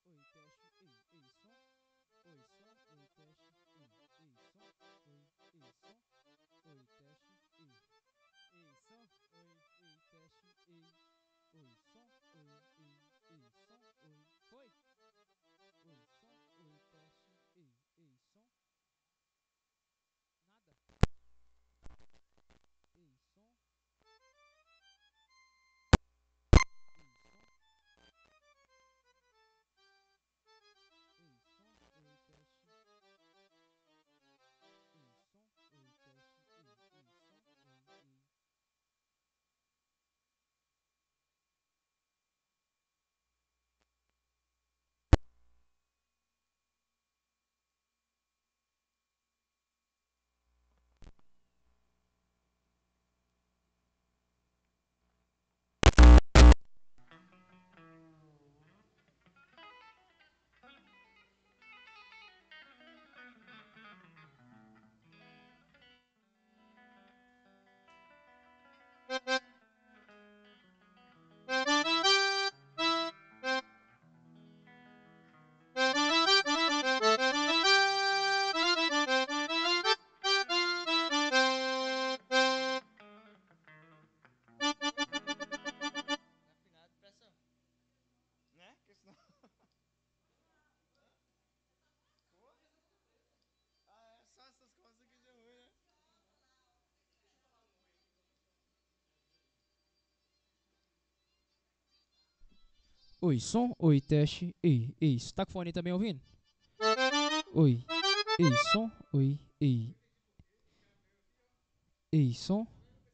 Oi, teste, ei, ei, som. Oi, som, oi, teste, ei, ei, som. Oi, ei, som. Oi, teste, ei. Ei, som, oi, ei, teste, ei. Oi, som, oi, ei, som, oi. Foi? Oi, som, oi, teste, ei, som. Nada. Ei, som, ei, som. Ei, som, oi, teste. Ei, som, oi, teste, ei, som, oi, ei. Afinado, pressão. Né? Porque senão. Pô. Ah, é só essas coisas que deu ruim, né? Oi, som, oi, teste, ei, ei. Você tá com o fone também ouvindo? Oi, ei, som, oi, ei, ei, som.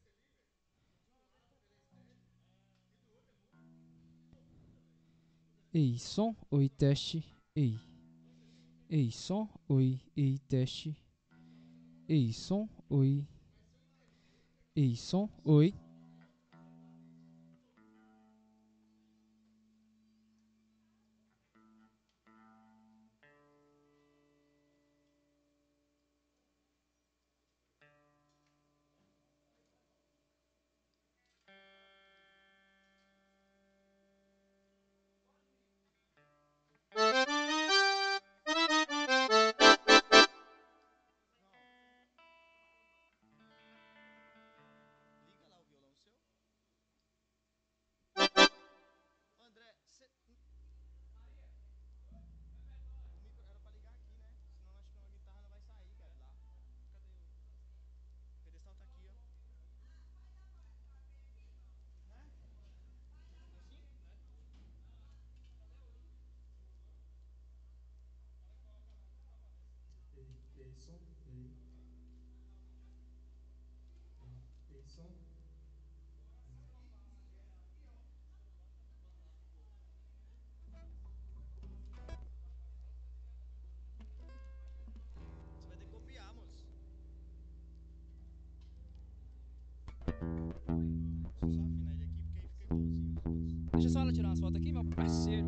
Ei, som, oi, teste, ei. Ei, som, oi, ei, teste. Ei, som, oi, ei, som, oi. Liga lá o violão seu. André, o micro era pra ligar aqui, né? Senão acho que uma guitarra não vai sair, cara. Lá. Cadê o. O pedestal tá aqui, ó. Né? Assim? Ei, ei, som, ei, ei, som. Você vai ter que copiar, moço. Deixa eu só afinar ele aqui, porque aí fica igualzinho os outros. Deixa só ela tirar umas fotos aqui, meu parceiro.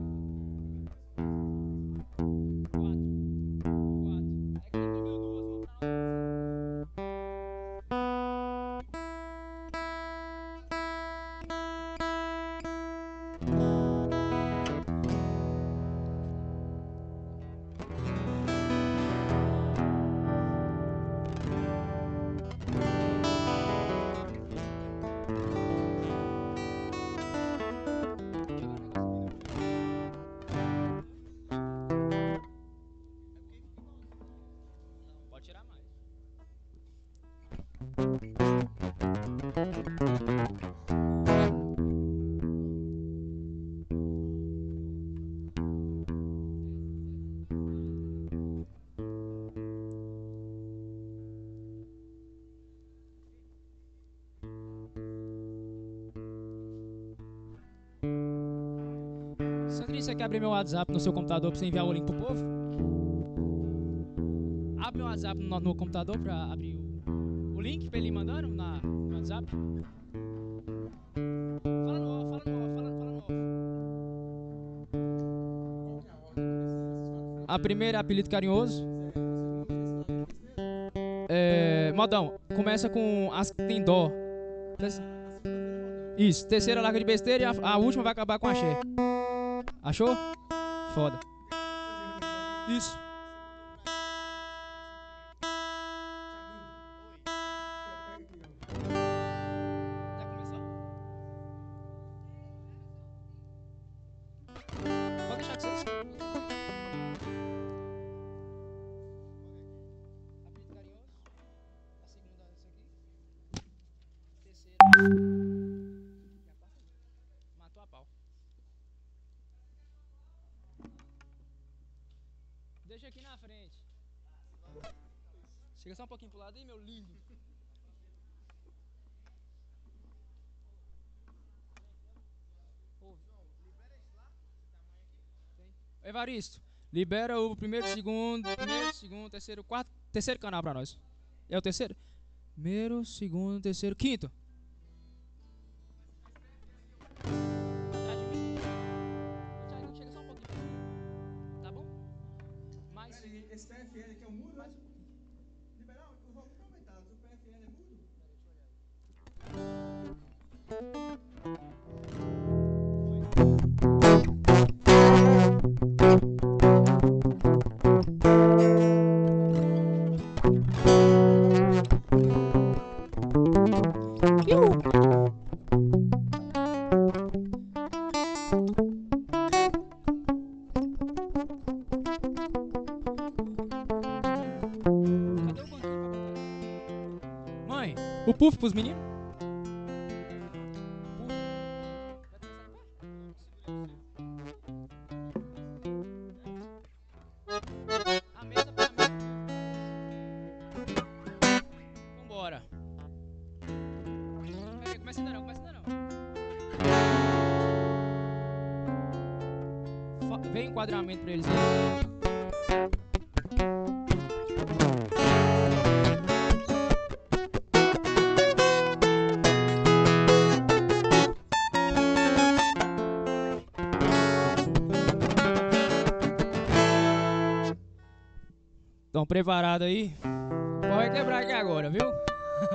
Quatro, quatro. É que ele comeu duas, vou pra É porque aí fica igualzinho. Não. Pode tirar mais. Sandrinho, você quer abrir meu WhatsApp no seu computador pra você enviar o link pro povo? Abre meu WhatsApp no computador pra abrir o link pra ele ir mandando no WhatsApp. Fala no off, fala no off, fala no off. Qual que é a ordem que vocês falam A primeiro? primeira é apelido carinhoso. A segunda vocês falam de besteira? É. Modão, começa com as que tem dó. A segunda coisa é modão. Isso, terceira larga de besteira e a última vai acabar com axé. Achou? Achei. Foda. Isso. Já começou? Pode deixar que vocês. Apelido carinhoso. A segunda essa aqui. Terceira. E a quarta? Matou a pau. Deixa aqui na frente. Chega só um pouquinho pro lado aí, meu lindo. Evaristo, libera o primeiro, segundo, terceiro, quarto, terceiro canal pra nós. É o terceiro? Primeiro, segundo, terceiro, quinto. Atrás de mim. Ô, Thiago, chega só um pouquinho pra mim. Tá bom? Mais. Peraí, esse PFL aqui é o mudo, Mais né? um pouquinho. Liberal, eu vou aproveitar. O PFL é mudo? Cadê o banquinho pra botar? Mãe, o puff pros meninos? A mesa pra mim. Vambora. Peraí, começa ainda não, começa ainda não. Vem enquadramento pra eles aí. Estão preparados aí? Pode quebrar aqui agora, viu? Ligou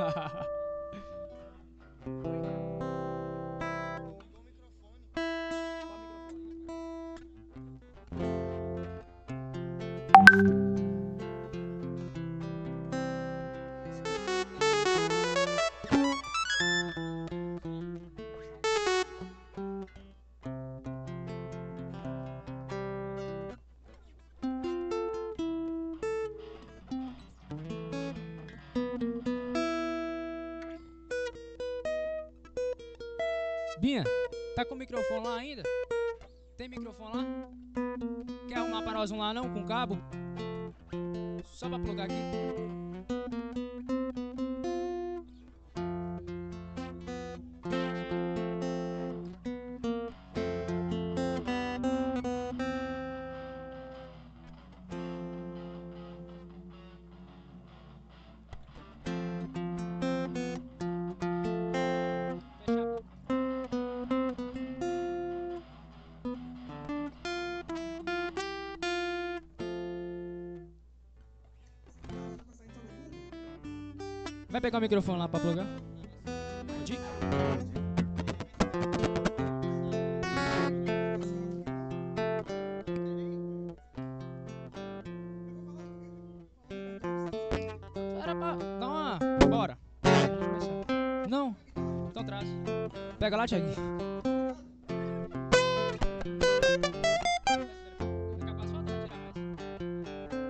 o microfone. Qual microfone? Binha, tá com o microfone lá ainda? Tem microfone lá? Quer arrumar pra nós um lá não, com cabo? Só pra plugar aqui. Fecha a boca. Tá saindo todo mundo? Vai pegar o microfone lá pra plugar? Pode ir? Era pra dar uma... Bora. Não? Então traz. Pega lá, Thiago. Fica pra só atrás, tirar mais.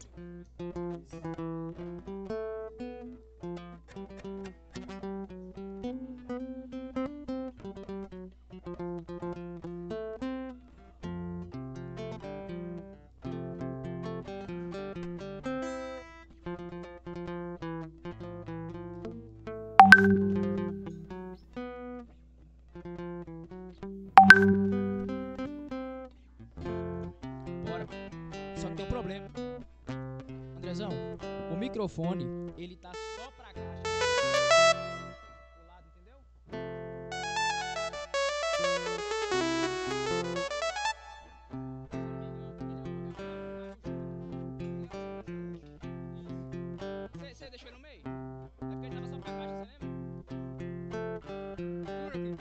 Bora. Só que tem um problema. Andrezão, o microfone, ele tá só pra caixa. Pro lado, entendeu? Você deixou ele no meio? É porque ele tava só pra caixa, você lembra? Segura aqui.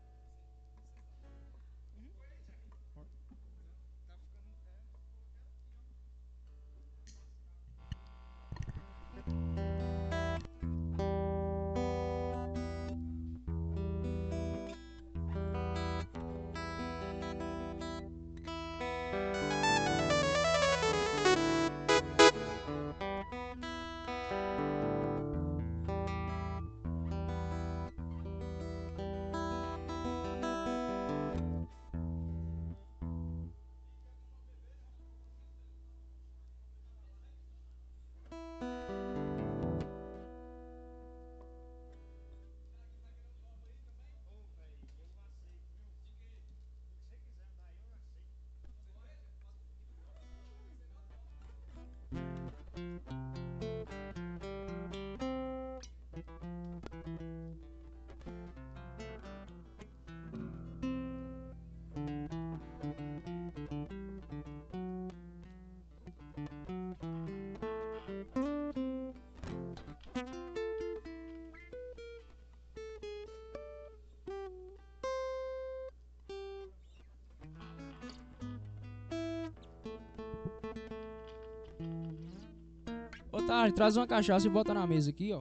Tá ficando. Boa tarde, traz uma cachaça e bota na mesa aqui, ó.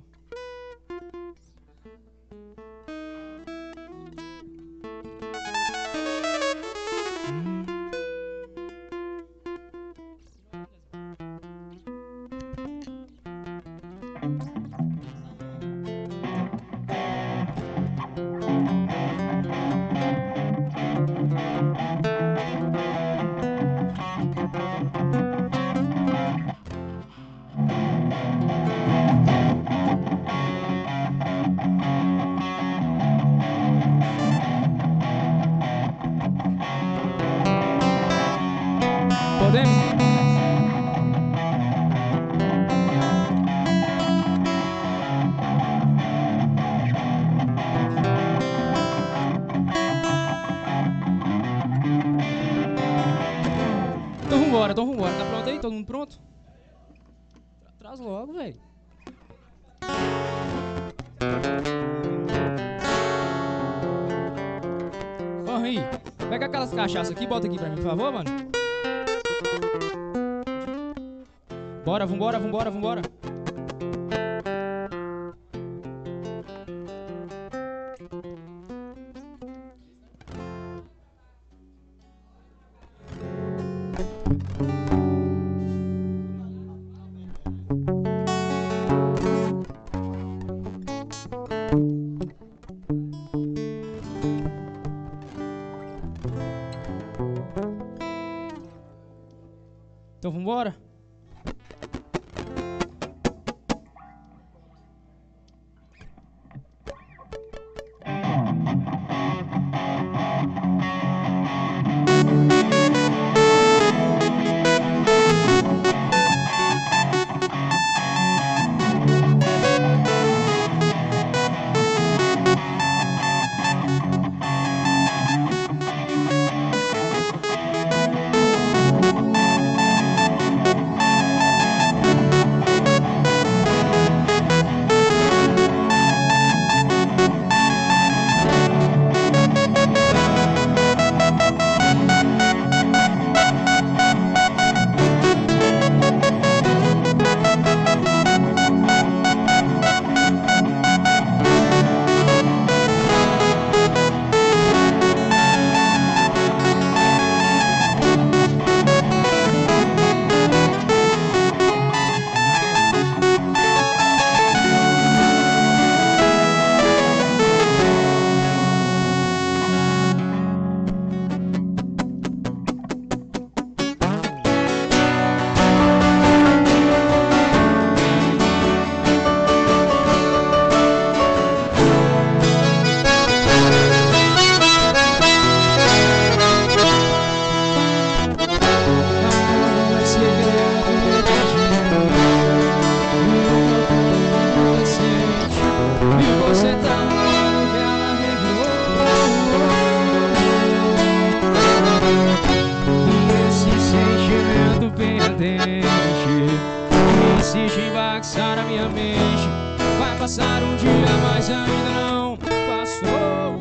Podemos? Então vambora. Tá pronto aí? Todo mundo pronto? Traz logo, velho. Ó, aí, pega aquelas cachaças aqui e bota aqui pra mim, por favor, mano. Bora, vambora. Então vambora. Insiste em embaçar a minha mente. Vai passar um dia, mas ainda não passou.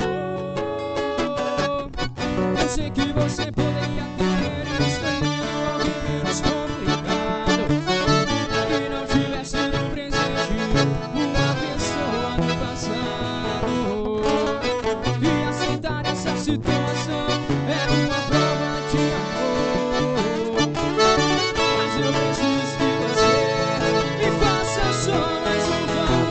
Eu sei que você poderia ter escolhido alguém menos complicado, que não tivesse no presente uma pessoa do passado. E aceitar essa situação é uma prova de amor. Mas eu preciso que você me faça só mais um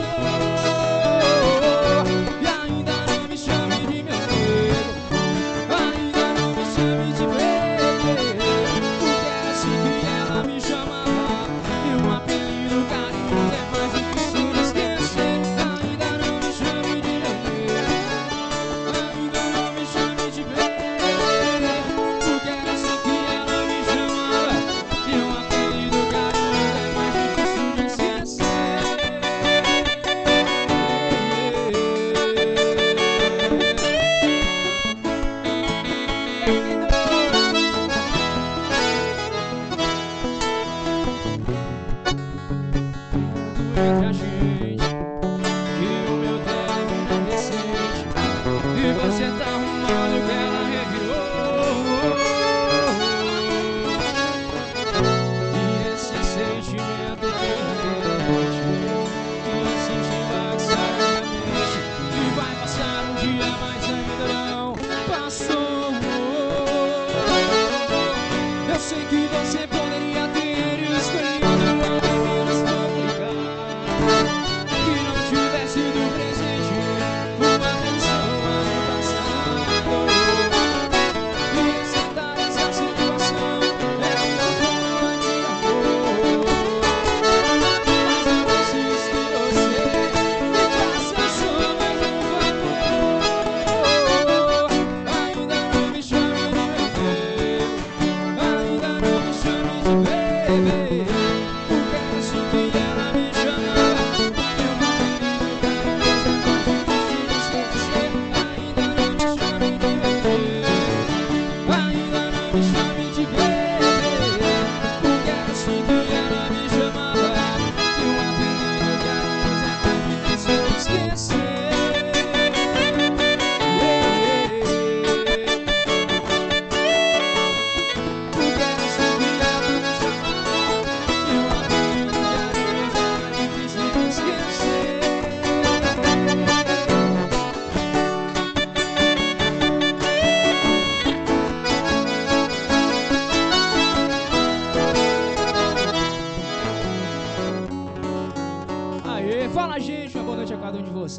favor. E ainda não me chame de meu amigo, ainda não me chame de bebê, porque era assim que ela me chamava. E um apelido carinhoso é mais difícil de esquecer. Ainda não me chame de meu amigo, ainda não me chame de bebê, porque era assim que ela me chamava. E um apelido carinhoso é mais difícil de esquecer. Entre a gente, que o meu término é recente, e você tá arrumando que ela revirou. E esse sentimento que eu tenho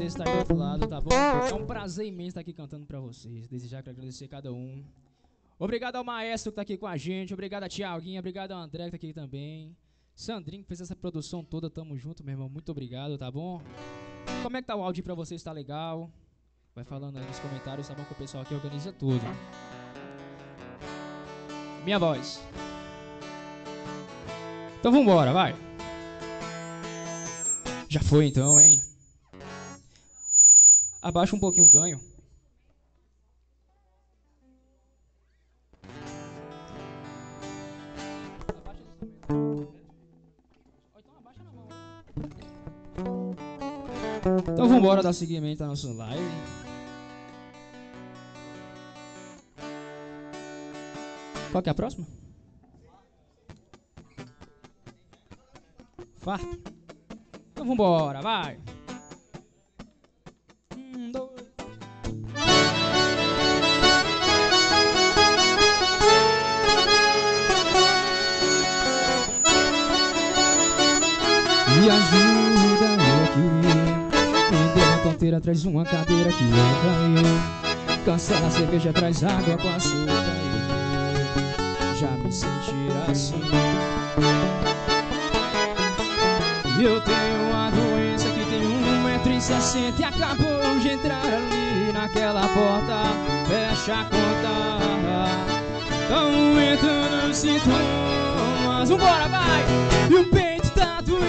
vocês estar aí do outro lado, tá bom? É um prazer imenso estar aqui cantando pra vocês. Desejar agradecer a cada um. Obrigado ao maestro que tá aqui com a gente. Obrigado a Tiaguinha. Obrigado ao André que tá aqui também. Sandrinho que fez essa produção toda. Tamo junto, meu irmão. Muito obrigado, tá bom? Como é que tá o áudio pra vocês? Tá legal? Vai falando aí nos comentários, tá bom? Que o pessoal aqui organiza tudo. Minha voz. Então vambora, vai. Já foi então, hein? Abaixa um pouquinho o ganho. Então vambora dar seguimento à nossa live. Qual que é a próxima? Farto. Então vambora, vai. 1, 2. Me ajuda, eu queria. Me deu uma tonteira, traz uma cadeira que eu caí. Cancela a cerveja, traz água com açúcar. Já me sentir assim. Eu tenho uma doença que tem 1,60 m e acabou de entrar ali naquela porta. Fecha a conta. Tão aumentando os sintomas. Vambora, vai! E o peito tá doendo.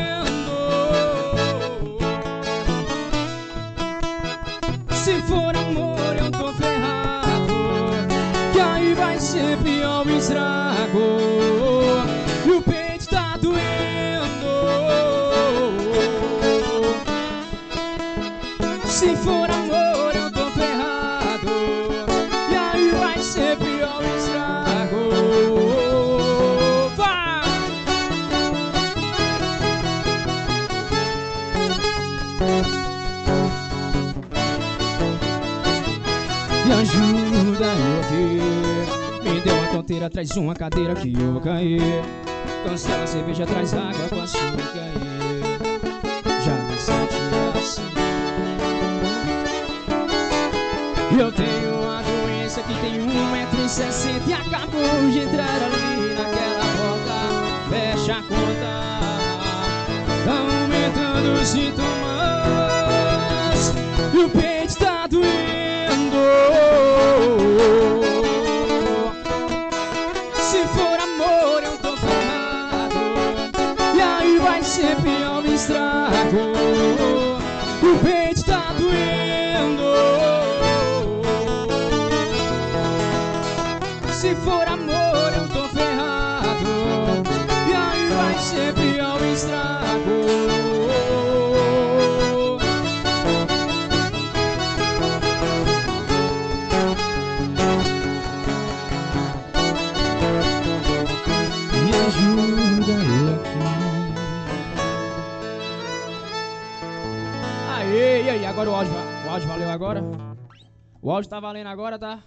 Se for amor eu tô ferrado, que aí vai ser pior o estrago. E o peito tá doendo. Se for amor eu tô ferrado, e aí vai ser pior o estrago. Vai! Me ajuda eu aqui. Me deu uma tonteira, traz uma cadeira que eu caí. Cancela a cerveja, traz água com açúcar. Já me senti assim. Eu tenho uma doença que tem 1,60 m e acabou de entrar ali naquela porta. Fecha a conta. Tá aumentando os sintomas. E o peito tá doendo. Se for amor eu tô ferrado, e aí vai ser pior o estrago. O peito tá doendo. Se for amor eu tô ferrado, e aí vai ser pior o estrago. Me ajuda eu aqui. Aê, e aí, agora o áudio valeu agora? O áudio tá valendo agora, tá?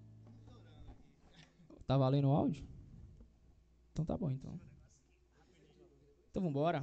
Tá valendo o áudio? Então tá bom, então. Então vambora.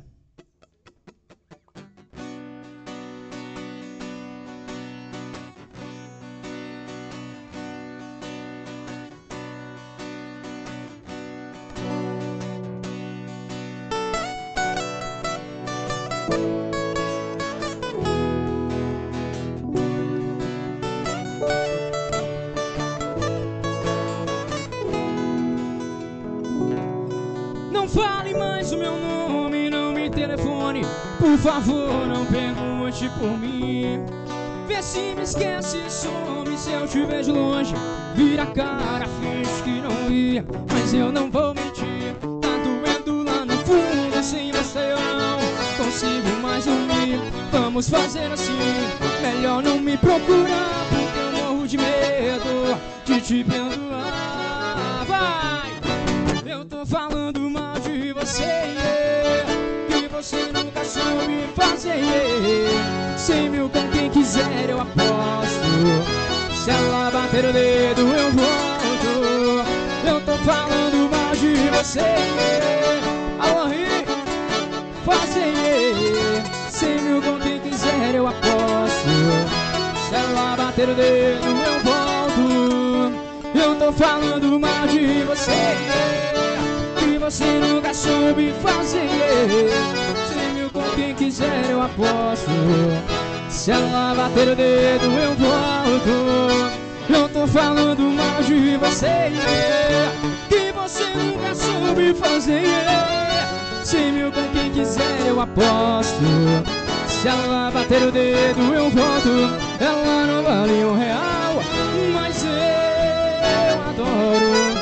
Não fale mais o meu nome, não me telefone. Por favor, não pergunte por mim. Vê se me esquece e some se eu te vejo longe. Vira a cara, finge que não ia, mas eu não vou mentir. Tá doendo lá no fundo, sem você eu não consigo mais dormir. Vamos fazer assim, melhor não me procurar, porque eu morro de medo de te perdoar. Vai! Eu tô falando mal de você, que você nunca soube fazer. 100 mil com quem quiser eu aposto. Se ela bater o dedo eu volto. Eu tô falando mal de você. Alô, Ri, fazer. 100 100 mil com quem quiser eu aposto. Se ela bater o dedo eu volto. Eu tô falando mal de você, que você nunca soube fazer. 100 mil com quem quiser eu aposto. Se ela bater o dedo eu volto. Eu tô falando mal de você, que você nunca soube fazer. 100 mil com quem quiser eu aposto. Se ela bater o dedo eu volto. Ela não vale R$1, mas eu adoro.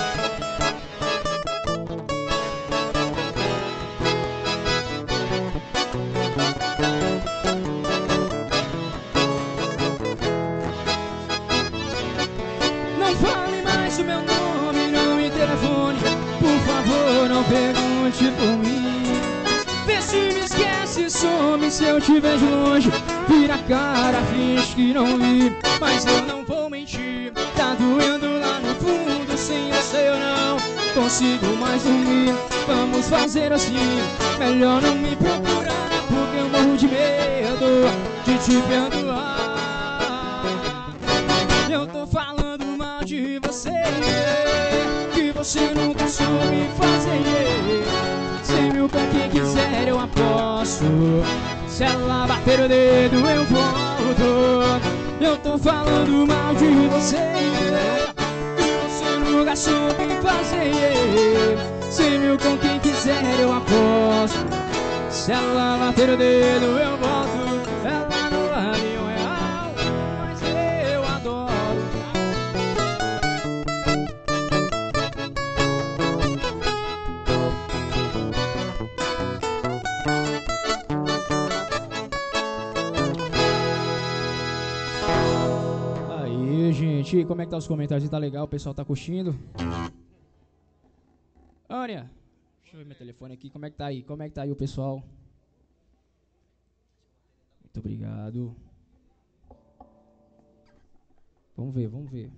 Não fale mais o meu nome, não me telefone. Por favor, não pergunte por mim. Vê se me esquece, some se eu te vejo longe. Vira a cara, finge que não vi. Mas eu não vou mentir, tá doendo lá no fundo. Sem você eu não consigo mais dormir. Vamos fazer assim, melhor não me procurar, porque eu morro de medo de te perdoar. Eu tô falando mal de você, que você nunca soube fazer. 100 mil com quem quiser eu aposto. Se ela bater o dedo eu volto. Eu tô falando mal de você, que você nunca soube fazer. 100 mil com quem quiser eu aposto. Se ela bater o dedo eu volto. Ela não vale R$1, mas eu adoro. Aí, gente, como é que tá os comentários? Tá legal? O pessoal tá curtindo? Olha, deixa eu ver meu telefone aqui. Como é que tá aí? Como é que tá aí o pessoal? Muito obrigado. Vamos ver, vamos ver.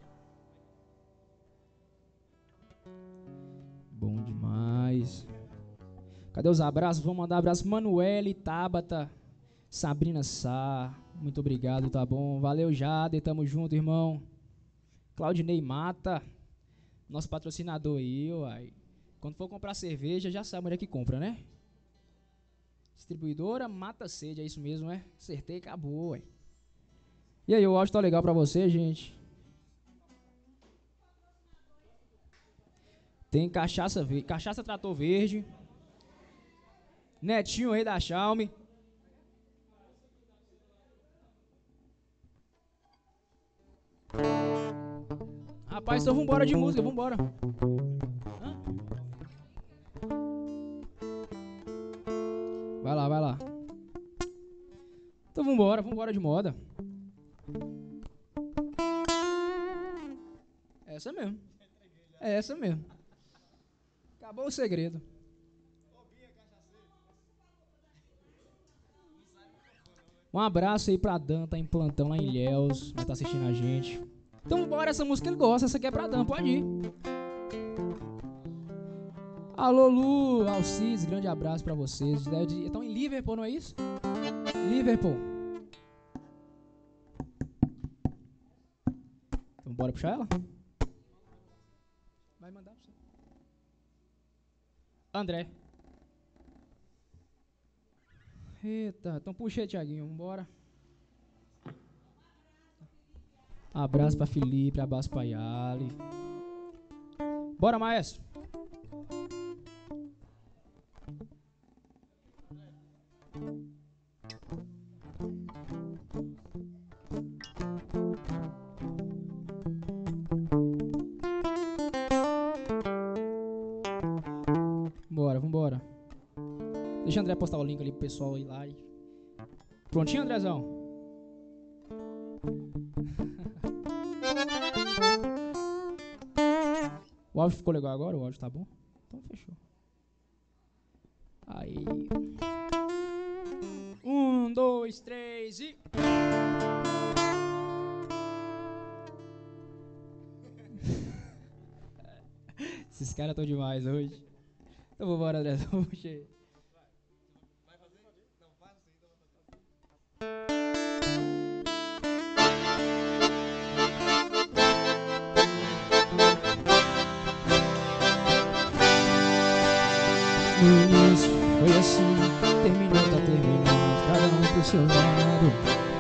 Bom demais. Cadê os abraços? Vamos mandar abraço. Manuele, Tabata, Sabrina Sá. Muito obrigado, tá bom? Valeu, Jade. Tamo junto, irmão. Claudinei Mata, nosso patrocinador aí, uai. Quando for comprar cerveja, já sabe onde é que compra, né? Distribuidora Mata Sede, é isso mesmo, né? Acertei, acabou, uai. E aí, o áudio tá legal pra você, gente? Tem cachaça verde, cachaça Trator Verde. Netinho, rei da Chalme. Rapaz, então vambora de música, vambora. Hã? Vai lá, vai lá. Então vambora, vambora de moda. Essa mesmo. É essa mesmo. Acabou o segredo. Um abraço aí pra Dan, tá em plantão lá em Ilhéus, vai tá assistindo a gente. Então bora, essa música ele gosta, essa aqui é pra Dan, pode ir. Alô Lu, Alcides, grande abraço pra vocês. Estão em Liverpool, não é isso? Liverpool. Então bora puxar ela? Vai mandar pra você. André. Eita, então puxa aí, Thiaguinho, vambora. Abraço pra Felipe, abraço pra Yali. Bora, maestro. Bora, vambora. Deixa o André postar o link ali pro pessoal ir lá. Prontinho, Andrezão? O áudio ficou legal agora? O áudio tá bom? Então fechou. Aí. 1, 2, 3 e... Esses caras estão demais hoje. Então vambora, Andrezão. Puxa aí. Vai fazer? Não, faz.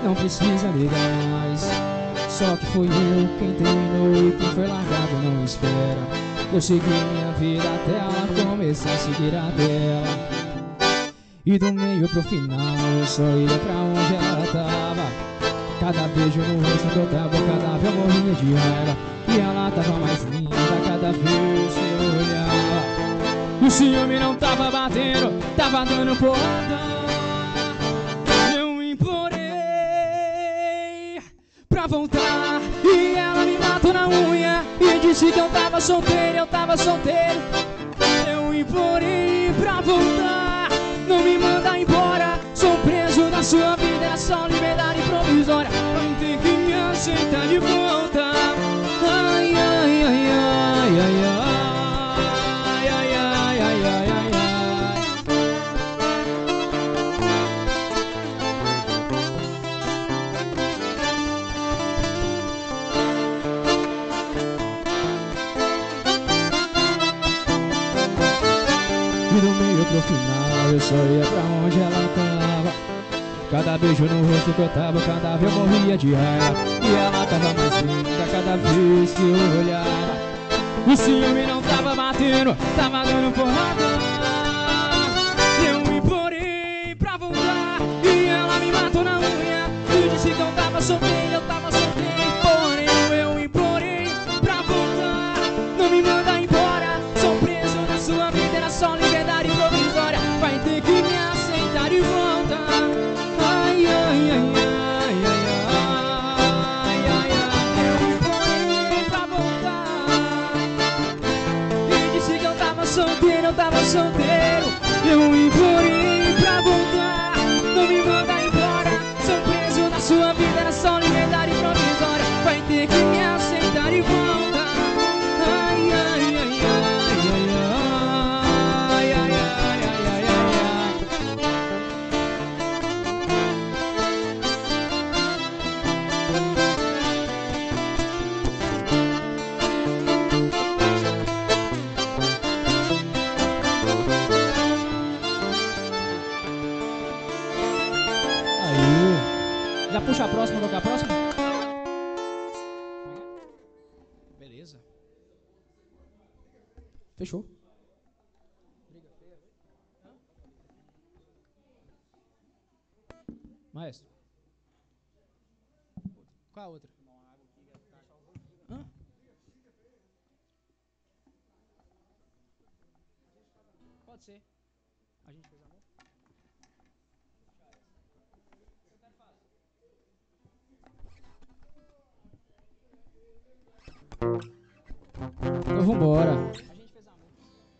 não precisa ligar. Só que fui eu quem terminou e quem foi largado não espera. Eu segui minha vida até ela começar a seguir a dela. E do meio pro final eu só ia pra onde ela tava. Cada beijo no rosto que eu dava, cada vez eu morria de raiva. E ela tava mais linda cada vez que eu olhava. O ciúme não tava batendo, tava dando porrada. Eu implorei pra voltar e ela me matou na unha e disse que eu tava solteiro, eu tava solteiro. Eu implorei pra voltar, não me manda embora. Sou preso na sua vida, é só liberdade provisória. Vai ter que me aceitar de volta. Ai, ai, ai, ai, ai, ai, ai, ai, ai, ai, ai. E do meio pro final eu só ia pra onde ela tava. Cada beijo no rosto que eu tava, cada vez eu morria de raiva. E ela tava mais linda cada vez que eu olhava. O ciúme não tava batendo, tava dando porrada. Eu implorei pra voltar e ela me matou na unha e disse que eu tava solteiro, eu tava solteiro. Porém eu implorei pra voltar, não me manda embora. Sou preso na sua vida, era só liberdade provisória. Vai ter que me aceitar de volta. Ai, ai, ai, ai, ai, ai, ai. Eu implorei pra voltar e disse que eu tava solteiro, eu tava solteiro. Eu implorei pra voltar, não me manda embora. Sou preso na sua vida, era só liberdade provisória. Vai ter que me aceitar de volta. Ai, ai, ai, ai, ai, ai, ai, ai, ai, ai, ai. Aí, já puxa a próxima, tocar a próxima? Beleza. Fechou. Maestro. Qual a outra? Hã? Pode ser. A gente fez amor? Então vambora. A gente fez amor.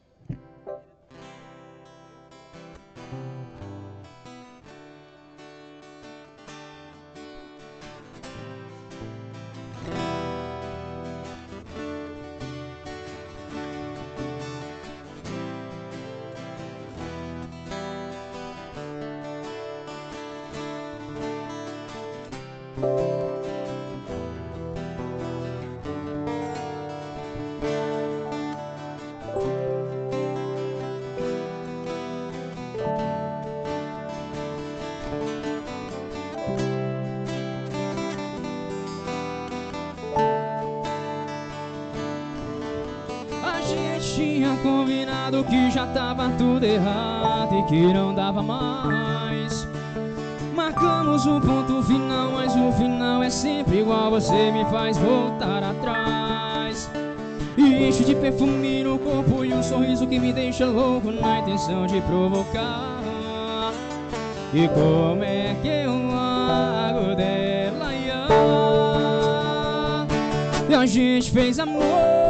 Tinha combinado que já tava tudo errado e que não dava mais. Marcamos um ponto final, mas o final é sempre igual. Você me faz voltar atrás e enche de perfume no corpo e um sorriso que me deixa louco na intenção de provocar. E como é que eu largo dela? E a gente fez amor.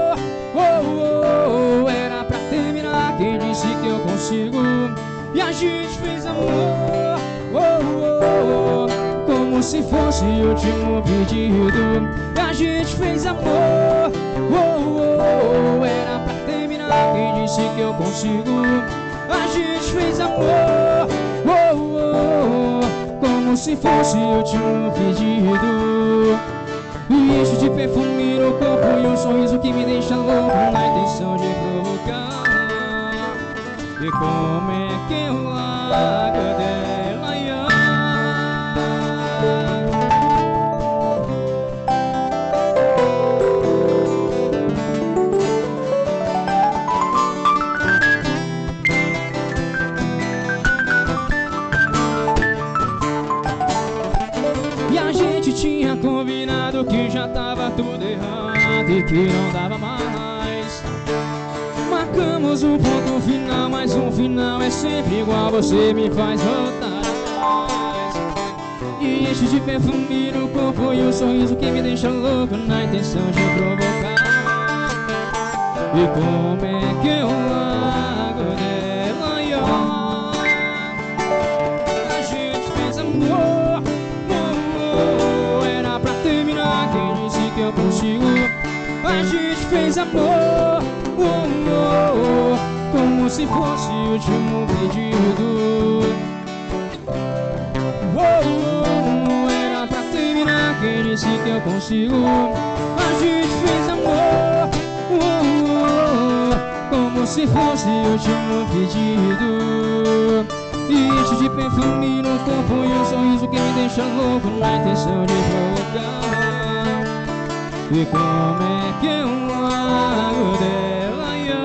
Oh, oh, era pra terminar, quem disse que eu consigo? E a gente fez amor, oh, oh, como se fosse o último pedido. E a gente fez amor, oh, oh, era pra terminar, quem disse que eu consigo? A gente fez amor, oh, oh, como se fosse o último pedido. E encho de perfume no corpo e um sorriso que me deixa louco na intenção de provocar. E como é que eu largo dela? tava tudo errado e que não dava mais. Marcamos um ponto final, mas um final é sempre igual. Você me faz voltar atrás e enche de perfume no corpo e um sorriso que me deixa louco na intenção de provocar. E como é que eu largo dela, yo? A gente fez amor, era pra terminar, quem disse que eu consigo? A gente fez amor, como se fosse o último pedido. Era pra terminar, quem disse que eu consigo? A gente fez amor, como se fosse o último pedido. E enche de perfume no corpo e um sorriso que me deixa louco na intenção de provocar. E como é que eu largo dela, yo?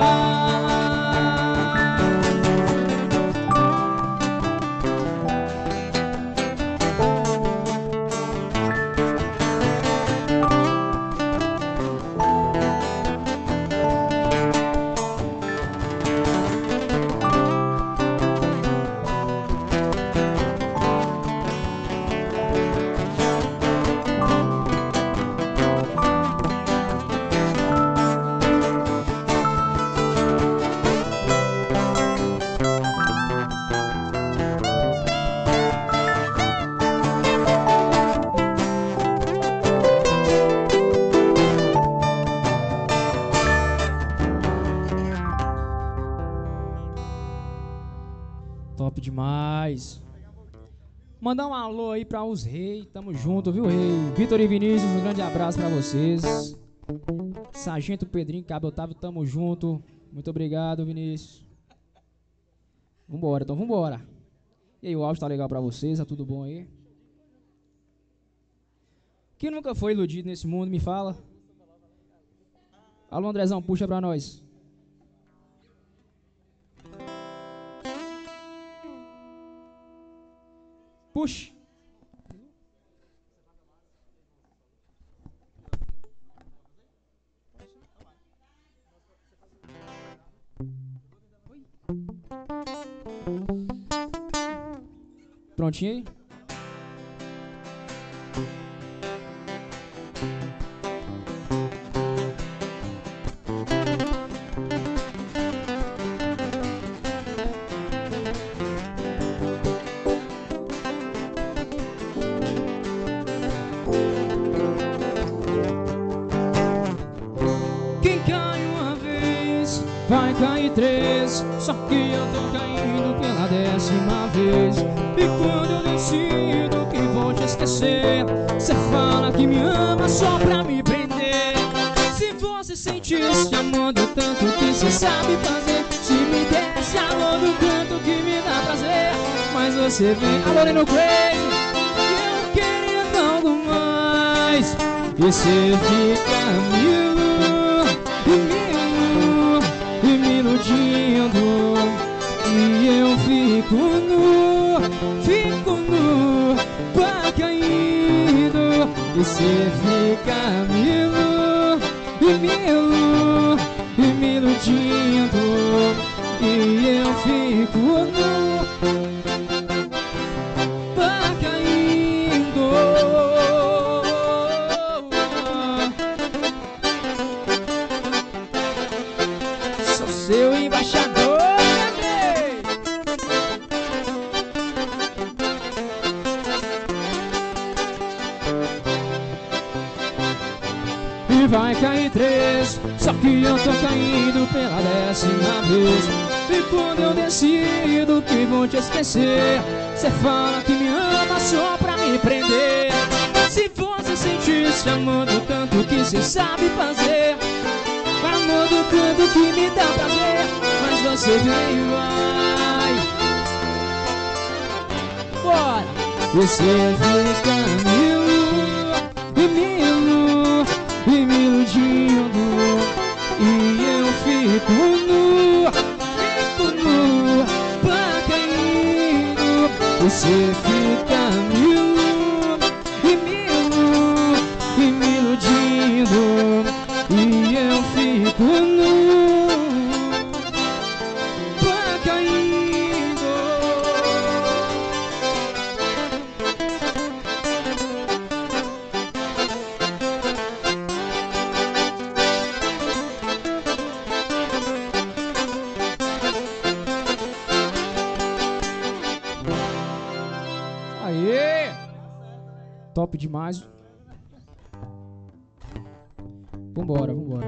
Top demais. Mandar um alô aí pra os reis. Tamo junto, viu, rei? Vitor e Vinícius, um grande abraço pra vocês. Sargento Pedrinho, Cabo Otávio, tamo junto. Muito obrigado, Vinícius. Vambora, então vambora. E aí, o áudio tá legal pra vocês? Tá tudo bom aí? Quem nunca foi iludido nesse mundo, me fala. Alô, Andrezão, puxa pra nós. Puxa. Prontinho aí? Vai cair 3, só que eu tô caindo pela 10ª vez. E quando eu decido que vou te esquecer, cê fala que me ama só pra me prender. Se você sentisse amando tanto que cê sabe fazer, se me desse amor do canto que me dá prazer. Mas você vem, alô, no Crazy, eu queria algo mais. E cê fica me iludindo, e eu fico nu, pá caindo. E cê fica me iludindo, e eu fico nu, pá caindo. Sou seu embaixador, Andrei. E vai cair 3, só que eu tô caindo pela 10ª vez. E quando eu decido que vou te esquecer, cê fala que me ama só pra me prender. Se você sentisse amor do tanto que cê sabe fazer, amor do canto que me dá prazer. Mas você vem e vai, bora. E você fica me iludindo, e eu fico nu, pá caindo. Você fica me iludindo, top demais. Vambora, vambora.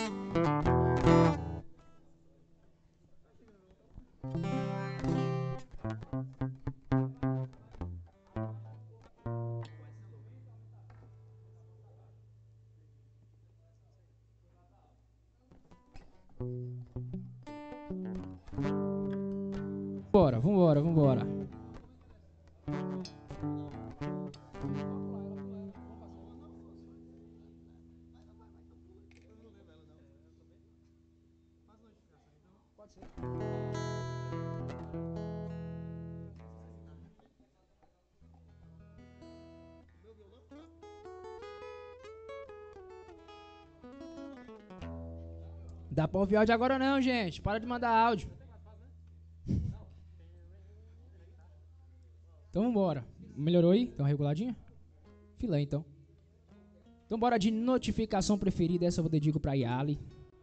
Vambora, vambora, vambora. Dá pra ouvir áudio agora não, gente. Para de mandar áudio. Então vambora. Melhorou aí? Deu uma reguladinha? Filé, então. Então bora de notificação preferida. Essa eu vou dedico pra Yali.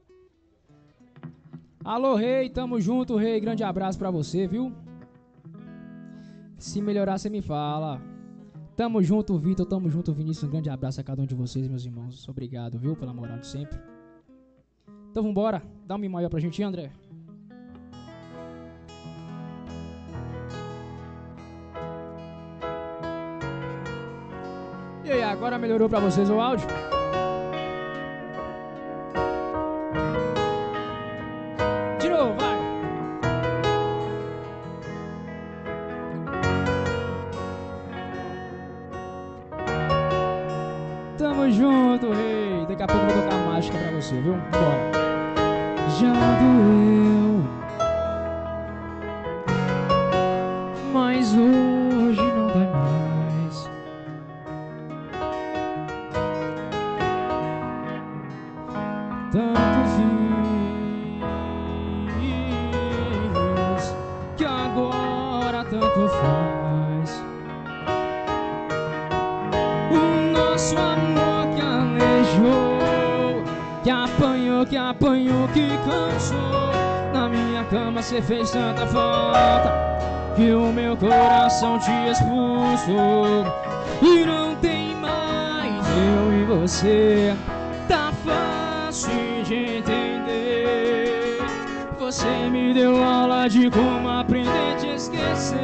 Alô, Rei. Tamo junto, Rei. Grande abraço pra você, viu? Se melhorar, você me fala. Tamo junto, Vitor. Tamo junto, Vinícius. Um grande abraço a cada um de vocês, meus irmãos. Obrigado, viu? Pela moral de sempre. Então vambora. Dá um mi maior pra gente, André. E aí, agora melhorou pra vocês o áudio? De novo, vai! Tamo junto, Rei! Daqui a pouco eu vou tocar mágica pra você, viu? Bora! Já doeu, mas hoje não dói mais. Tanto fiz que agora tanto faz. O nosso amor que aleijou, que apanhou, que cansou. Na minha cama cê fez tanta falta que o meu coração te expulsou. E não tem mais eu e você, tá fácil de entender. Você me deu aula de como aprender a te esquecer.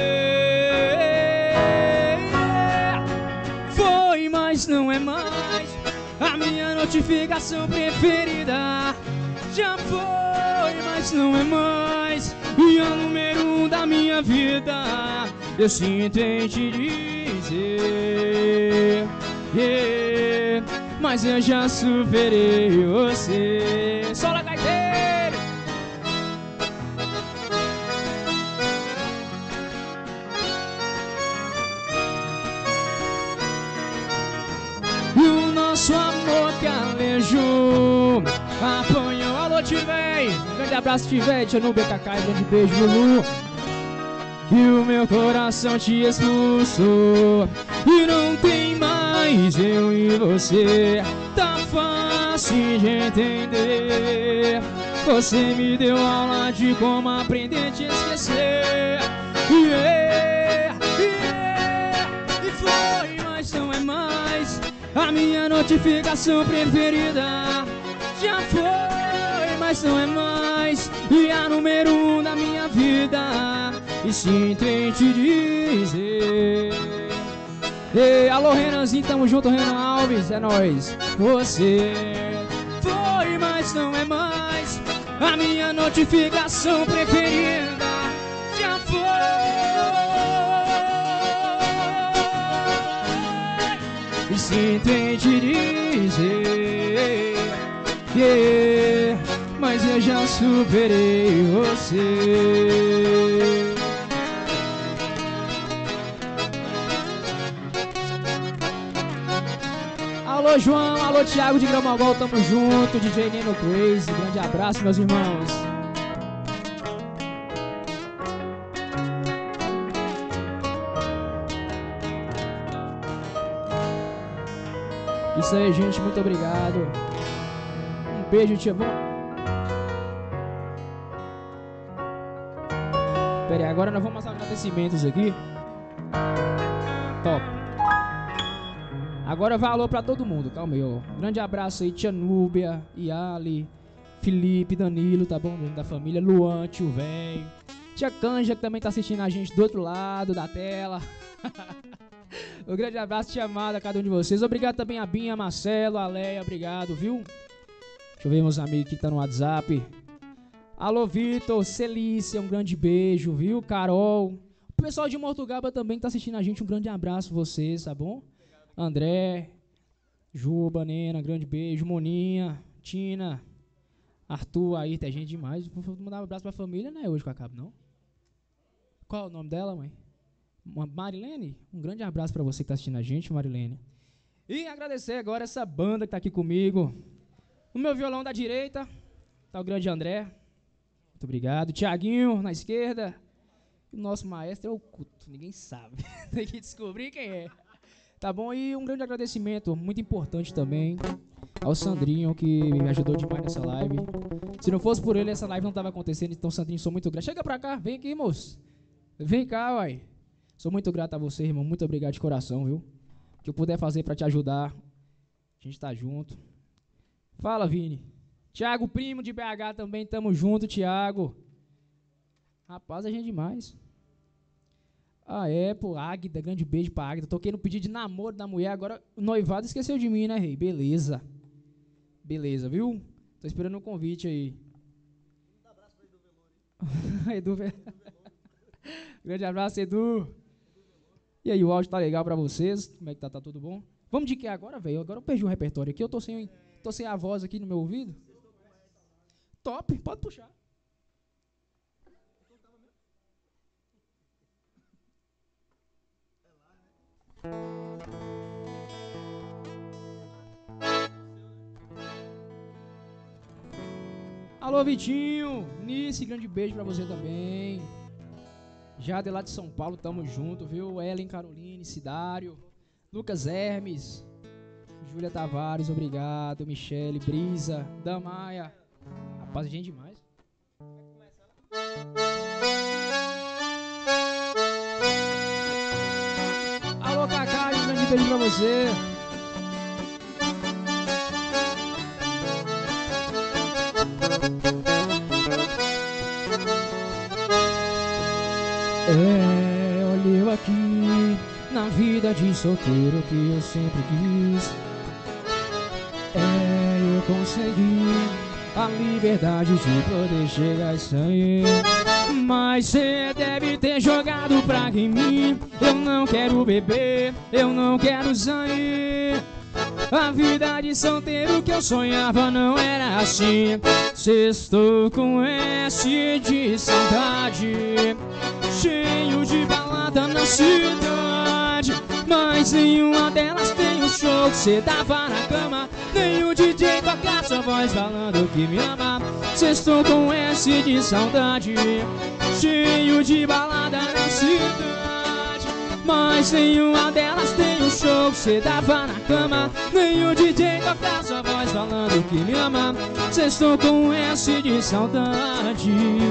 Foi, mas não é mais a minha notificação preferida. Já foi, mas não é mais e a número 1 da minha vida. Eu sinto em te dizer, mas eu já superei você. Sola, gaiteiro! E o nosso amor que aleijou, apanhou. Alô, Tivei! Grande abraço, Tivei. Tia no BKK, grande beijo, Lulu. E o meu coração te expulsou. E não tem mais eu e você, tá fácil de entender. Você me deu aula de como aprender a te esquecer. E foi, mas não é mais a minha notificação preferida. Já foi, mas não é mais e a número 1 da minha vida. E sinto em te dizer. Ei, alô, Renanzinho, tamo junto, Renan Alves, é nóis. Você foi, mas não é mais a minha notificação preferida. Já foi e sinto em te dizer, mas eu já superei você. Alô, João, alô, Thiago de Gramogol, tamo junto, DJ Neno Crazy, grande abraço, meus irmãos. Isso aí, gente, muito obrigado. Um beijo, tia. Pera aí, agora nós vamos aos agradecimentos aqui. Top. Agora vai alô pra todo mundo, calma aí, ó. Grande abraço aí, tia Núbia, Iali, Felipe, Danilo, tá bom? Da família, Luan, tio velho. Tia Canja, que também tá assistindo a gente do outro lado da tela. Um grande abraço, tia amada, a cada um de vocês. Obrigado também a Binha, Marcelo, a Leia, obrigado, viu? Deixa eu ver meus amigos que tá no WhatsApp. Alô, Vitor, Celícia, um grande beijo, viu? Carol. O pessoal de Mortugaba também tá assistindo a gente, um grande abraço vocês, tá bom? André, Juba, Nena, grande beijo. Moninha, Tina, Arthur, aí tem gente demais. Vou mandar um abraço pra família, não é hoje que eu acabo, não. Qual é o nome dela, mãe? Marilene? Um grande abraço pra você que tá assistindo a gente, Marilene. E agradecer agora essa banda que tá aqui comigo. No meu violão da direita tá o grande André. Muito obrigado. Tiaguinho, na esquerda. O nosso maestro é o Cuto, ninguém sabe. Tem que descobrir quem é. Tá bom? E um grande agradecimento, muito importante também, ao Sandrinho, que me ajudou demais nessa live. Se não fosse por ele, essa live não tava acontecendo. Então, Sandrinho, sou muito grato. Chega pra cá, vem aqui, moço. Vem cá, uai. Sou muito grato a você, irmão. Muito obrigado de coração, viu? O que eu puder fazer pra te ajudar, a gente tá junto. Fala, Vini. Tiago, primo de BH também, tamo junto, Tiago. Rapaz, a gente demais. Ah, é, pô, Águida, grande beijo pra Águida. Toquei no pedido de namoro da mulher, agora o noivado esqueceu de mim, né, rei? Beleza. Beleza, viu? Tô esperando um convite aí. Um abraço pra Edu Velori. Grande abraço, Edu. E aí, o áudio tá legal pra vocês? Como é que tá? Tá tudo bom? Vamos de que agora, velho? Agora eu perdi o repertório aqui, eu tô sem a voz aqui no meu ouvido. Top, pode puxar. Alô, Vitinho, Nice, grande beijo pra você também. Jade lá de São Paulo, tamo junto, viu? Ellen Caroline, Cidário, Lucas Hermes, Júlia Tavares, obrigado. Michele, Brisa, Damaia. Rapaz, gente demais. Alô, Cacá, um grande beijo pra você. Olha eu aqui na vida de solteiro que eu sempre quis. Eu consegui a liberdade de poder chegar e sair. Mas cê deve ter jogado praga em mim. Eu não quero beber, eu não quero sair. A vida de solteiro que eu sonhava não era assim. Cê estou com S de saudade, cheio de balada na cidade. Mas nenhuma delas tem um show que cê dava na cama. Nem o DJ tocar sua voz falando que me ama. Cê estou com S de saudade, cheio de balada na cidade. Mas nenhuma delas tem um show que cê dava na cama. Nem o DJ tocar sua voz falando que me ama. Cê estou com S de saudade.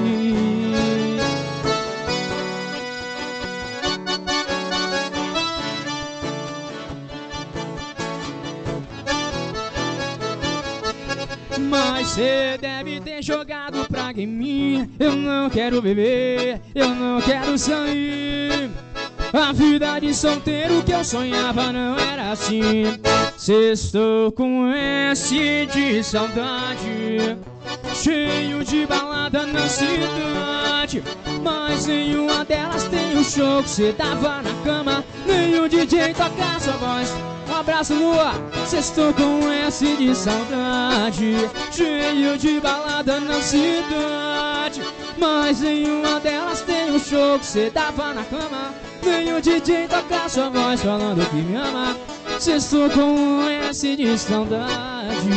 Mas cê deve ter jogado praga em mim. Eu não quero beber, eu não quero sair. A vida de solteiro que eu sonhava não era assim. Cê estou com S de saudade, cheio de balada na cidade. Mas nenhuma delas tem um show que cê dava na cama. Nem o DJ tocar sua voz. Um abraço, Lua. Cê estou com S de saudade, cheio de balada na cidade. Mas nenhuma delas tem um show que cê dava na cama. Nem o DJ tocar sua voz falando que me ama. Cê estou com S de saudade.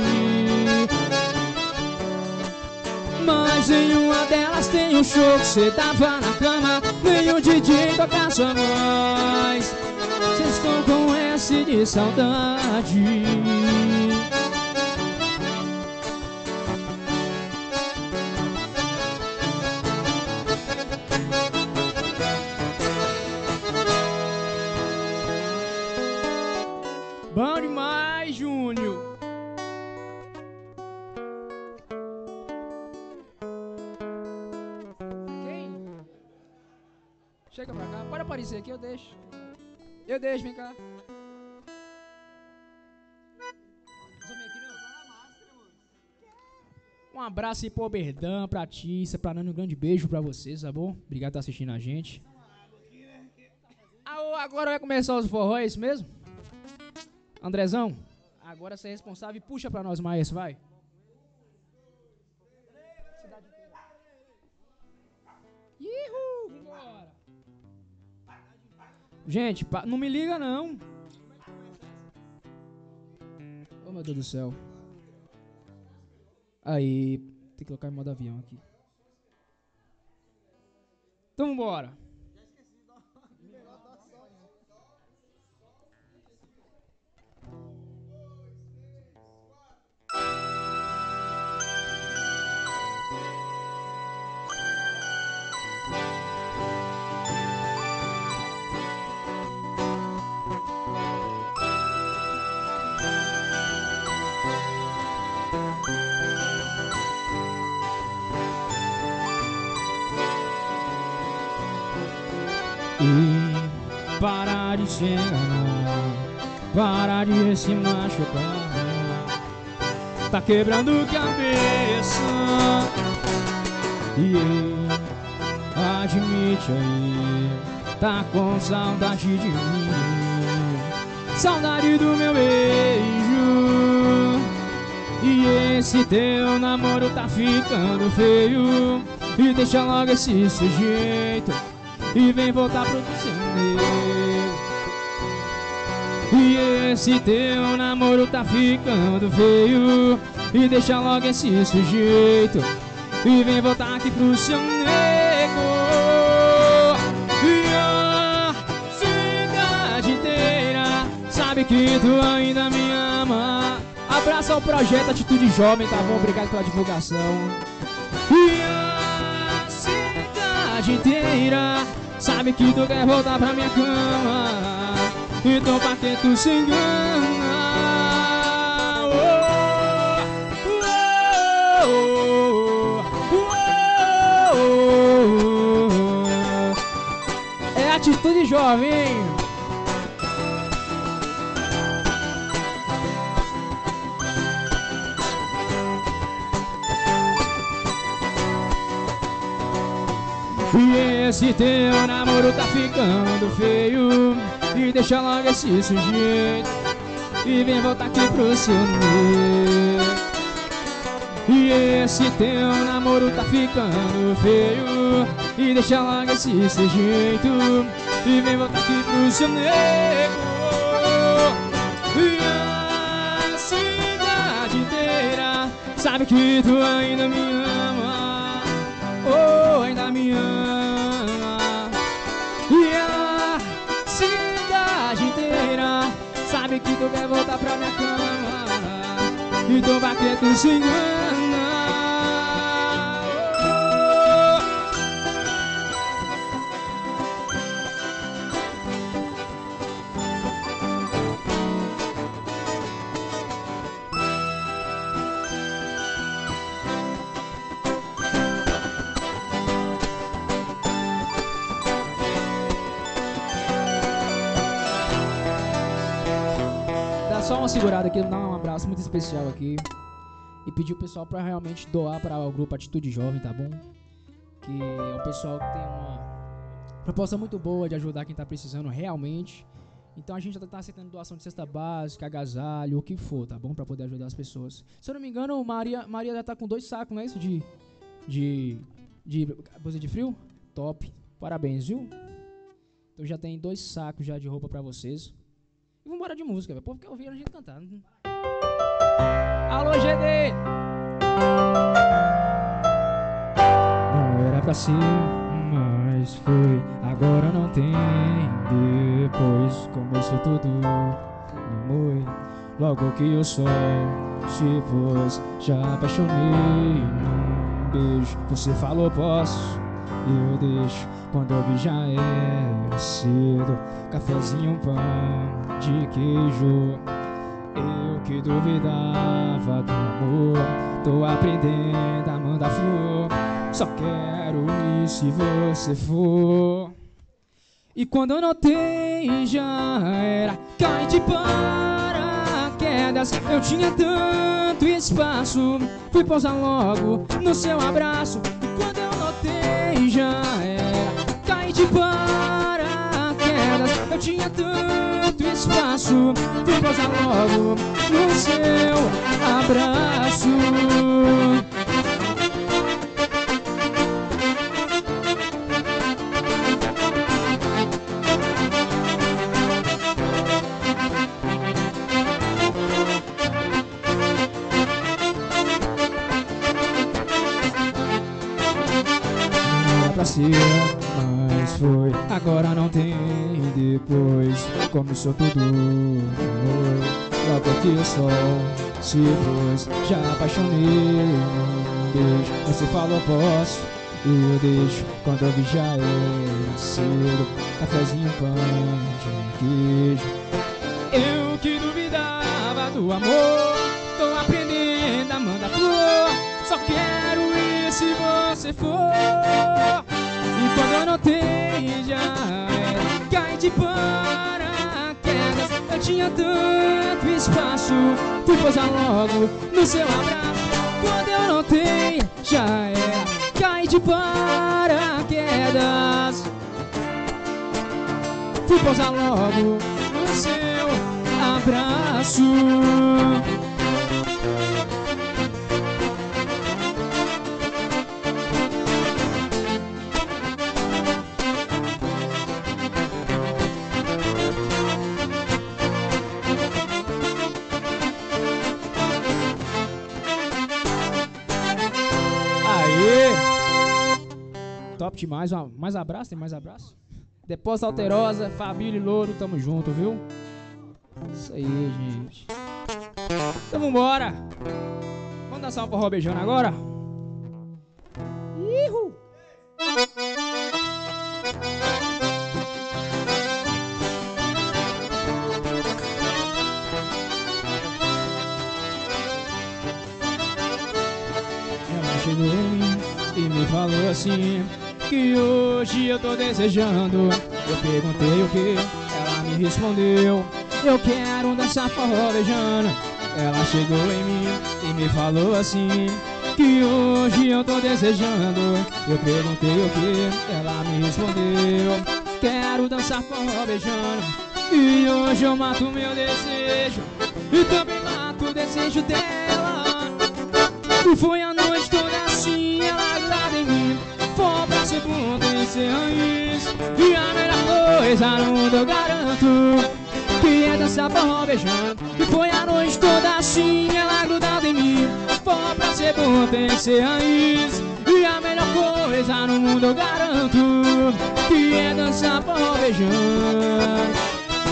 Mas nenhuma delas tem um show que cê dava na cama. Nem o DJ tocar sua voz. Cê estou com S de saudade. Chega pra cá. Pode aparecer aqui, eu deixo. Eu deixo, vem cá. Um abraço aí pro Oberdan, pra Tícia, pra Nani, um grande beijo pra vocês, tá bom? Obrigado por estar assistindo a gente. Agora vai começar os forró, é isso mesmo? Andrezão, agora você é responsável e puxa pra nós, maestro, vai. Ihu, vambora. Gente, não me liga não. Oh, meu Deus do céu. Aí, tem que colocar em modo avião aqui. Então vambora. E parar de se enganar, parar de se machucar, tá quebrando cabeça. E admite aí, tá com saudade de mim, saudade do meu beijo. E esse teu namoro tá ficando feio, e deixa logo esse sujeito e vem voltar pro seu meio. E esse teu namoro tá ficando feio, e deixa logo esse sujeito e vem voltar aqui pro seu nego. E a cidade inteira sabe que tu ainda me ama. Abraça o projeto Atitude Jovem, tá bom? Obrigado pela divulgação. E a cidade inteira sabe que tu quer voltar pra minha cama, então pra que tu se engana? É Atitude Jovem. E esse teu namoro tá ficando feio, e deixa logo esse sujeito e vem voltar aqui pro seu meio. E esse teu namoro tá ficando feio, e deixa logo esse sujeito e vem voltar aqui pro seu nego. E a cidade inteira sabe que tu ainda me ama, oh, ainda me ama. E a cidade inteira sabe que tu quer voltar pra minha cama, então vai que tu se engana. Só uma segurada aqui, dar um abraço muito especial aqui e pedir o pessoal pra realmente doar para o grupo Atitude Jovem, tá bom? Que é um pessoal que tem uma proposta muito boa de ajudar quem tá precisando realmente. Então a gente já tá aceitando doação de cesta básica, agasalho, o que for, tá bom? Pra poder ajudar as pessoas. Se eu não me engano, Maria já tá com 2 sacos, não é isso? De blusa de frio? Top. Parabéns, viu? Então já tem 2 sacos já de roupa pra vocês. E vambora de música, velho. O povo quer ouvir a gente cantar. Alô, GD! Não era pra ser, mas foi. Agora não tem. Depois começou tudo no moi. Logo que o sol se pôs, já apaixonei num beijo. Você falou posso, eu deixo. Quando eu vi já era cedo. Cafezinho, pão de queijo. Eu que duvidava do amor, tô aprendendo a mandar flor. Só quero ir se você for. E quando eu notei já era. Caí de paraquedas, eu tinha tanto espaço. Fui pousar logo no seu abraço. E quando eu notei já era. Caí de paraquedas, eu tinha tanto espaço. Fui pousar logo no seu abraço. Pra ser, mas foi. Agora não tem depois. Começou tudo. Logo que o sol se pôs. Já apaixonei num beijo. Você falou posso, eu deixo. Quando eu vi já é cedo. Cafezinho, pão de queijo. Eu que duvidava do amor, tô aprendendo a mandar flor. Só quero ir se você for. E quando eu notei já era. Caí de paraquedas, eu tinha tanto espaço. Fui pousar logo no seu abraço. Quando eu notei já era. Caí de paraquedas, fui pousar logo no seu abraço. Top demais, mais abraço, tem mais abraço? Depósito Alterosa, Fabílio e Louro, tamo junto, viu? Isso aí, gente. Então vambora. Vamos dançar um forró beijando agora? Ihu! Ela chegou em mim e me falou assim, que hoje eu tô desejando. Eu perguntei o que, ela me respondeu, eu quero dançar forró beijando. Ela chegou em mim e me falou assim, que hoje eu tô desejando. Eu perguntei o que, ela me respondeu, quero dançar forró beijando. E hoje eu mato meu desejo e também mato o desejo dela. E foi a noite toda assim, ela grudada em mim. For pra ser bom, tem que ser raiz. E a melhor coisa no mundo eu garanto, que é dançar forró beijando. E foi a noite toda assim, ela grudada em mim. For pra ser bom, tem que ser raiz. E a melhor coisa no mundo eu garanto, que é dançar forró beijando.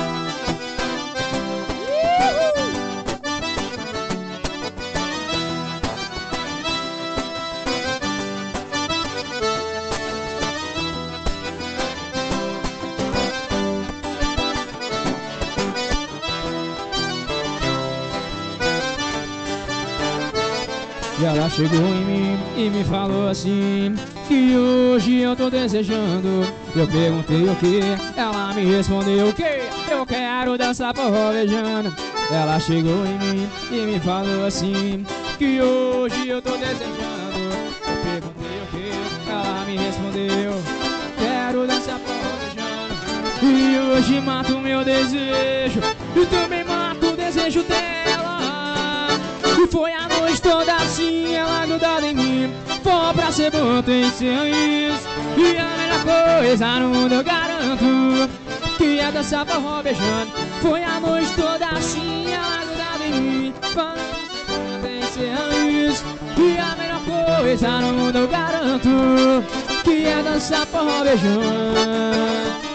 E ela chegou em mim e me falou assim, que hoje eu tô desejando. Eu perguntei o que, ela me respondeu o que, eu quero dançar forró beijando. Ela chegou em mim e me falou assim, que hoje eu tô desejando. Eu perguntei o que, ela me respondeu, quero dançar forró beijando. E hoje mato o meu desejo e também mato o desejo dela. E foi a noite toda assim, ela grudada em mim. For pra ser bom, tem que ser raiz. E a melhor coisa no mundo eu garanto, que é dançar forró beijando. Foi a noite toda assim, ela grudada em mim. For pra ser bom, tem que ser raiz. E a melhor coisa no mundo eu garanto, que é dançar forró beijando.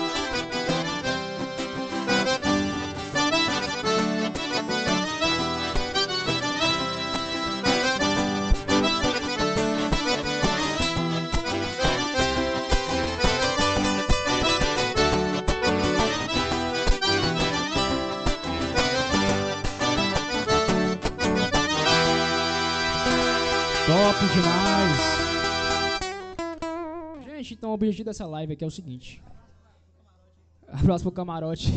Top demais. Gente, então o objetivo dessa live aqui é o seguinte: Abraço pro camarote.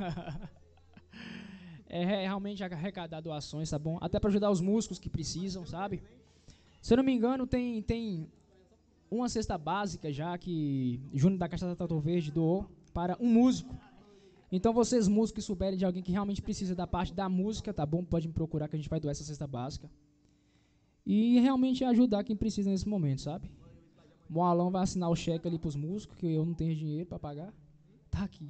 É realmente arrecadar doações, tá bom? Até pra ajudar os músicos que precisam, sabe? Se eu não me engano, tem uma cesta básica já que Júnior da Cachaça Tatu Verde doou para um músico. Então vocês músicos que souberem de alguém que realmente precisa da parte da música, tá bom? Pode me procurar que a gente vai doar essa cesta básica. E realmente ajudar quem precisa nesse momento, sabe? Moalão vai assinar o cheque ali pros músicos, que eu não tenho dinheiro para pagar. Tá aqui.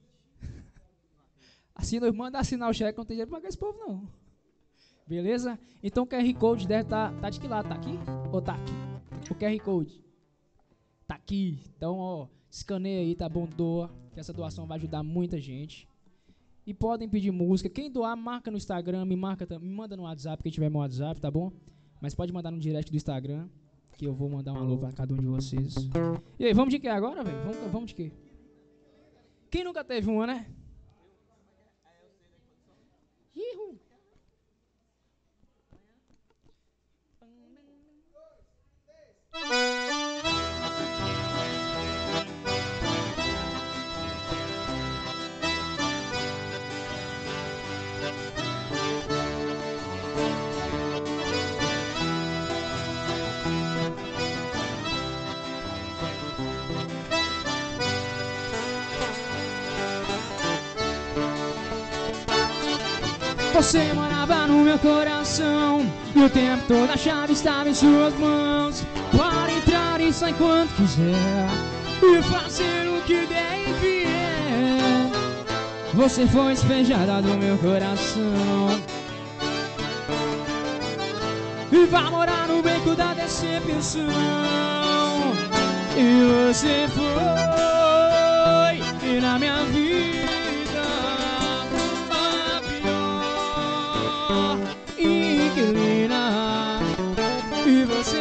Manda assinar o cheque, que eu não tenho dinheiro pra pagar esse povo, não. Beleza? Então o QR Code deve tá de que lado? Tá aqui? Ou tá aqui? O QR Code tá aqui. Então, ó, escaneia aí, tá bom? Doa, que essa doação vai ajudar muita gente. E podem pedir música. Quem doar, marca no Instagram, me manda no WhatsApp, quem tiver meu WhatsApp, tá bom? Mas pode mandar no direct do Instagram, que eu vou mandar um alô pra cada um de vocês. E aí, vamos de quê agora, velho? Vamos de quê? Quem nunca teve uma, né? Ihu. Você morava no meu coração e o tempo todo a chave estava em suas mãos. Para entrar e sair quando quiser e fazer o que der e vier. Você foi despejada do meu coração e vai morar no beco da decepção. E você foi e na minha vida inquilina. E você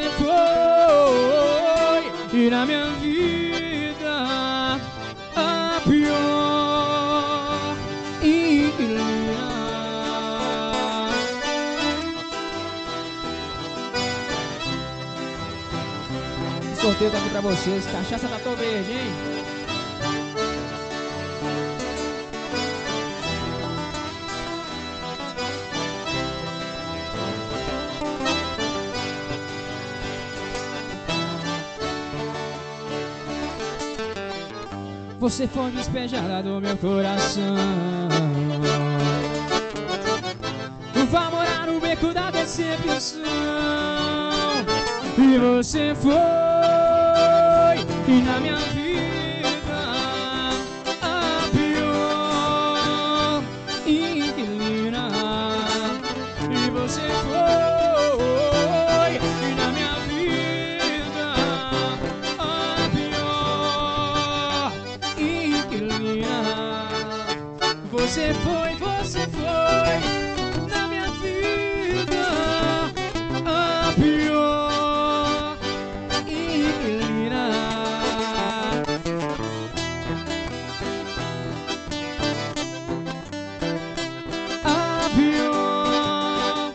foi e na minha vida a pior inquilina. Sorteio daqui pra vocês, Cachaça Tatu Verde, hein? Você foi despejada do meu coração, vai morar no beco da decepção. E você foi e na minha vida a pior inquilina. E você foi e na minha vida a pior inquilina. Você foi na minha vida a pior inquilina. A pior.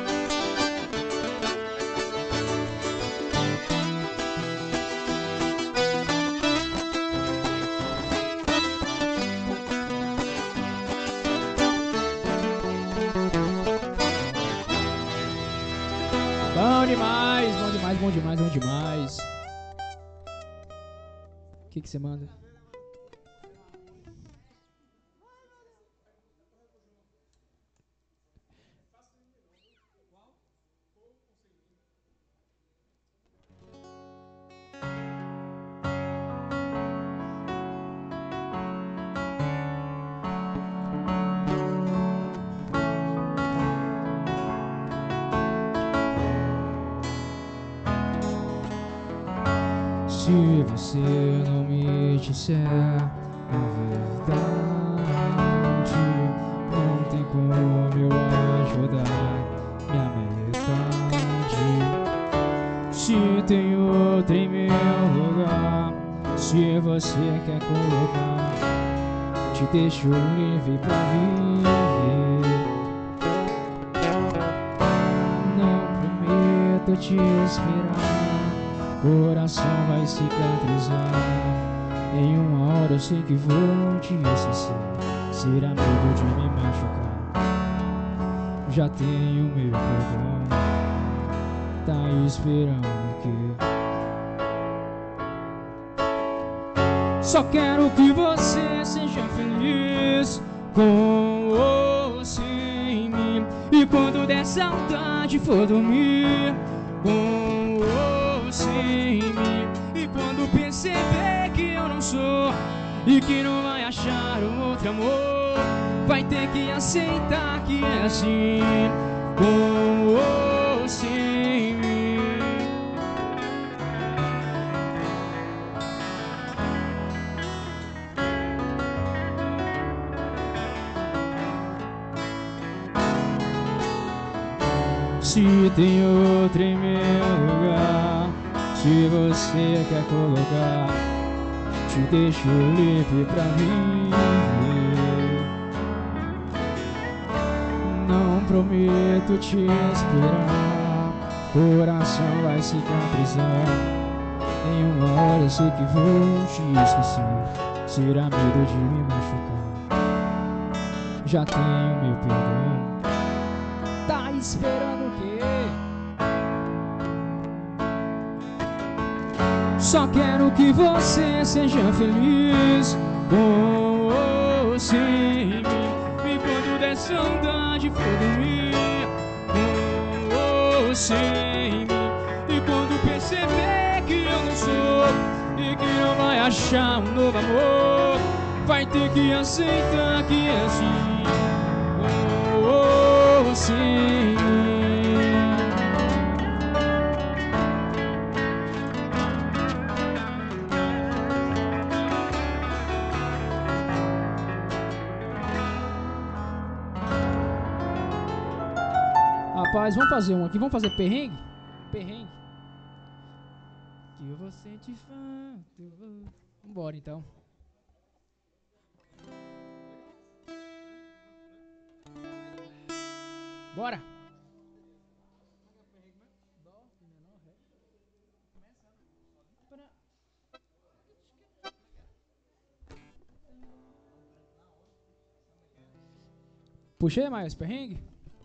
Bom demais, bom demais, bom demais, bom demais. O que você manda? Se você não me disser a verdade, não tem como eu ajudar minha metade. Se tem outra em meu lugar, se você quer colocar, te deixo livre pra viver. Não prometo te esperar, coração vai cicatrizar Em uma hora eu sei que vou te esquecer. Será medo de me machucar. Já tenho meu perdão. Tá esperando o quê? Só quero que você seja feliz com ou sem mim. E quando der saudade for dormir com ou sem mim. E quando perceber que eu não sou e que não vai achar um outro amor, vai ter que aceitar que é assim, com ou sem mim. Se tem outro em meu lugar, se você quer colocar, te deixo livre pra mim. Não prometo te esperar, coração vai cicatrizar. Em uma hora eu sei que vou te esquecer. Será medo de me machucar. Já tenho meu perdão. Tá esperando o quê? Só quero que você seja feliz com ou sem mim. E quando der saudade for dormir com ou sem mim. E quando perceber que eu não sou e que não vai achar um novo amor, vai ter que aceitar que é assim, com ou sem mim. Rapaz, vamos fazer um aqui, vamos fazer perrengue? Perrengue. Que eu vou sentir falta. Vambora então. Bora. Puxei mais perrengue?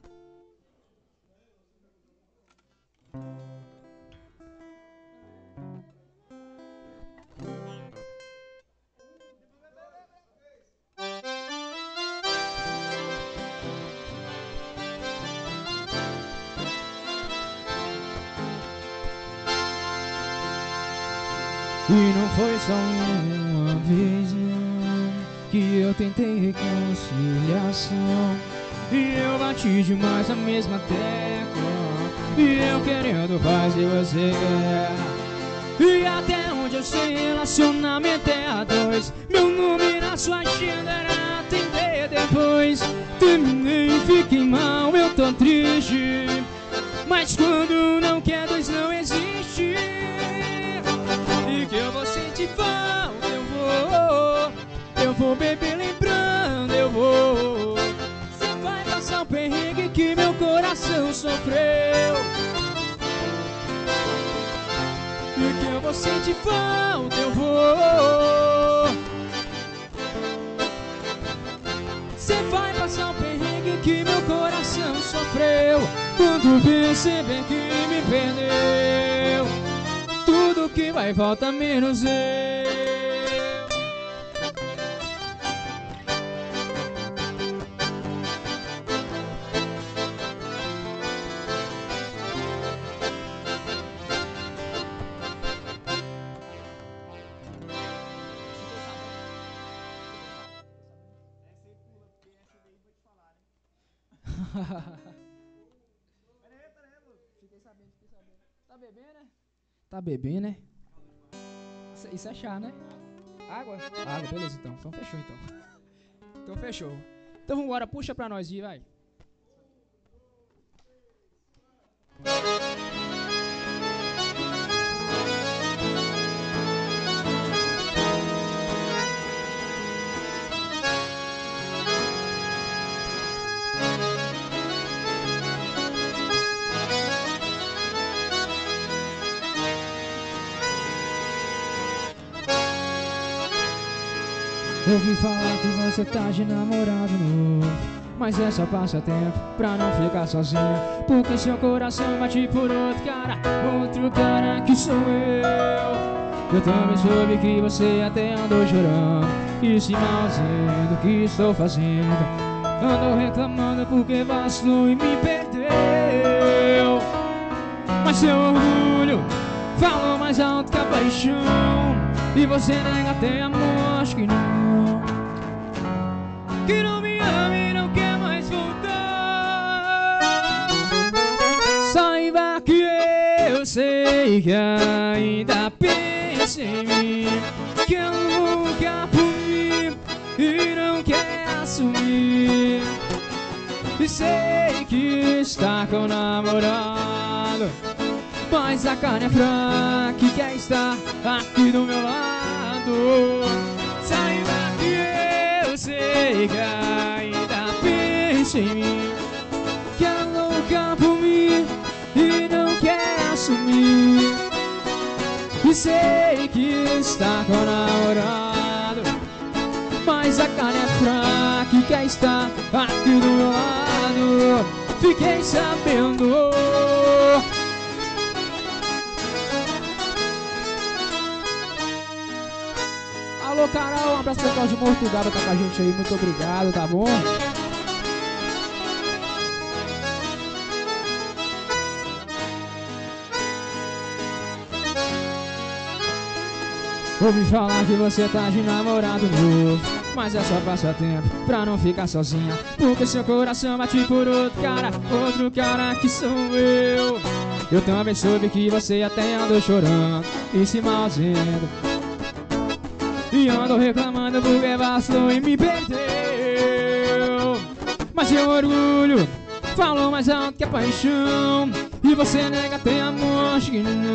E não foi só uma vez não, que eu tentei reconciliação. E eu bati demais a mesma tecla, e eu querendo fazer você guerra. E até onde eu sei, relacionamento é a dois. Meu nome na sua agenda era atender depois. Terminei e fiquei mal, eu tô triste. Mas quando não quer dois não existe. E que eu vou sentir falta, eu vou beber lembrando, eu vou. Você vai passar o perrengue que meu coração sofreu. E que eu vou sentir falta, eu vou. Você vai passar o perrengue que meu coração sofreu. Quando perceber que me perdeu, tudo que vai volta menos eu. Fiquei sabendo. Tá bebendo, né? Tá bebendo, né? Isso é chá, né? Água? Água, beleza então. Então fechou então. Então fechou. Então vambora, puxa pra nós ir, vai. Ouvi falar que você tá de namorado novo, mas é só passatempo pra não ficar sozinha, porque seu coração bate por outro cara que sou eu. Eu também soube que você até andou chorando e se maldizendo do que estou fazendo. Andou reclamando porque vacilou e me perdeu. Mas seu orgulho falou mais alto que a paixão, e você nega até a morte que não me ama e não quer mais voltar. Saiba que eu sei que ainda pensa em mim, que eu nunca fui e não quer assumir. E sei que está com o namorado, mas a carne é fraca e quer estar aqui do meu lado. Saiba que eu sei que ainda pensa em mim, que é louca por mim e não quer assumir. E sei que está com o namorado, mas a carne é fraca e quer estar aqui do meu lado. Fiquei sabendo. Alô, Carol, um abraço pro pessoal de Mortugaba, tá com a gente aí, muito obrigado, tá bom? Ouvi falar que você tá de namorado novo, mas é só passatempo pra não ficar sozinha, porque seu coração bate por outro cara que sou eu. Eu também soube que você até andou chorando e se maldizendo, e andou reclamando porque vacilou e me perdeu. Mas seu orgulho falou mais alto que a paixão, e você nega até a morte que não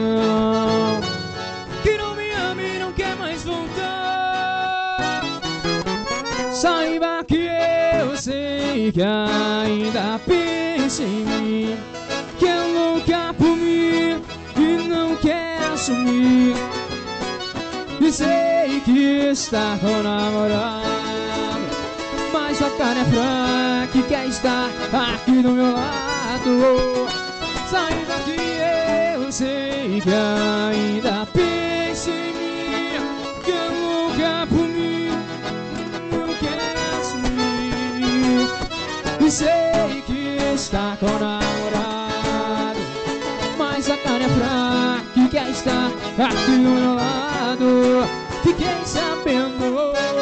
me ama e não quer mais voltar. Saiba que eu sei que ainda pensa em mim, que é louca por mim e não quer assumir. E sei que está com o namorado, mas a carne é fraca e quer estar aqui do meu lado. Saiba que eu sei que ainda pensa em mim, que é louca por mim, não quer assumir. E sei que está com o namorado, mas a carne é fraca e quer estar aqui do meu lado. Fiquei sabendo.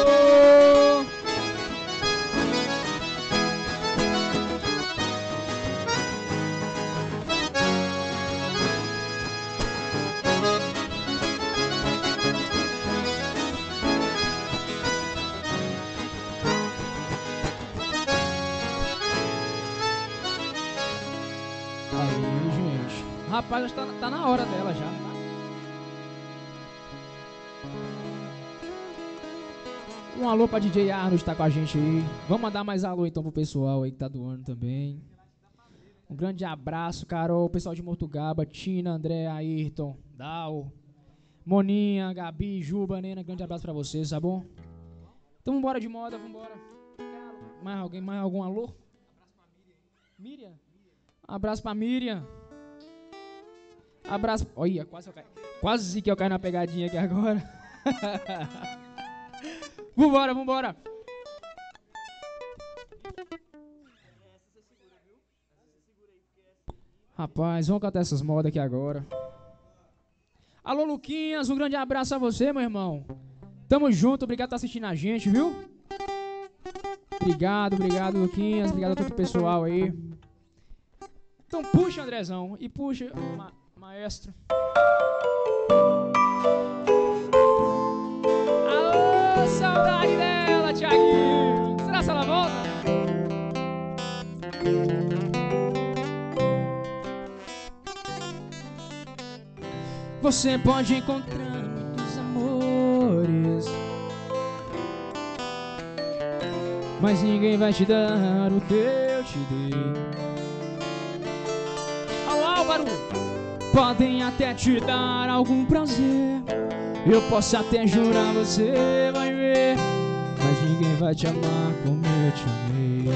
Aí, gente. Rapaz, tá na hora dela já. Um alô pra DJ Arnold, tá com a gente aí. Vamos mandar mais alô então pro pessoal aí que tá doando também. Um grande abraço, Carol, pessoal de Mortugaba, Tina, André, Ayrton, Dal, Moninha, Gabi, Juba, Nena, grande abraço pra vocês, tá bom? Então vambora de moda, vambora. Mais alguém, mais algum alô? Miriam? Abraço pra Miriam. Abraço. Olha, quase que eu caio na pegadinha aqui agora. Vambora, vambora. Rapaz, vamos cantar essas modas aqui agora. Alô, Luquinhas, um grande abraço a você, meu irmão. Tamo junto, obrigado por estar assistindo a gente, viu? Obrigado, Luquinhas. Obrigado a todo o pessoal aí. Então puxa, Andrezão, e puxa, maestro. Alô, saudade dela, Thiaguinho. Será que ela volta? Você pode encontrar muitos amores, mas ninguém vai te dar o que eu te dei. Alô, Álvaro! Podem até te dar algum prazer, eu posso até jurar, você vai ver. mas ninguém vai te amar como eu te amei.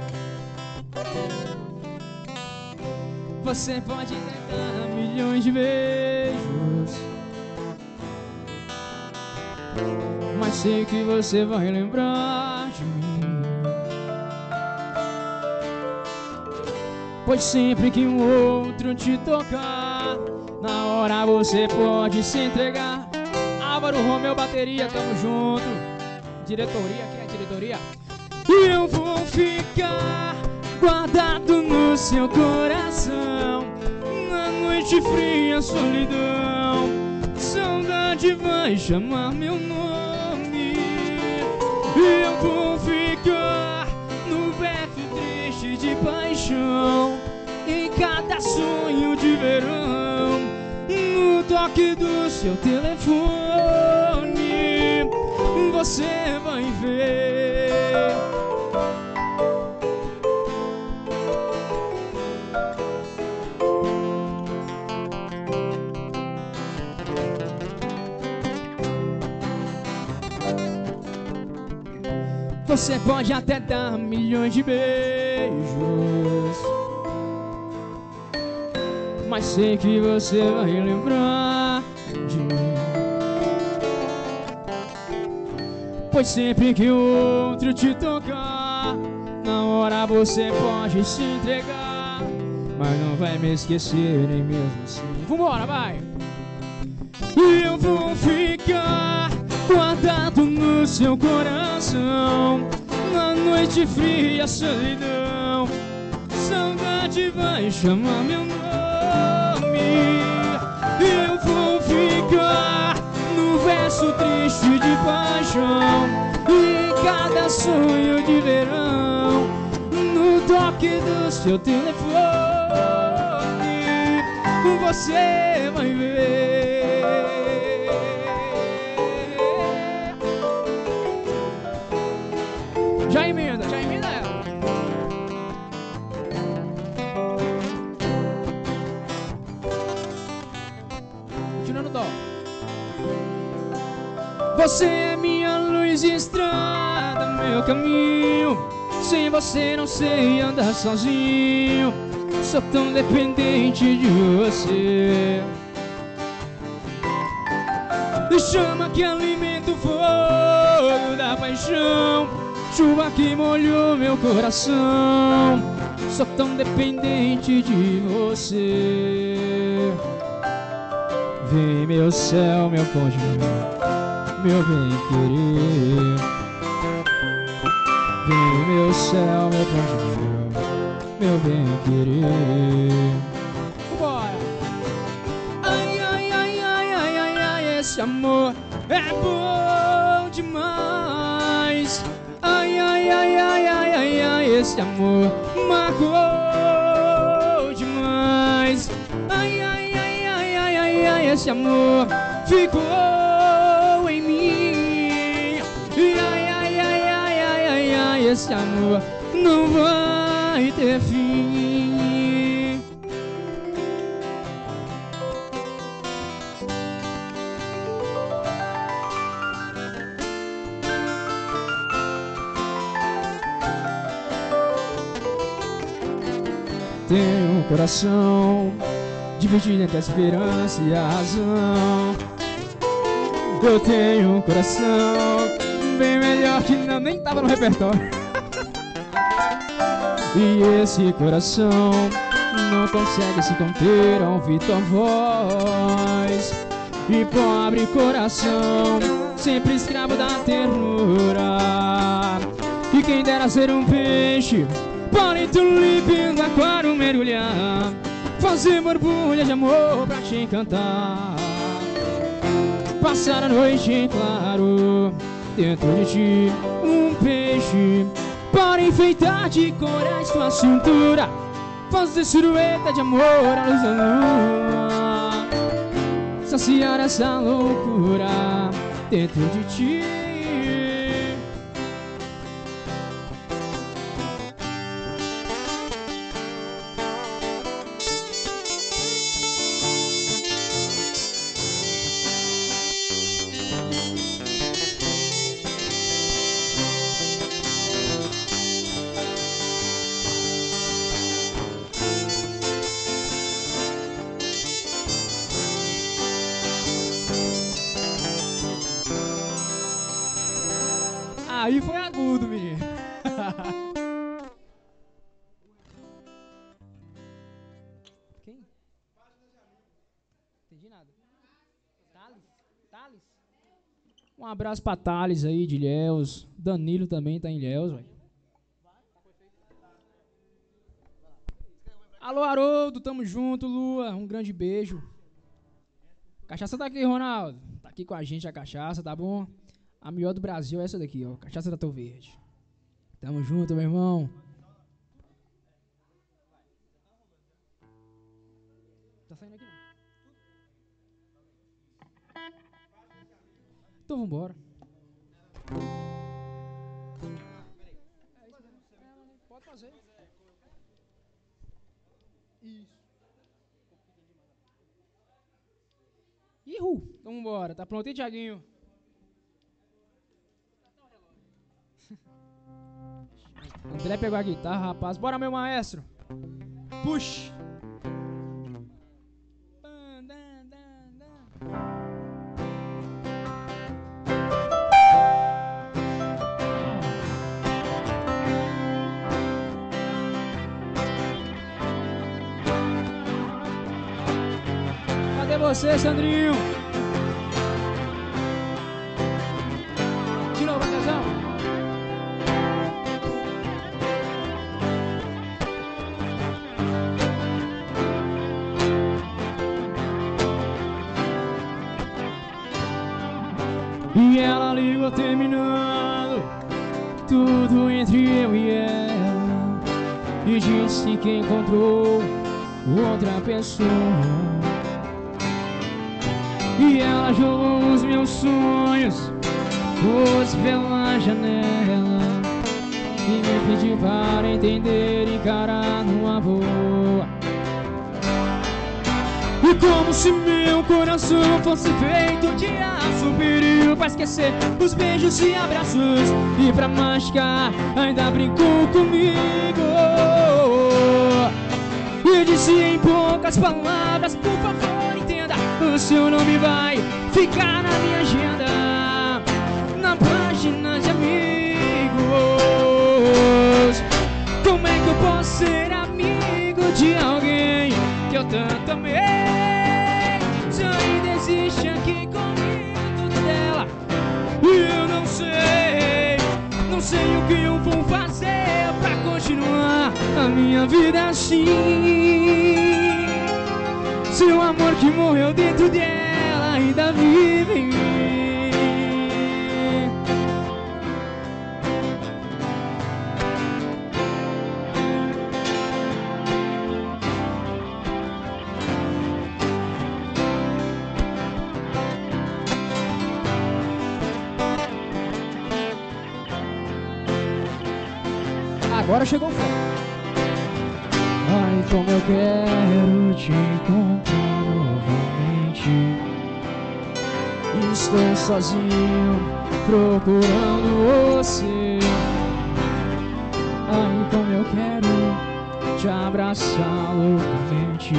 Você pode tentar milhões de beijos, mas sei que você vai lembrar de mim. Pois sempre que um outro te tocar, na hora você pode se entregar. Álvaro Romeu, bateria, tamo junto. Diretoria, quem é a diretoria? E eu vou ficar guardado no seu coração, na noite fria, solidão. Saudade vai chamar meu nome. E eu vou ficar no berço triste de paixão, em cada sonho de verão, no toque do seu telefone. Você vai ver. Você pode até dar milhões de beijos, mas sei que você vai lembrar de mim. Pois sempre que o outro te tocar, na hora você pode se entregar, mas não vai me esquecer nem mesmo assim. Vambora, vai! E eu vou ficar guardado no seu coração, na noite fria, solidão. Saudade vai chamar meu nome. E eu vou ficar no verso triste de paixão, em cada sonho de verão, no toque do seu telefone. Você vai ver. Já emenda ela. Continuando o dó. Você é minha luz e estrada, meu caminho. Sem você não sei andar sozinho. Sou tão dependente de você. Chama que alimenta o fogo da paixão, chuva que molhou meu coração. Sou tão dependente de você. Vem meu céu, meu pão de meu bem querer. Vem meu céu, meu pão de meu bem querer. Bora! Ai, ai, ai, ai, ai, ai, ai, esse amor é bom demais. Ai, ai, ai, ai, ai, ai, ai, esse amor marcou demais. Ai, ai, ai, ai, ai, ai, ai, esse amor ficou em mim. Ai, ai, ai, ai, ai, ai, ai, esse amor não vai ter fim. Tenho um coração dividido entre a esperança e a razão. Eu tenho um coração bem melhor que não, nem tava no repertório. E esse coração não consegue se conter ao ouvir tua voz. E pobre coração, sempre escravo da ternura. E quem dera ser um peixe, palito limpo no aquário mergulhar, fazer borbulha de amor pra te encantar. Passar a noite em claro dentro de ti, um peixe para enfeitar de corais tua cintura, fazer silhueta de amor à luz da lua, saciar essa loucura dentro de ti. Aí foi agudo, menino. Quem? Entendi nada. Thales? Um abraço pra Thales aí, de Ilhéus. Danilo também tá em Ilhéus, velho. Alô, Haroldo, tamo junto, Lua. Um grande beijo. Cachaça tá aqui, Ronaldo. Tá aqui com a gente a cachaça, tá bom? A melhor do Brasil é essa daqui, ó. Cachaça da Tô Verde. Tamo junto, meu irmão. Tá saindo aqui não. Então vambora. Pode fazer. Isso. Ihu! Então vambora. Tá pronto aí, Thiaguinho? André pegou a guitarra, rapaz. Bora, meu maestro. Puxa. Cadê você, Sandrinho? De novo, atenção. E ela ligou terminando tudo entre eu e ela, e disse que encontrou outra pessoa. E ela jogou os meus sonhos todos pela janela e me pediu para entender e encarar numa boa. E como se meu coração fosse feito de aço, pediu pra esquecer os beijos e abraços, e pra machucar ainda brincou comigo. E disse em poucas palavras: por favor, entenda, o seu nome vai ficar na minha agenda, na página de amigos. Como é que eu posso ser amigo de alguém que eu tanto amei? Se ainda existe aqui comigo tudo dela, e eu não sei o que eu vou fazer pra continuar a minha vida assim. Seu amor que morreu dentro dela ainda vive em mim. Agora chegou o foco. Ai, como eu quero te encontrar novamente. Estou sozinho procurando você. Ai, como eu quero te abraçar loucamente.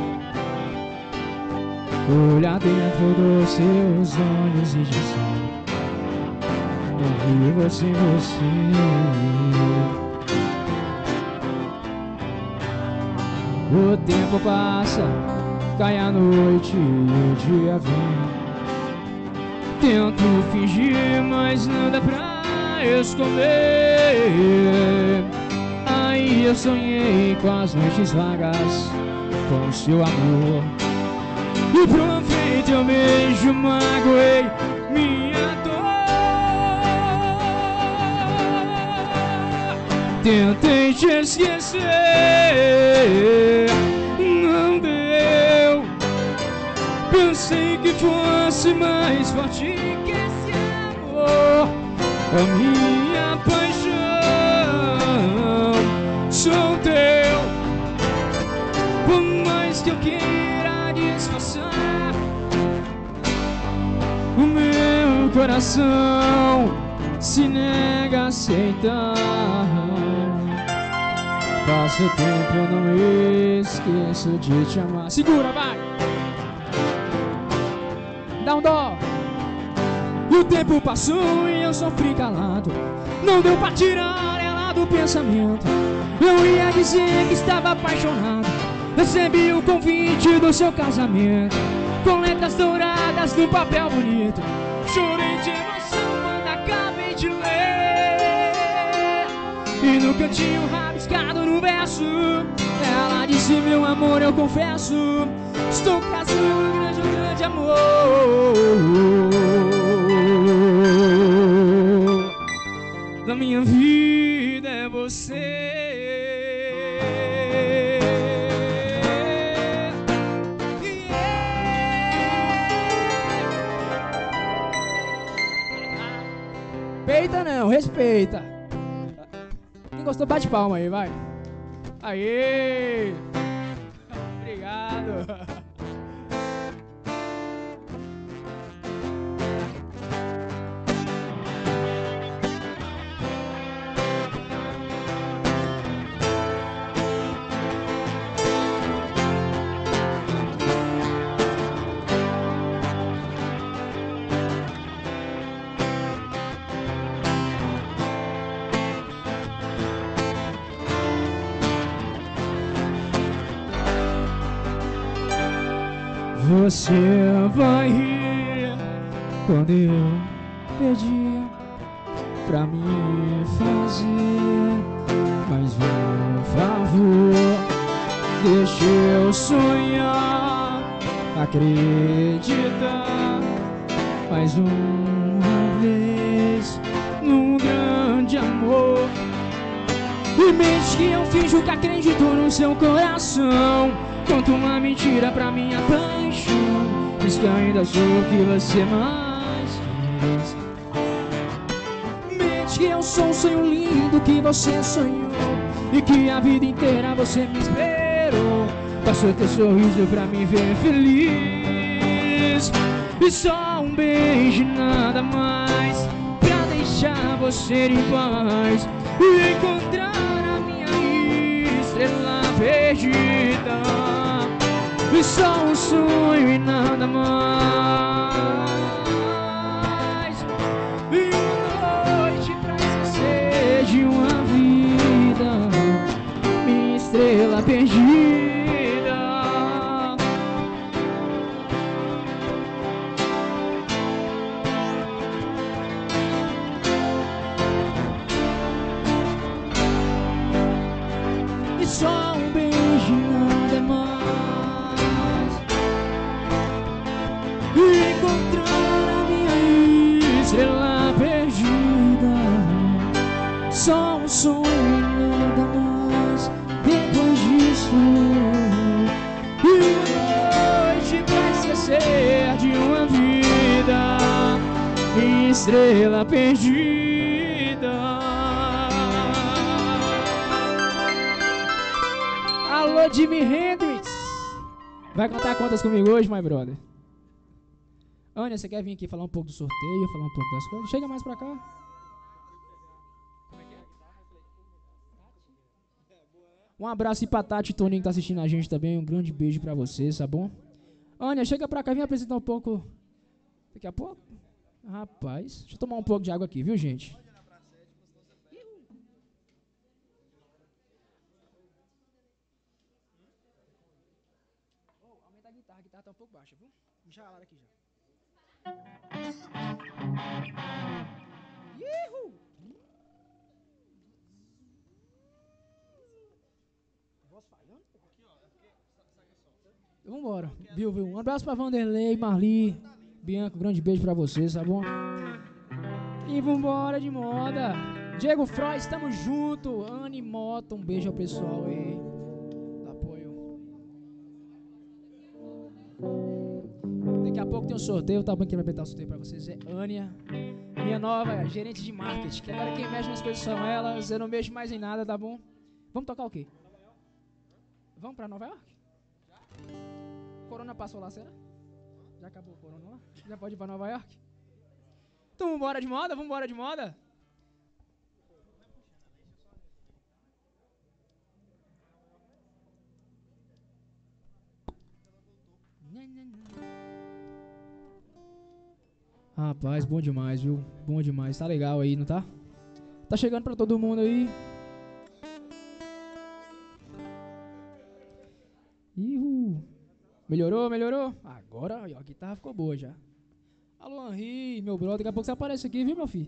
Olhar dentro dos seus olhos e dizer: não vivo sem você. O tempo passa, cai a noite e o dia vem. Tento fingir, mas não dá pra esconder. Aí eu sonhei com as noites vagas, com o seu amor. E pro teu beijo magoei minha dor. Tentei te esquecer, não deu. Pensei que fosse mais forte que esse amor. A minha paixão, sou teu. Por mais que eu queira disfarçar, o meu coração se nega a aceitar. Passa o tempo, eu não me esqueço de te amar. Segura, vai! Dá um dó! E o tempo passou e eu sofri calado. Não deu pra tirar ela do pensamento. Eu ia dizer que estava apaixonado. Recebi o convite do seu casamento, com letras douradas no papel bonito. Chorei de emoção quando acabei de ler. E no cantinho rabiscado no verso, ela disse: meu amor, eu confesso, estou casando um grande amor. Da minha vida é você. Respeita não, respeita. Quem gostou, bate palma aí, vai. Aê! Obrigado. Você vai rir quando eu pedir pra me fazer mais um favor. Deixa eu sonhar, acreditar mais uma vez num grande amor. E mente que eu finjo que acredito no seu coração, conto uma mentira pra minha paixão. Diz que ainda sou o que você mais quis. Mente que eu sou um sonho lindo que você sonhou, e que a vida inteira você me esperou. Passou teu sorriso pra me ver feliz. E só um beijo, nada mais, pra deixar você em paz e encontrar a minha estrela perdida. E só um sonho e nada mais. E uma noite pra esquecer de uma vida, minha estrela perdida. E só um beijo, nada mais. E encontrar a minha estrela perdida. Só um sonho e nada mais. Depois disso, e uma noite pra esquecer de uma vida, minha estrela perdida. Alô, Jimi Hendrix. Vai cantar quantas comigo hoje, my brother? Ania, você quer vir aqui falar um pouco do sorteio, falar um pouco das coisas? Chega mais pra cá. Um abraço aí pra Tati e Toninho que tá assistindo a gente também. Um grande beijo pra vocês, tá bom? Ania, chega pra cá, vem apresentar um pouco. Daqui a pouco? Rapaz, deixa eu tomar um pouco de água aqui, viu, gente? Aumenta a guitarra tá um pouco baixa, viu? Já lá aqui já. Ihu! Voz falhando? Vambora, viu? Um abraço pra Vanderlei, Marli, Bianca, um grande beijo pra vocês, tá bom? E vambora de moda. Diego Frois, tamo junto. Anne Mota, um beijo ao pessoal aí. Dá apoio. Daqui a pouco tem um sorteio, tá bom? Quem vai apresentar o sorteio pra vocês é Ania, minha nova gerente de marketing. Que agora quem mexe nas coisas são elas, eu não mexo mais em nada, tá bom? Vamos tocar o quê? Vamos pra Nova York? Corona passou lá, será? Já acabou o Corona lá? Já pode ir pra Nova York? Então vambora de moda? Vambora de moda? Rapaz, bom demais, viu? Bom demais. Tá legal aí, não tá? Tá chegando pra todo mundo aí. Ihu. Melhorou, melhorou? Agora ó, a guitarra ficou boa já. Alô, Henri, meu brother. Daqui a pouco você aparece aqui, viu, meu filho?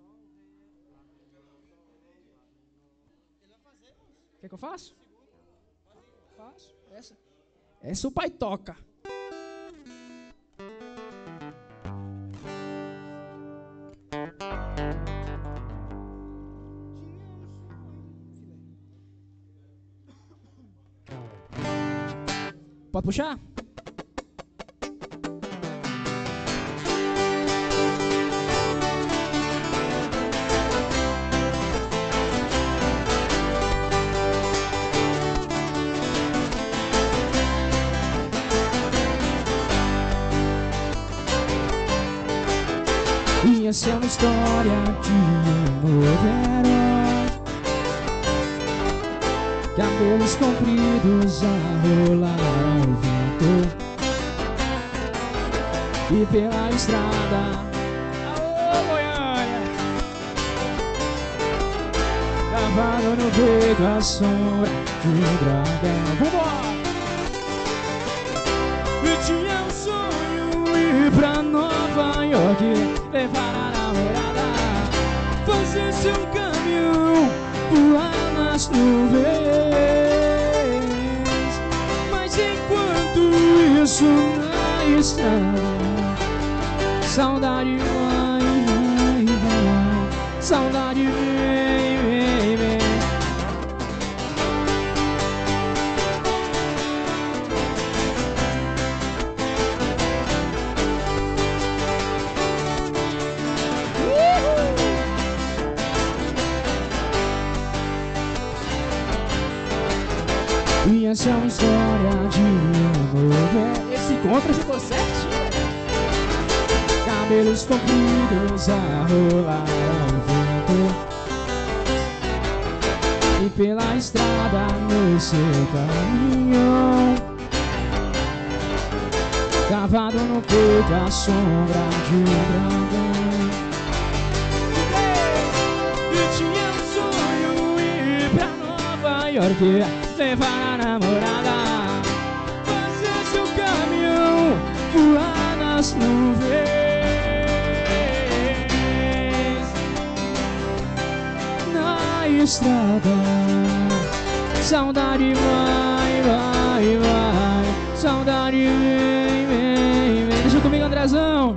Quer que eu faça? Faço. Essa o pai toca. Pode puxar? E essa é uma história de um novo herói. Cabelos compridos a rolar ao vento. E pela estrada, aô Goiânia, gravado no peito a sombra de um dragão. Vambora! E tinha um sonho ir pra Nova York, levar a namorada, fazer seu caminhão, voar nas nuvens. Mas enquanto isso na estrada, saudade vai, saudade vem. E essa é uma história de amor. Esse contra ficou certinho. Cabelos compridos a rolar ao vento. E pela estrada no seu caminhão, cavado no peito a sombra de um dragão. E tinha um sonho ir pra Nova York, levar a namorada, fazer seu caminhão, voar nas nuvens. Na estrada, saudade vai, saudade vem. Deixa comigo, Andrezão.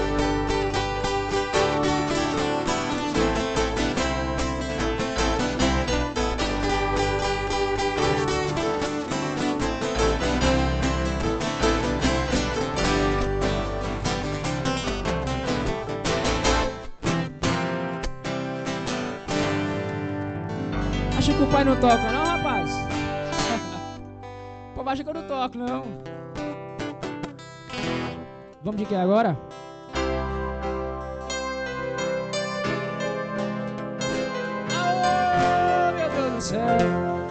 Acha que o pai não toca não, rapaz? O povo acha que eu não toco, não. Vamos de que agora? Oh, meu Deus do céu.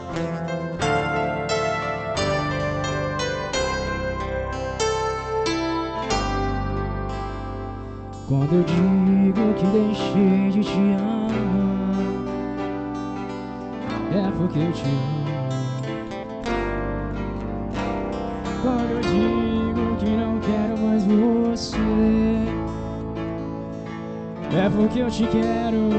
Quando eu digo que deixei de te amar, é porque eu te amo. Quando eu digo que não quero mais você, é porque eu te quero.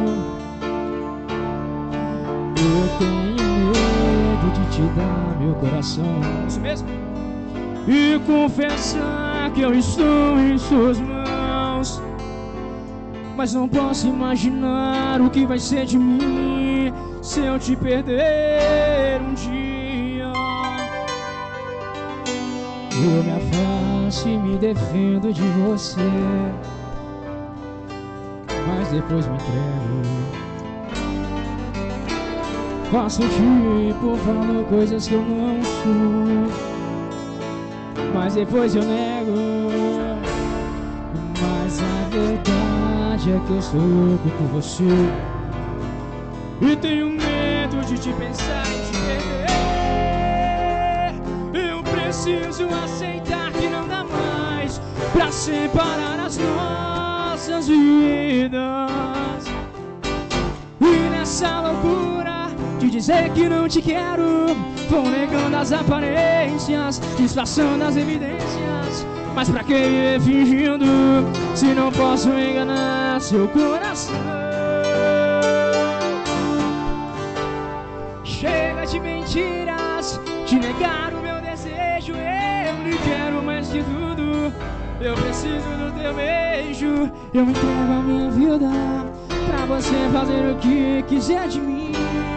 Eu tenho medo de te dar meu coração, isso mesmo? E confessar que eu estou em suas mãos. Mas não posso imaginar o que vai ser de mim se eu te perder um dia. Eu me afasto e me defendo de você, mas depois me entrego. Faço tipo, falo coisas que eu não sou, mas depois eu nego. Mas a verdade é que eu sou louco por você e tenho medo de te pensar e te perder. Eu preciso aceitar que não dá mais pra separar as nossas nossas vidas. E nessa loucura de dizer que não te quero, vou negando as aparências, disfarçando as evidências. Mas pra que viver fingindo, se não posso enganar seu coração? Chega de mentiras, de negar o meu desejo. Eu lhe quero mais que tudo, eu preciso do teu beijo. Eu entrego a minha vida pra você fazer o que quiser de mim.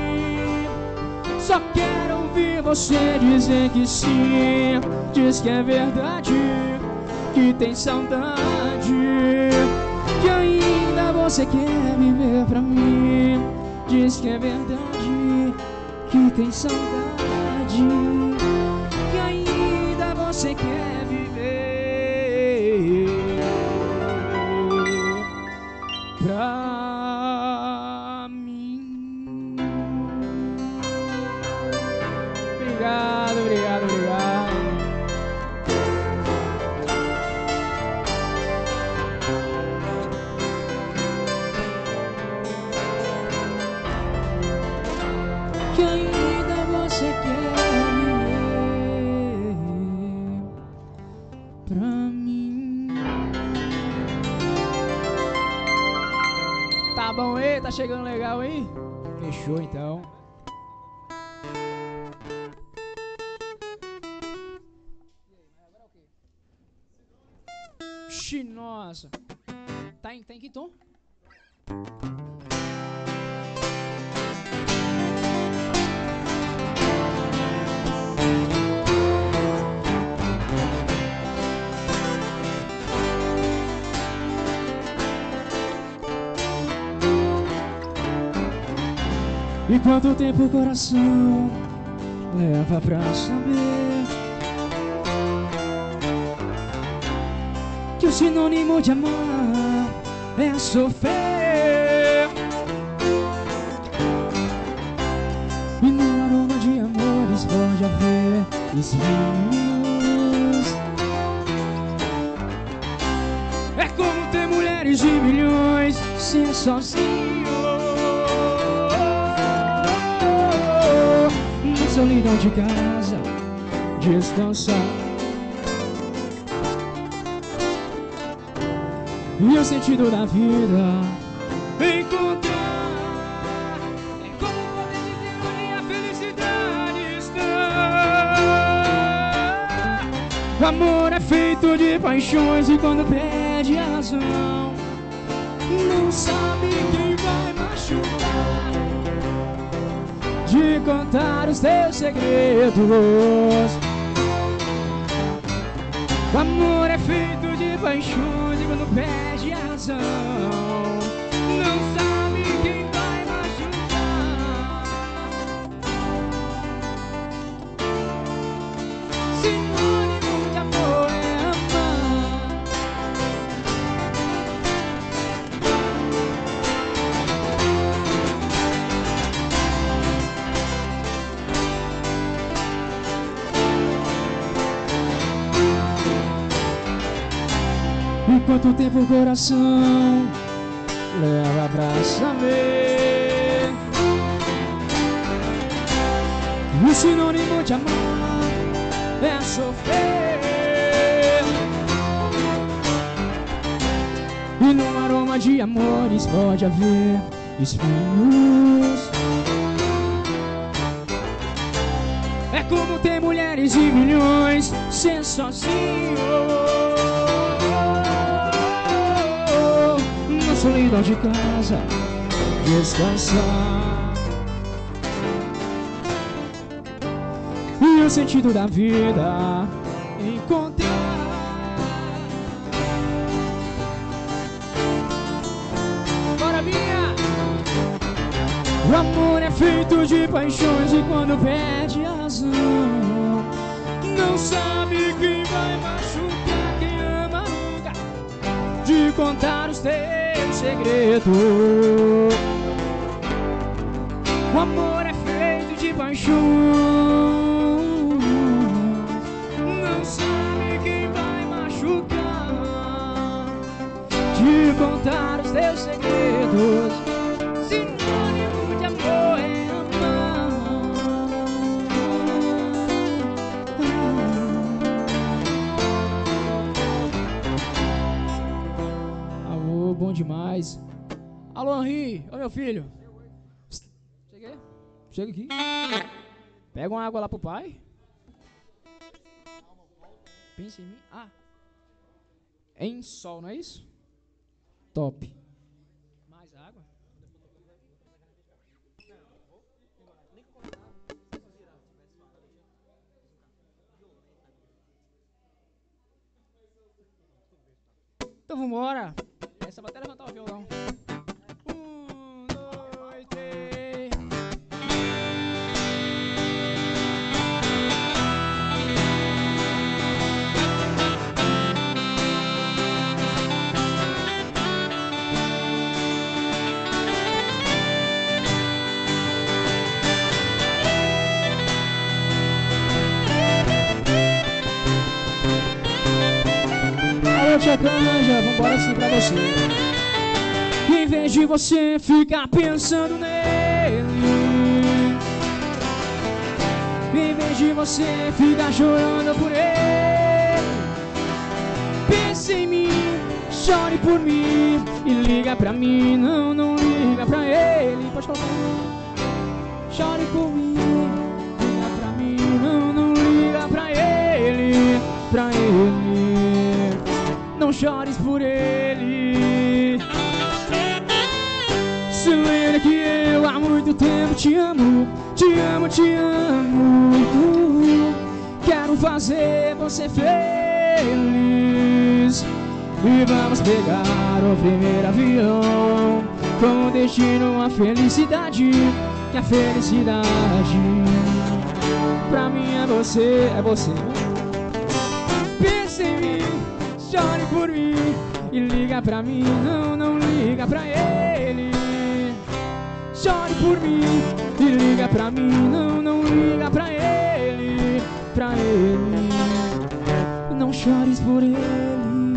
Só quero ouvir você dizer que sim. Diz que é verdade, que tem saudade, que ainda você quer viver pra mim. Diz que é verdade, que tem saudade, que ainda você quer viver pra mim. Obrigado, obrigado, obrigado. Que ainda você quer viver pra mim. Tá bom aí? Tá chegando legal aí? Fechou então. Ixi, nossa. Tá em que tom? E quanto tempo o coração leva pra saber que o sinônimo de amar é sofrer? E no aroma de amores pode haver espinhos. É como ter mulheres de milhões, ser sozinho. Solidão de casa, descansar. E o sentido da vida encontrar. É como poder dizer onde a felicidade está. O amor é feito de paixões e quando perde a razão, não sabe quem vai machucar. De contar os teus segredos. O amor é feito de paixões e quando perde a razão, não sabe quem vai machucar. Sinônimo de amor é amar. E quanto tempo o coração leva pra saber que o sinônimo de amar é sofrer. E no aroma de amores pode haver espinhos. É como ter mulheres e milhões, ser sozinho. Na solidão de casa, descansar. E o sentido da vida encontrar. Bora, minha! O amor é feito de paixões e quando perde a razão, não sabe quem vai machucar, quem ama nunca. De contar os teus segredos. O amor é feito de paixões, não sabe quem vai machucar. De contar os teus segredos. Sinônimo de amor é amar. Alô, bom demais. Alô, Henri, ô meu filho. Cheguei? Chega aqui. Pega uma água lá pro pai. Pensa em mim. Ah. Em sol, não é isso? Top. Mais água? Então vambora. Essa vai até levantar o violão. 1, 2, 3. Tia Canja, vambora assim pra você. Em vez de você ficar pensando nele, em vez de você ficar chorando por ele, pense em mim, chore por mim e liga pra mim. Não, não liga pra ele. Pode colocar. Chore por mim, liga pra mim. Não, não liga pra ele, pra ele. Não chores por ele. Se lembra que eu há muito tempo te amo, te amo, te amo. Quero fazer você feliz. E vamos pegar o primeiro avião com destino à felicidade. Que a felicidade pra mim é você, é você. Pensa em mim, chore por mim e liga pra mim. Não, não liga pra ele. Chore por mim e liga pra mim. Não, não liga pra ele, pra ele. Não chores por ele.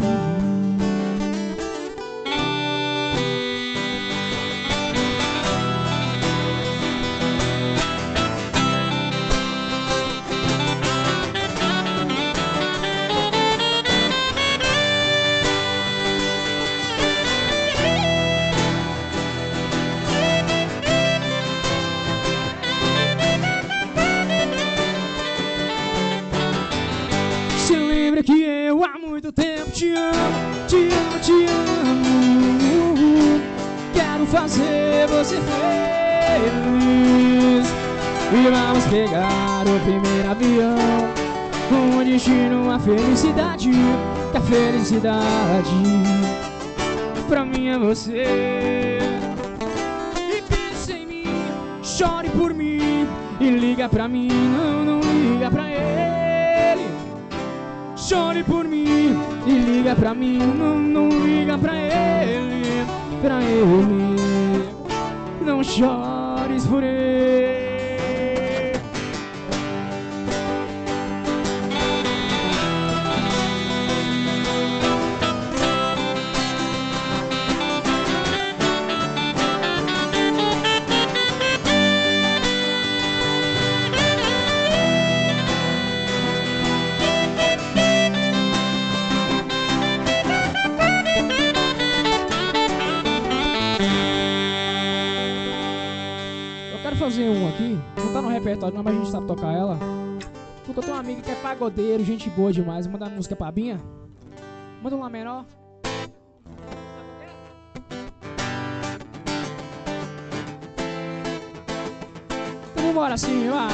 Que eu há muito tempo te amo, te amo, te amo. Quero fazer você feliz. E vamos pegar o primeiro avião com destino à felicidade. Que a felicidade pra mim é você. E pense em mim, chore por mim e liga pra mim. Não, não liga pra ele. Chore por mim e liga pra mim. Não, não liga pra ele, pra ele. Não chores por ele. Fazer um aqui, não tá no repertório não, mas a gente sabe tocar ela. Porque eu tenho uma amiga que é pagodeiro, gente boa demais. Mandar música pra Binha. Manda um lá menor. Então vambora assim, vai.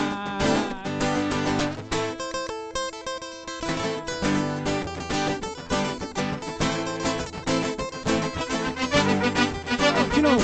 De novo.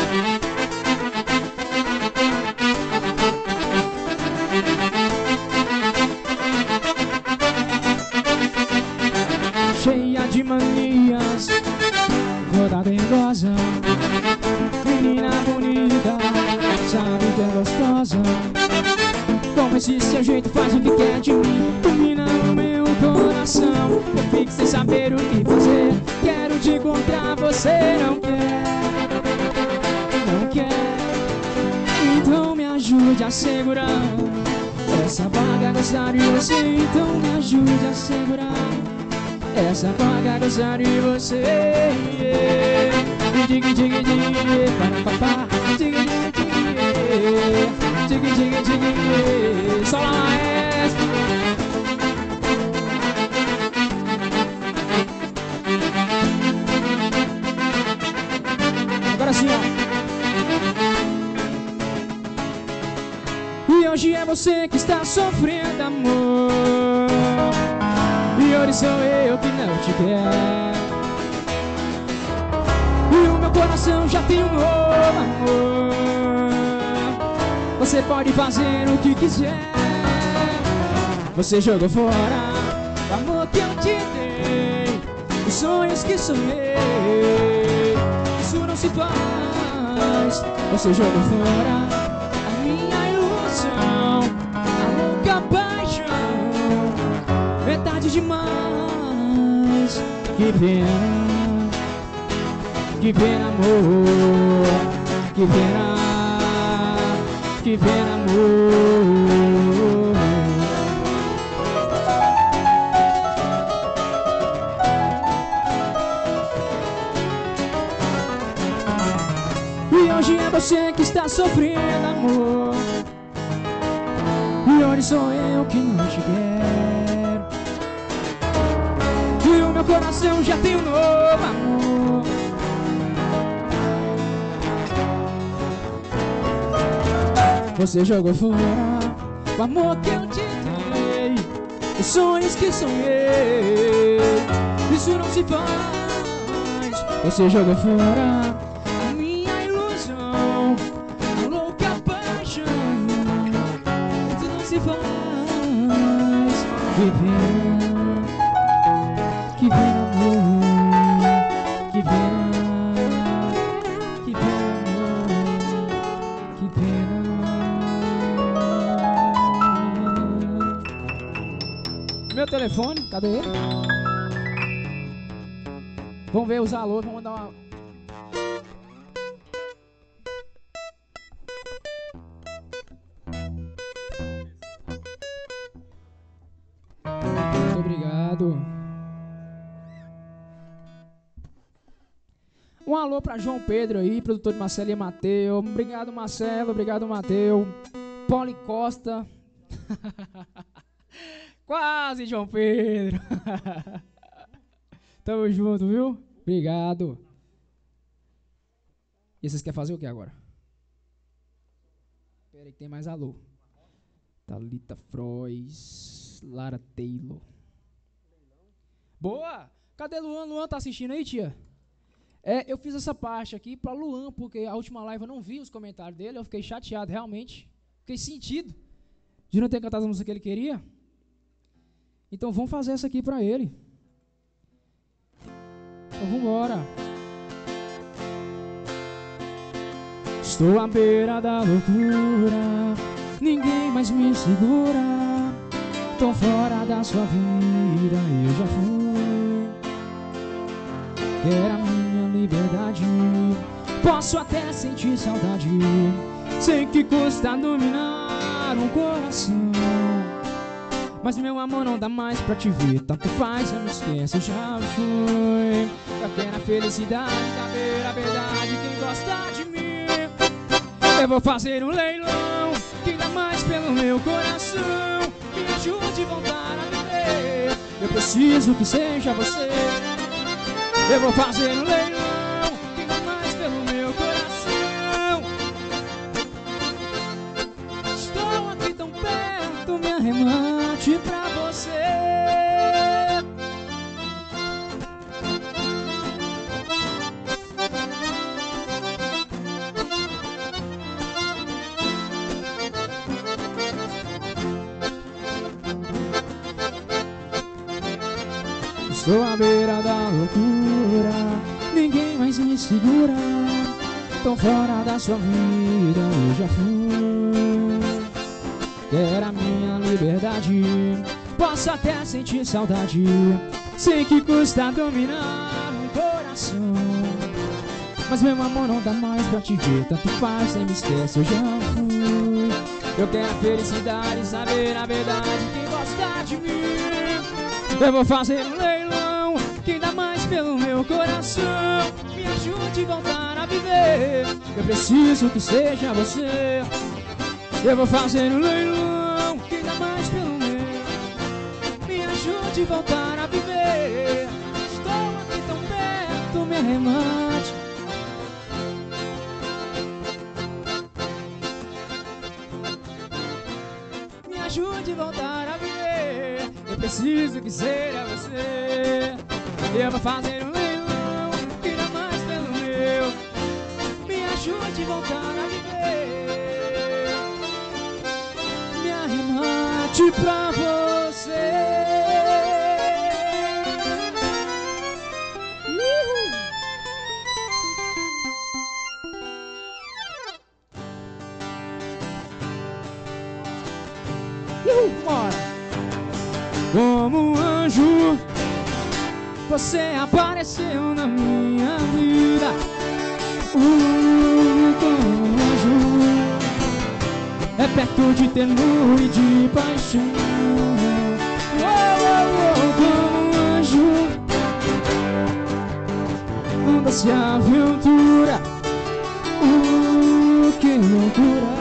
Cheia de manias, toda dengosa, menina bonita, sabe que é gostosa. Como esse seu jeito faz o que quer de mim, domina o meu coração. Eu fico sem saber o que fazer, quero te contar. encontrar você não quer, não quer. Então me ajude a segurar essa vaga, gostar de você. Então me ajude a segurar essa vaga, gostar de você. Dig, dig, dig, para papá. Dig, dig, dig, dig, dig, dig. Só maestro. Agora sim, ó. E hoje é você que está sofrendo, amor. E hoje sou eu que não te quero. E o meu coração já tem um novo amor. Você pode fazer o que quiser. Você jogou fora o amor que eu te dei, os sonhos que sonhei. Isso não se faz. Você jogou fora a minha ilusão, a louca paixão. É tarde demais. Que pena, amor. Que pena, amor. E hoje é você que está sofrendo, amor. E hoje sou eu que não te quero. E o meu coração já tem um novo amor. Você jogou fora o amor que eu te dei, os sonhos que sonhei. Isso não se faz. Você jogou fora a minha ilusão, a louca paixão. Isso não se faz. Que pena, amor. Que pena, amor. Que pena. Meu telefone, cadê ele? Vamos ver os alôs, vamos mandar uma... Muito obrigado. Um alô pra João Pedro aí, produtor de Marcelo e Mateu. Obrigado, Marcelo, obrigado, Mateu. Poli Costa. Quase, João Pedro. Tamo junto, viu? Obrigado. E vocês querem fazer o que agora? Pera aí que tem mais alô. Thalita Frois, Lara Taylor. Boa! Cadê Luan? Luan tá assistindo aí, tia? Eu fiz essa parte aqui pra Luan, porque a última live eu não vi os comentários dele. Eu fiquei chateado, realmente. Fiquei sentido de não ter cantado a música que ele queria. Então vamos fazer essa aqui pra ele. Então vambora. Estou à beira da loucura, ninguém mais me segura. Tô fora da sua vida, eu já fui. Quero a minha liberdade, posso até sentir saudade. Sei que custa dominar um coração, mas meu amor não dá mais pra te ver. Tanto faz, eu não esqueço, já fui. Eu quero a felicidade, saber a verdade, quem gosta de mim. Eu vou fazer um leilão, quem dá mais pelo meu coração. Me ajude a voltar a viver, eu preciso que seja você. Eu vou fazer um leilão, quem dá mais pelo meu coração. Estou aqui tão perto, me arremate pra você. Estou à beira da loucura, ninguém mais me segura. Tô fora da sua vida, eu já fui. Quero a minha liberdade, posso até sentir saudade. Sei que custa dominar um coração, coração. Mas meu amor não dá mais pra te ver. Tanto faz, nem me esquece, eu já fui. Eu quero a felicidade, saber a verdade, quem gosta de mim. Eu vou fazer um leilão, quem dá mais pelo meu coração. Me ajude a voltar a viver, eu preciso que seja você. Eu vou fazer um leilão, quem dá mais pelo meu. Me ajude a voltar a viver. Estou aqui tão perto, me arremate. Me ajude a voltar a viver, eu preciso que seja você. Eu vou fazer um leilão, quem dá mais pelo meu. Me ajude a voltar a viver. Me arremate pra você. Bora! Como um anjo, você apareceu na minha vida. Como um anjo, é perto de ternura e de paixão. Como um anjo, um doce aventura. Que loucura!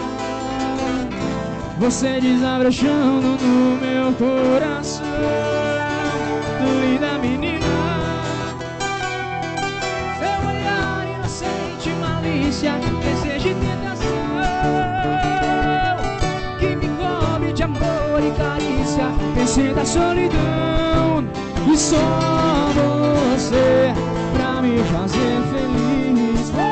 Você desabrochando no meu coração, linda menina. Seu olhar inocente, malícia, desejo e tentação, que me cobre de amor e carícia, vencer da solidão. E só você pra me fazer feliz.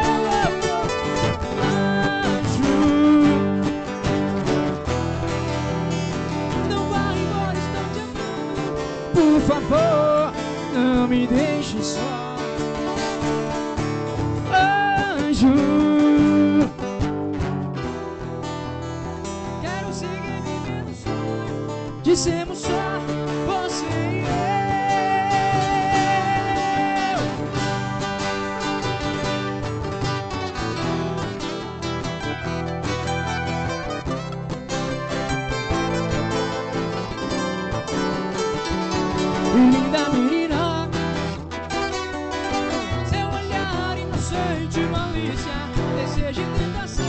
Por favor, não me deixe só. Anjo, quero seguir vivendo o sonho de sermos só você e eu. Linda menina, seu olhar inocente, malícia, desejo e tentação,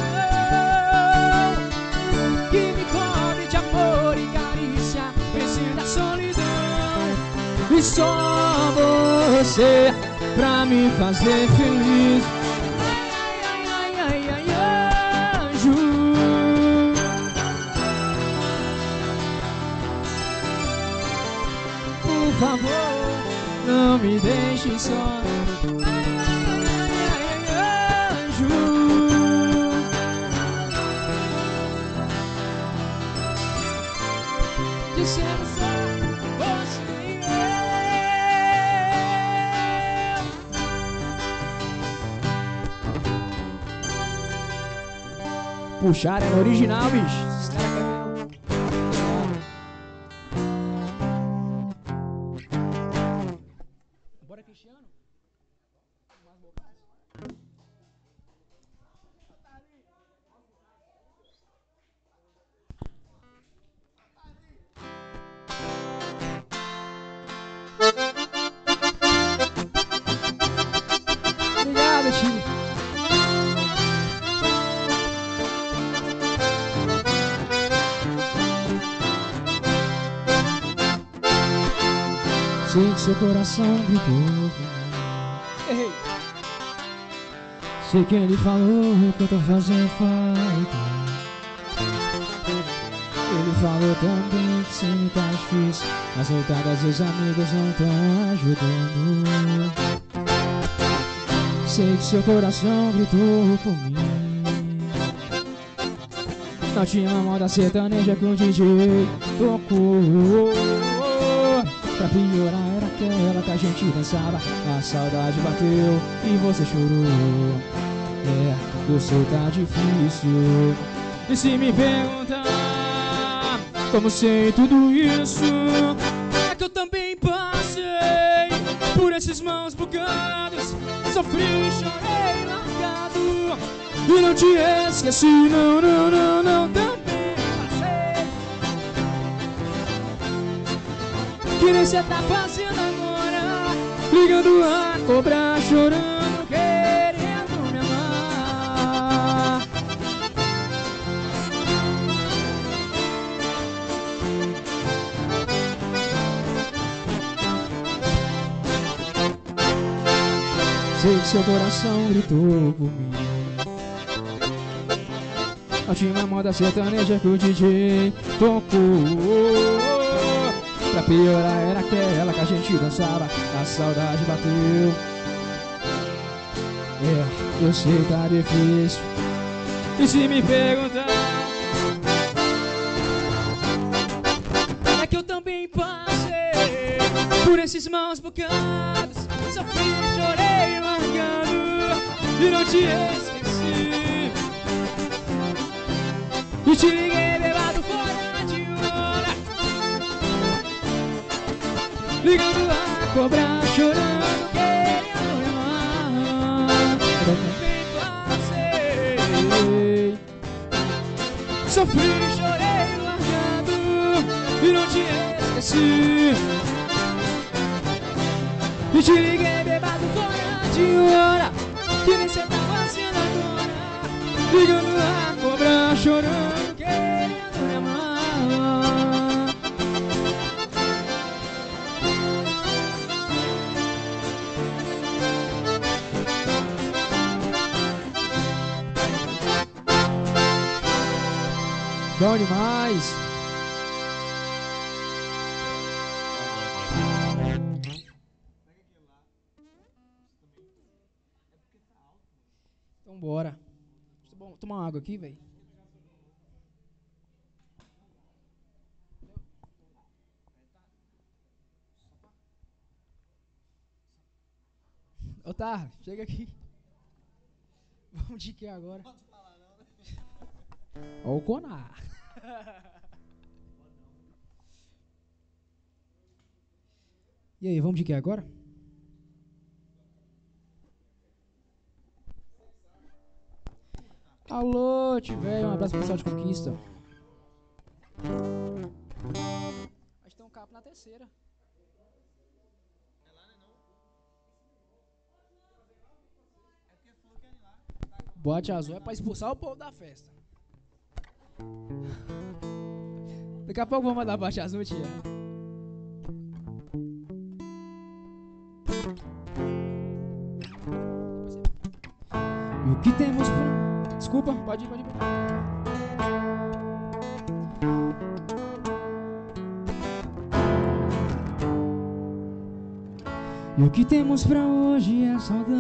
que me cobre de amor e carícia, vencendo a solidão. E só você pra me fazer feliz. Ai, ai, ai, ai, ai, anjo. Por favor, não me deixe só. Ai, ai, ai, ai, anjo. Dissemos só você e eu. Puxaram, é original, bicho. Obrigado, Chico. Sei que seu coração gritou. Ei. Sei que ele falou que eu tô fazendo falta. Ele falou também que sem mim tá difícil, mas coitadas os amigos não tão ajudando. Sei que seu coração gritou por mim. Não tinha uma moda sertaneja que o DJ tocou. Pra piorar era aquela que a gente dançava. A saudade bateu e você chorou. É, o seu tá difícil. E se me perguntar como sei tudo isso, é que eu também passei por esses maus bocados. Sofri, chorei, largado e não te esqueci. Não, não, não, não, também passei. Que nem cê tá fazendo agora, ligando a cobrar, chorando, querendo me amar. Sei que seu coração gritou por mim. A última moda sertaneja que o DJ tocou. Pra piorar era aquela que a gente dançava, a saudade bateu. É, eu sei que tá difícil. E se me perguntar, é que eu também passei por esses maus bocados. Sofri, chorei, largado e não te esqueci. E te liguei bebado fora de hora, ligando a cobrar, chorando, querendo me amar. Eu também passei. Sofri, chorei, largado e não te esqueci. E te liguei bebado fora de hora, que nem cê tá fazendo agora, ligando a cobrar, chorando, querendo me amar. Bom demais. Então bora. Vou tomar uma água aqui, velho. Ô, tá, chega aqui. Vamos de que agora? Ó o Conar. E aí, vamos de que agora? Alô, tiver um abraço pessoal de Conquista. Acho que tem um capo na terceira. Boate azul é pra expulsar o povo da festa. Daqui a pouco vou mandar boate azul, tia. E o que temos pra... Desculpa, pode ir. E o que temos pra hoje é saudade.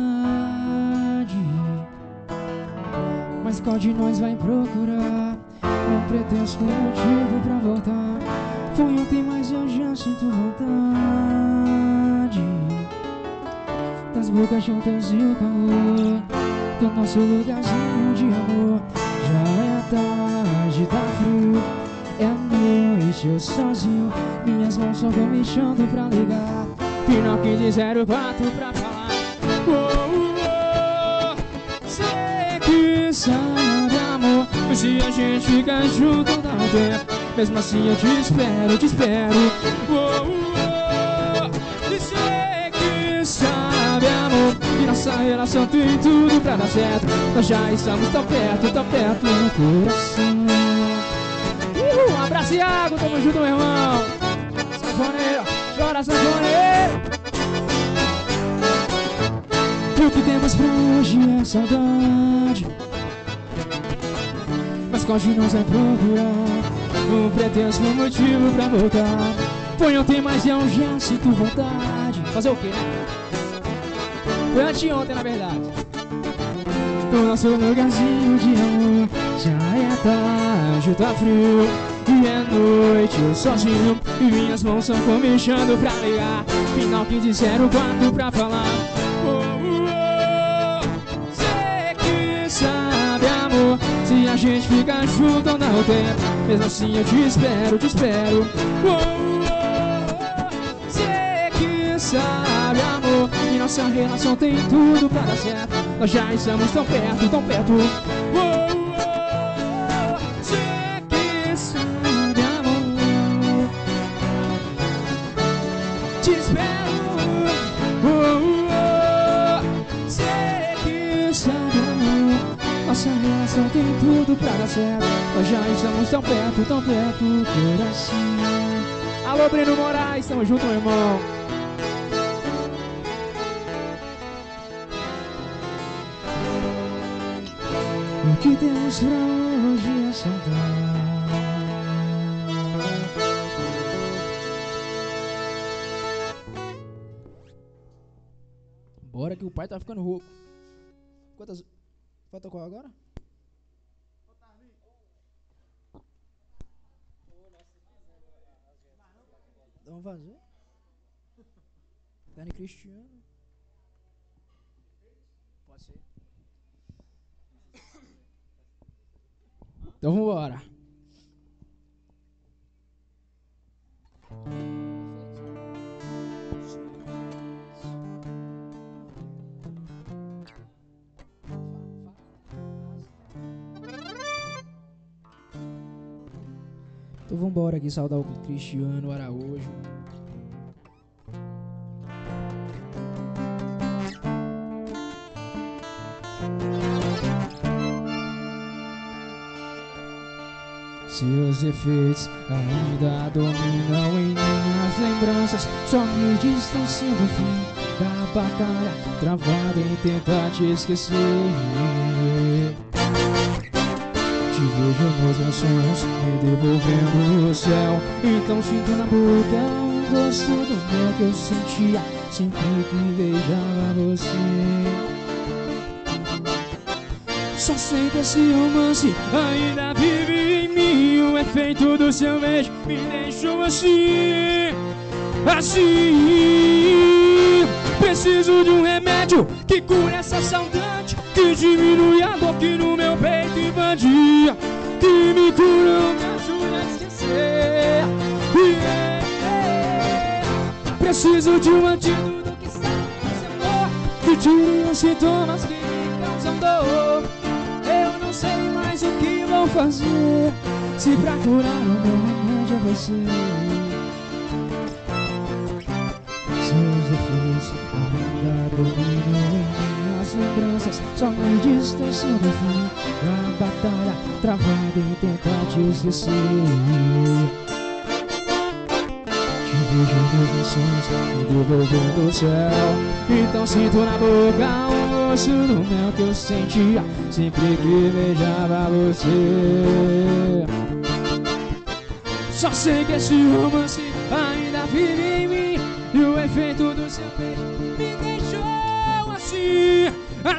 Mas qual de nós vai procurar um pretenso motivo pra voltar? Foi ontem, mas eu já sinto vontade das bocas juntas e o calor do nosso lugarzinho de amor. Já é tarde, tá frio, é noite, eu sozinho. Minhas mãos só vão me chamando pra ligar. Final 1504 pra falar. Sei que sabe, amor, mas se a gente fica junto dá um tempo. Mesmo assim eu te espero, E sei que sabe, amor, que nossa relação tem tudo pra dar certo. Nós já estamos tão perto no coração. Um abraço, Iago, tamo junto, meu irmão. Sanfoneiro, chora, sanfoneiro. O que temos pra hoje é saudade. Mas qual de nós vai procurar um pretenso motivo pra voltar? Foi ontem, mas eu já sinto vontade. Fazer o quê, né? Foi anteontem, na verdade. No nosso lugarzinho de amor. Já é tarde, tá frio e é noite, eu sozinho. E minhas mãos estão comichando pra ligar. Final 1504 pra falar. Sei que sabe, amor, se a gente fica junto não dá o tempo. Mesmo assim eu te espero. Sei que sabe, amor, que nossa Nossa relação tem tudo pra dar certo. Nós já estamos tão perto, tão perto. Sei que sabe, amor, te espero. Sei que sabe, amor, nossa relação tem tudo pra dar certo. Nós já estamos tão perto, por assim. Alô, Breno Moraes, tamo junto, meu irmão. O que temos pra hoje é saudade. Bora que o pai tá ficando rouco. Quantas... Falta qual agora? Vamos fazer? Dani Cristiano. Pode ser. Então vambora. Então vambora aqui saudar o Cristiano Araújo. Seus efeitos ainda dominam em minhas lembranças. Só me distanciam do fim da batalha travada em tentar te esquecer. Te vejo nos meus sonhos, me devolvendo o céu. Então sinto na boca o gosto do mel que eu sentia sempre que beijava você. Só sei que esse romance ainda vive em mim. O efeito do seu beijo me deixou assim, assim. Preciso de um remédio que cure essa saudade, que diminui a dor que no meu peito invadia, que me cura, me ajuda a esquecer. Preciso de um antídoto que sabe esse amor, que tire os sintomas que me causam dor. Eu não sei mais o que vou fazer, se pra curar o meu remédio é você. Seus efeitos ainda dominam em minhas lembranças. Só me distanciam do fim da batalha travada em tentar te esquecer. Te vejo nos meus sonhos, me devolvendo o céu. Então sinto na boca o gosto do mel que eu sentia sempre que beijava você. Só sei que esse romance ainda vive em mim, e o efeito do seu beijo me deixou assim,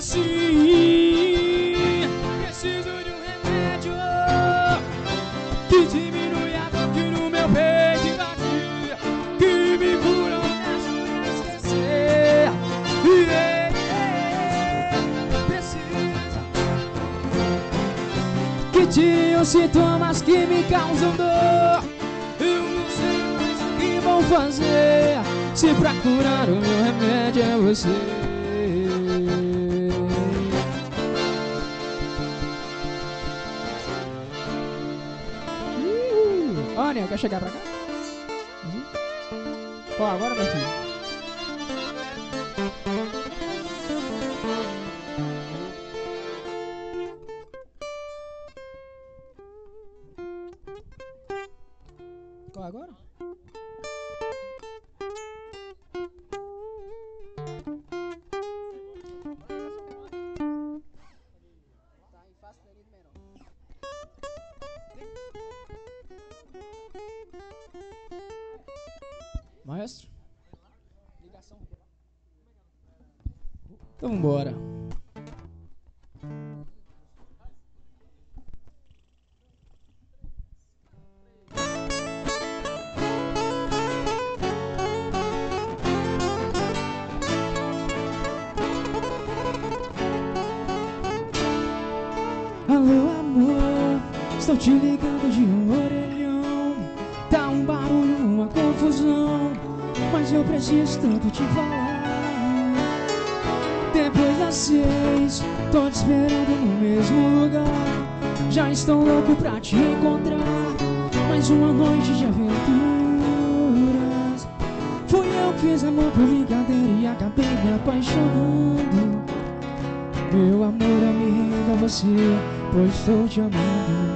assim. Preciso de um remédio que diminui a dor que no meu peito invadia, que me cura, me ajuda a esquecer. Precisa que tire os sintomas que me causam dor. Eu não sei mais o que vou fazer, se pra curar o meu remédio é você. Olha, quer chegar pra cá? Ó, agora, meu filho. Qual agora? Tá em fá sustenido menor. Maestro? Ligação. Então vambora. Alô, amor, estou te ligando de um orelhão. Tá um barulho, uma confusão, mas eu preciso tanto te falar. Depois das 6, tô te esperando no mesmo lugar. Já estou louco pra te encontrar. Mais uma noite de aventuras. Fui eu que fiz amor por brincadeira e acabei me apaixonando. Meu amor, eu me rendo a você, pois estou te amando.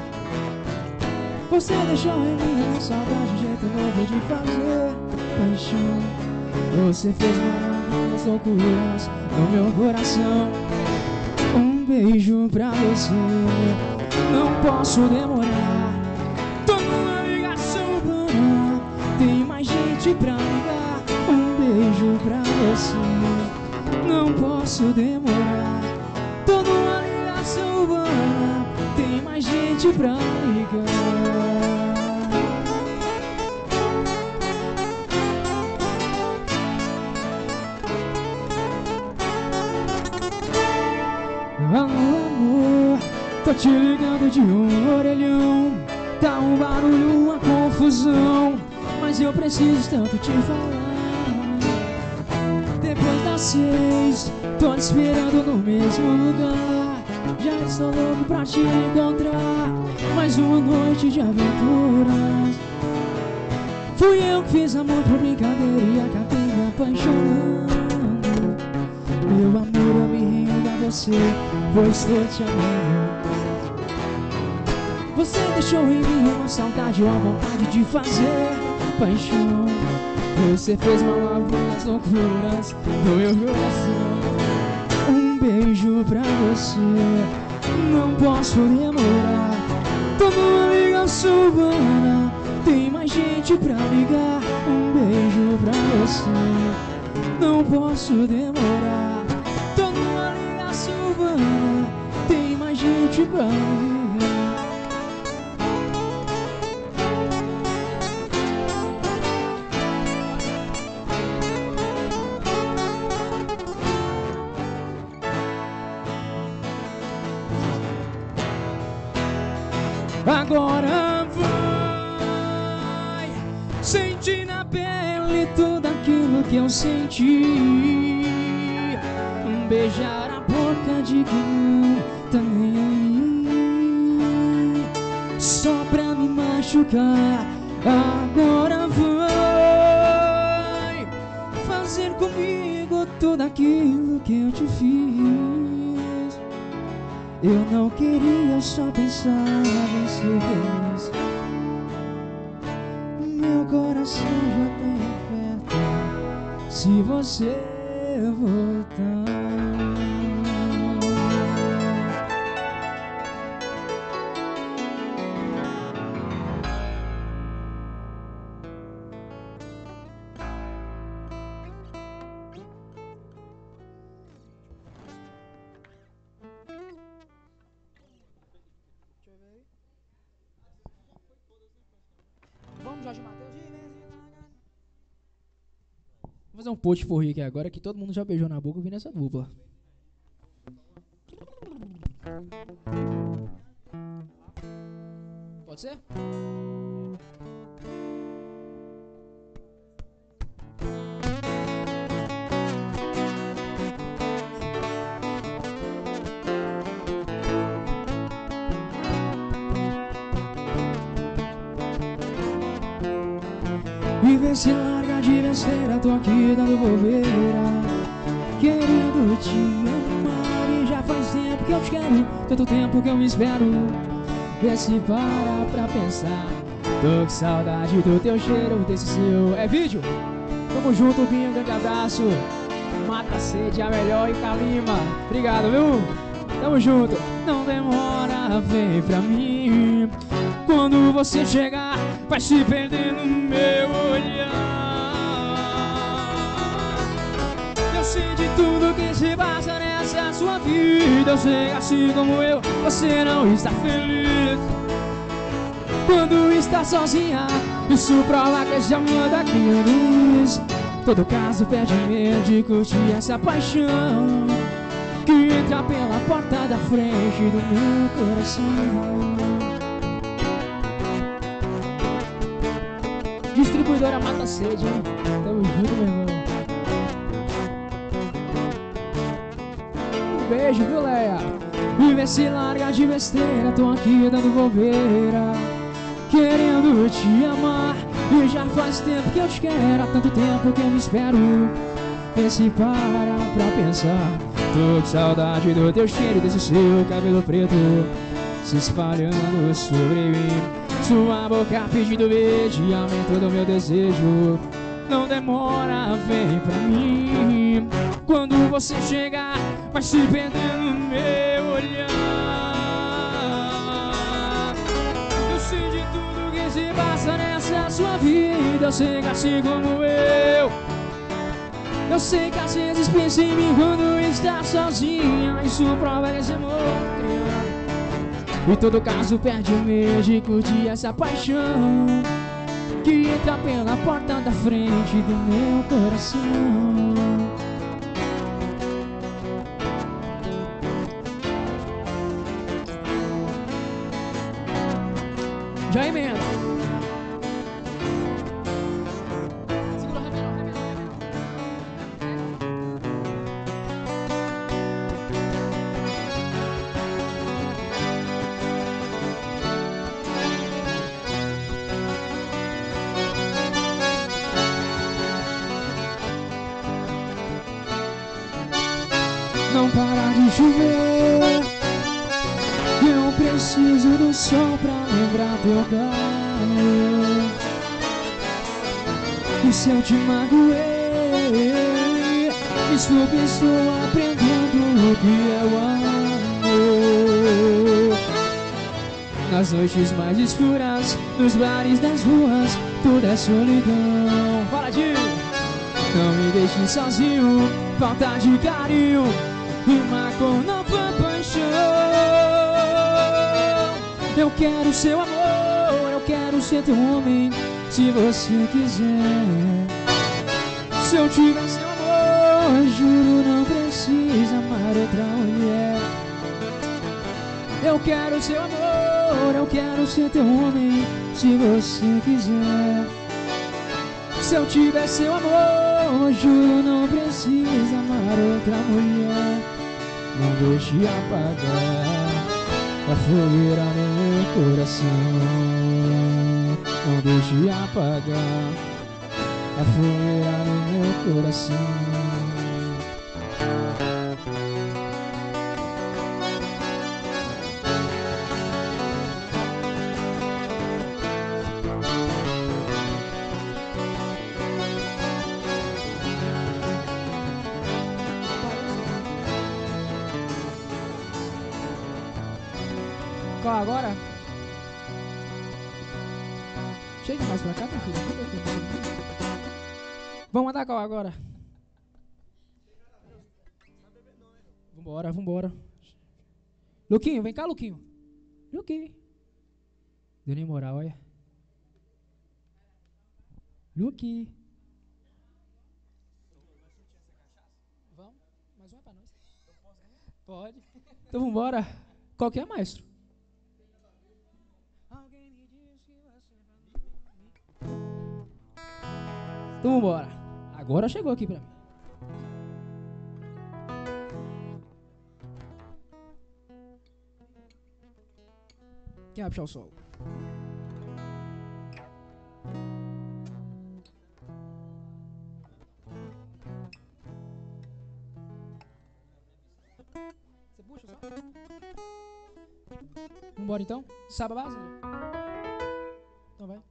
Você deixou em mim a saudade, jeito novo de fazer paixão. Você fez maravilhas, loucuras no meu coração. Um beijo pra você, não posso demorar. Tô numa ligação urbana, tem mais gente pra ligar. Um beijo pra você, não posso demorar. Tô numa ligação urbana, tem mais gente pra ligar. Alô, amor, tô te ligando de um orelhão. Tá um barulho, uma confusão, mas eu preciso tanto te falar. Depois das 6, tô te esperando no mesmo lugar. Já estou louco pra te encontrar. Mais uma noite de aventuras. Fui eu que fiz amor por brincadeira e acabei me apaixonando. Meu amor, eu me rendo a você, pois estou te amando. Você deixou em mim uma saudade, uma vontade de fazer paixão. Você fez maravilhas, loucuras no meu coração. Um beijo pra você, não posso demorar. Tô numa ligação urbana, tem mais gente pra ligar. Um beijo pra você, não posso demorar. Tô numa ligação urbana, tem mais gente pra ligar. Agora vai sentir na pele tudo aquilo que eu senti. Beijar a boca de quem não tá nem aí, só pra me machucar. Agora vai fazer comigo tudo aquilo que eu te fiz. Eu não queria, eu só pensava em ser feliz. Meu coração já tem aperto se você voltar. Vamos, Jorge Matheus. Vou fazer um post por aqui agora que todo mundo já beijou na boca ouvindo essa dupla. Pode ser? E vê se larga de besteira, tô aqui dando bobeira, querendo te amar. E já faz tempo que eu te quero, tanto tempo que eu me espero. Vê se para pra pensar, tô com saudade do teu cheiro, desse seu... É vídeo? Tamo junto, Binho, grande abraço. Mata a sede, a melhor e Calima. Obrigado, viu? Tamo junto. Não demora, vem pra mim. Quando você chegar, vai se perder no meu olhar. Eu sei de tudo que se passa nessa sua vida. Eu sei, assim como eu, você não está feliz. Quando está sozinha, isso prova que esse amor daqui é luz. Todo caso perde medo de curtir essa paixão que entra pela porta da frente do meu coração. Distribuidora Mata Sede, hein? Tamo junto, meu irmão. beijo, viu, Leia? E vê se larga de besteira, tô aqui dando bobeira, querendo te amar. E já faz tempo que eu te quero, há tanto tempo que eu me espero. Vê se para pra pensar. Tô com saudade do teu cheiro, desse seu cabelo preto se espalhando sobre mim. Sua boca pedindo beijo e aumentou do meu desejo. Não demora, vem pra mim. Quando você chegar, vai se perder no meu olhar. Eu sei de tudo que se passa nessa sua vida. Eu sei que assim como eu sei que às vezes pensa em mim quando está sozinha. Isso prova esse amor criado. E todo caso perde o medo de curtir essa paixão que entra pela porta da frente do meu coração. Já emenda. Segura, Rafael. Não para de chover, eu preciso do sol pra lembrar teu calor. E se eu te magoei, desculpe, estou aprendendo o que é o amor. Nas noites mais escuras, nos bares das ruas, tudo é solidão. Fala, Di! Não me deixe sozinho, falta de carinho rima com nova paixão. Eu quero seu amor, eu quero ser teu homem, se você quiser. Se eu tiver seu amor, juro, não precisa amar outra mulher. Eu quero seu amor, eu quero ser teu homem, se você quiser. Se eu tiver seu amor, juro, não precisa amar outra mulher. Não deixe apagar a fogueira no meu coração. Não deixe apagar a fogueira no meu coração. Qual agora? Chega mais pra cá, meu filho. Vamos mandar qual agora? Vambora, vambora. Luquinho, vem cá, Luquinho. Luquinho. Deu nem moral, olha. Luquinho. Vamos? Mais uma pra nós. Pode. Então vambora. Qual que é, maestro? Então vambora. Agora chegou aqui pra mim. Quem vai puxar o solo? Você puxa o solo? Vambora então? Sabe a base? Então vai.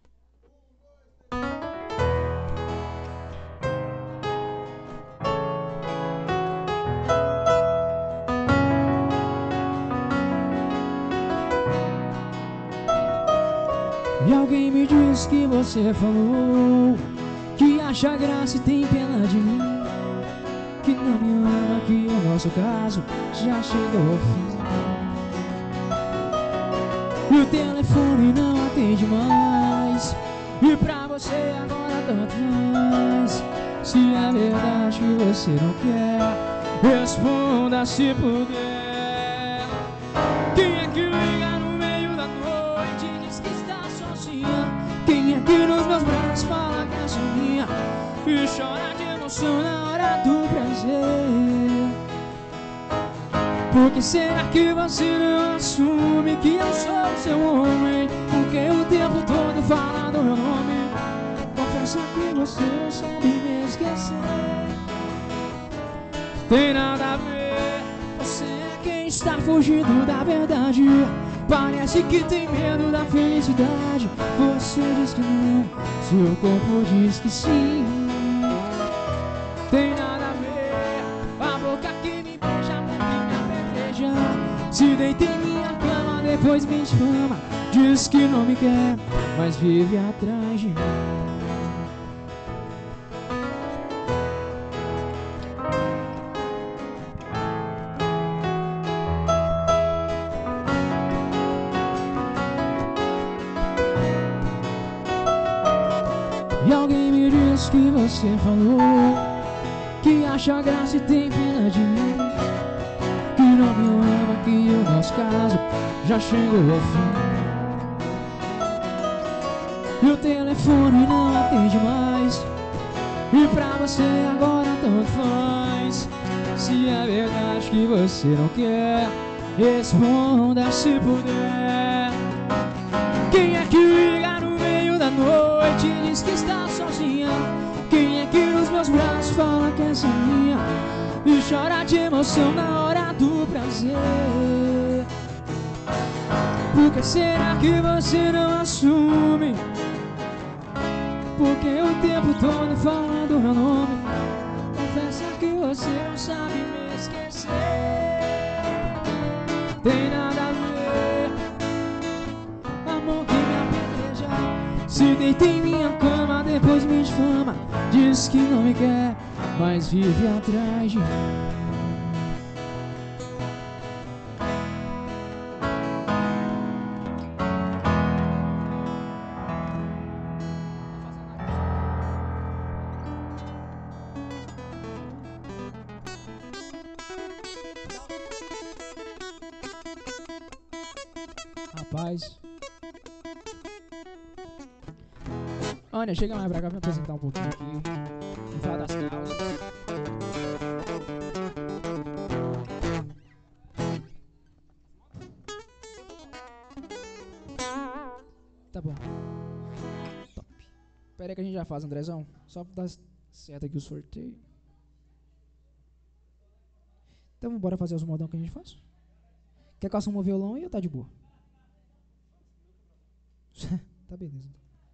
E alguém me disse que você falou que acha graça e tem pena de mim, que não me ama, que o nosso caso já chegou ao fim. E o telefone não atende mais, e pra você agora tanto faz. Se é verdade que você não quer, responda se puder. Quem é que liga no meio da noite e diz que está sozinha? Quem é que nos meus braços fala que é sozinha e chora de emoção na hora do prazer? Por que será que você não assume que eu sou seu homem? Porque o tempo todo fala do meu nome. Confessa que você não sabe me esquecer. Tem nada a ver, você é quem está fugindo da verdade. Parece que tem medo da felicidade. Você diz que não, seu corpo diz que sim. Tem nada a ver, a boca que me beija, a mão que me apedreja. Se deita em minha cama, depois me difama. Diz que não me quer, mas vive atrás de mim. E alguém me disse que você falou que acha graça e tem pena de mim, que não me ama, que o nosso caso já chegou ao fim. E o telefone não atende mais, e pra você agora tanto faz. Se é verdade que você não quer, responda se puder. Quem é que liga no meio da noite e diz que está sozinha? Quem é que nos meus braços fala que essa é minha e chora de emoção na hora do prazer? Por que será que você não assume? Porque o tempo todo fala do meu nome. Confessa que você não sabe me esquecer. Tem nada a ver, amor que me apedreja. Se deita em minha cama, depois me difama. Diz que não me quer, mas vive atrás de mim. Rapaz, Ania, chega mais pra cá pra me apresentar um pouquinho aqui e falar das causas. Tá bom. Top. Pera aí que a gente já faz, Andrezão. Só pra dar certo aqui o sorteio. Então bora fazer os modão que a gente faz? Quer que eu assuma o violão e eu tá de boa? Tá beleza.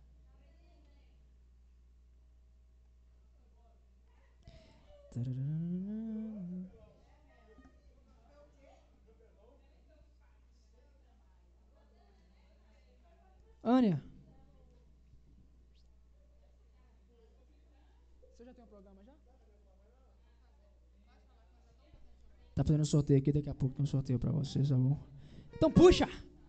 Ania, você já tem um programa já? Tá fazendo um sorteio aqui, daqui a pouco tem um sorteio pra vocês, tá bom? Então puxa!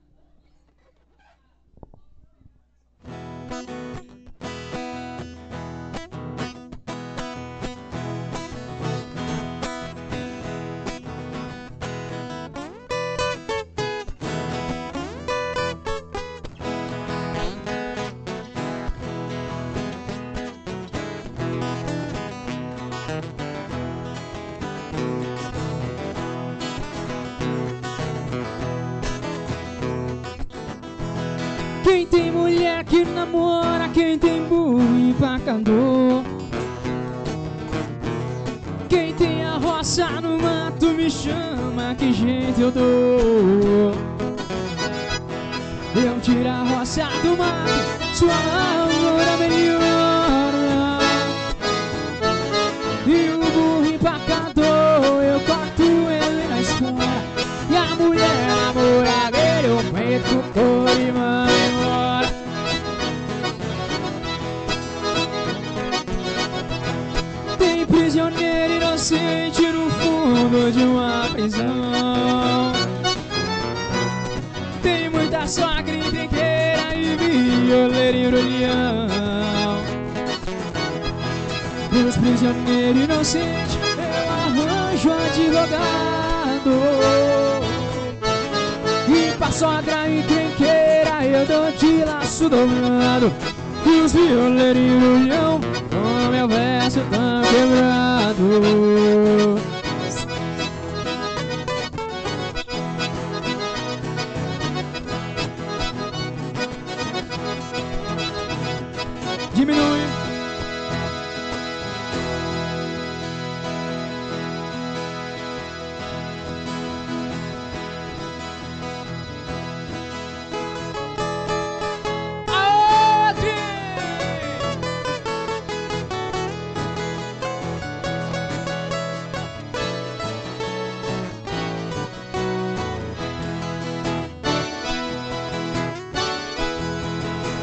Quem tem mulher que namora, quem tem burro empacador, quem tem a roça no mato me chama, que jeito eu dou. Eu tiro a roça do mato, sua lavoura melhora, e o burro empacador eu corto ele na escola, e a mulher namoradeira eu meto cor e mando embora. Tem prisioneiro inocente no fundo de uma prisão, tem muita sogra encrenqueira e violeiro e leão. Os prisioneiros inocentes eu arranjo advogado, e pra sogra encrenqueira eu dou de laço dobrado, e os violeiros e leão com meu verso tão quebrado.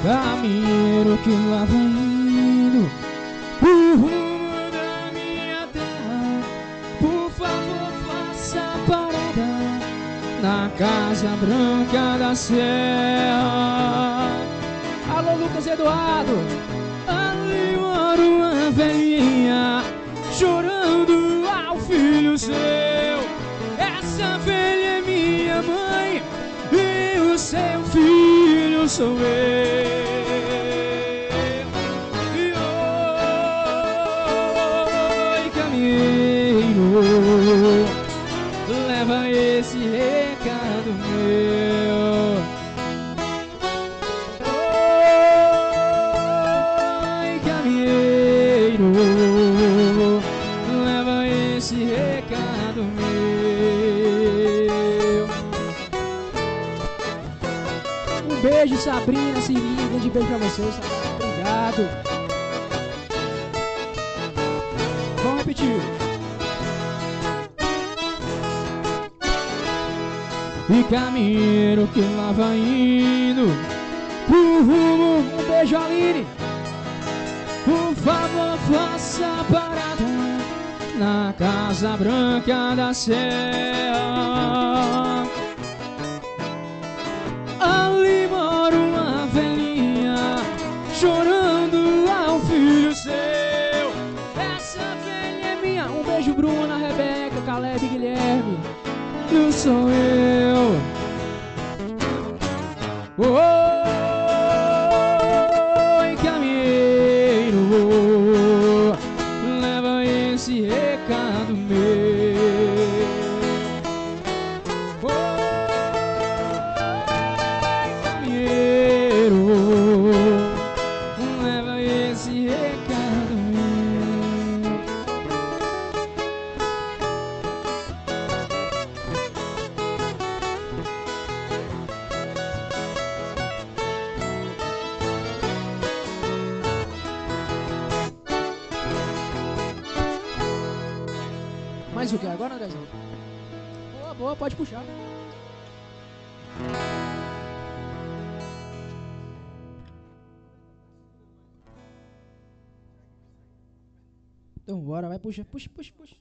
caminheiro que lá vai indo pro rumo da minha terra, por favor faça parada na Casa Branca da Serra. Alô, Lucas Eduardo. Ali mora uma velhinha chorando ao filho seu. Essa velha é minha mãe e o seu filho sou eu. E oi, caminheiro, leva esse recado meu. Oi, caminheiro, leva esse recado meu. Um beijo, Sabrina, Cirinha, um grande beijo pra vocês. Obrigado. Vamos repetir. E caminheiro que lá vai indo pro rumo. Um beijo, Aline. Por favor, faça parada na Casa Branca da Serra. Ali mora uma velhinha chorando ao filho seu. Essa velha é minha. Um beijo, Bruna, Rebeca, Caleb, Guilherme. Não sou eu. Oi, caminheiro, leva esse recado meu. Oi, caminheiro, leva esse recado meu. Mais o que agora, Andrezão? Boa, boa, pode puxar. Então bora, vai, puxa, puxa, puxa, puxa.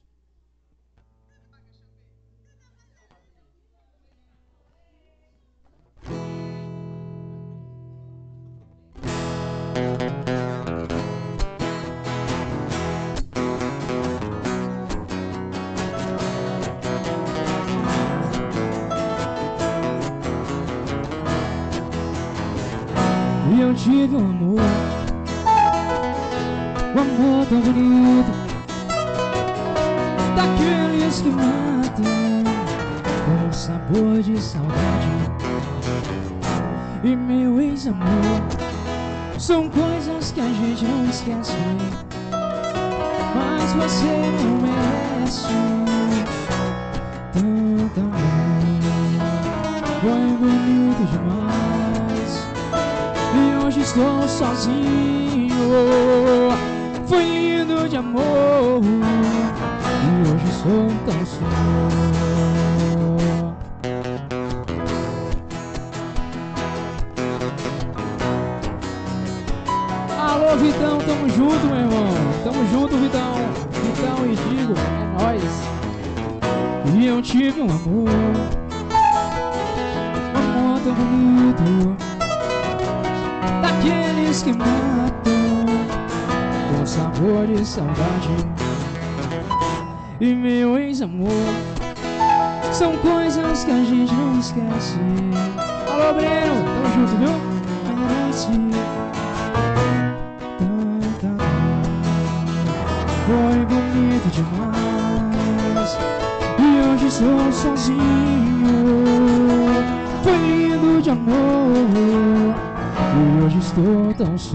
E eu tive um amor tão bonito, daqueles que matam com sabor de saudade. E meu ex-amor são coisas que a gente não esquece, mas você não merece tanto amor. Foi bonito demais e hoje estou sozinho. Foi lindo de amor e hoje sou tão só. Alô, Vitão, tamo junto, meu irmão. Tamo junto, Vitão. Vitão e Gigo, é nóis. E eu tive um amor tão bonito, daqueles que matam com sabor de saudade. E meu ex-amor são coisas que a gente não esquece. Alô, Breno, tamo junto, viu? Merece tanta dor. Foi bonito demais e hoje estou sozinho. Foi lindo de amor e hoje estou tão só.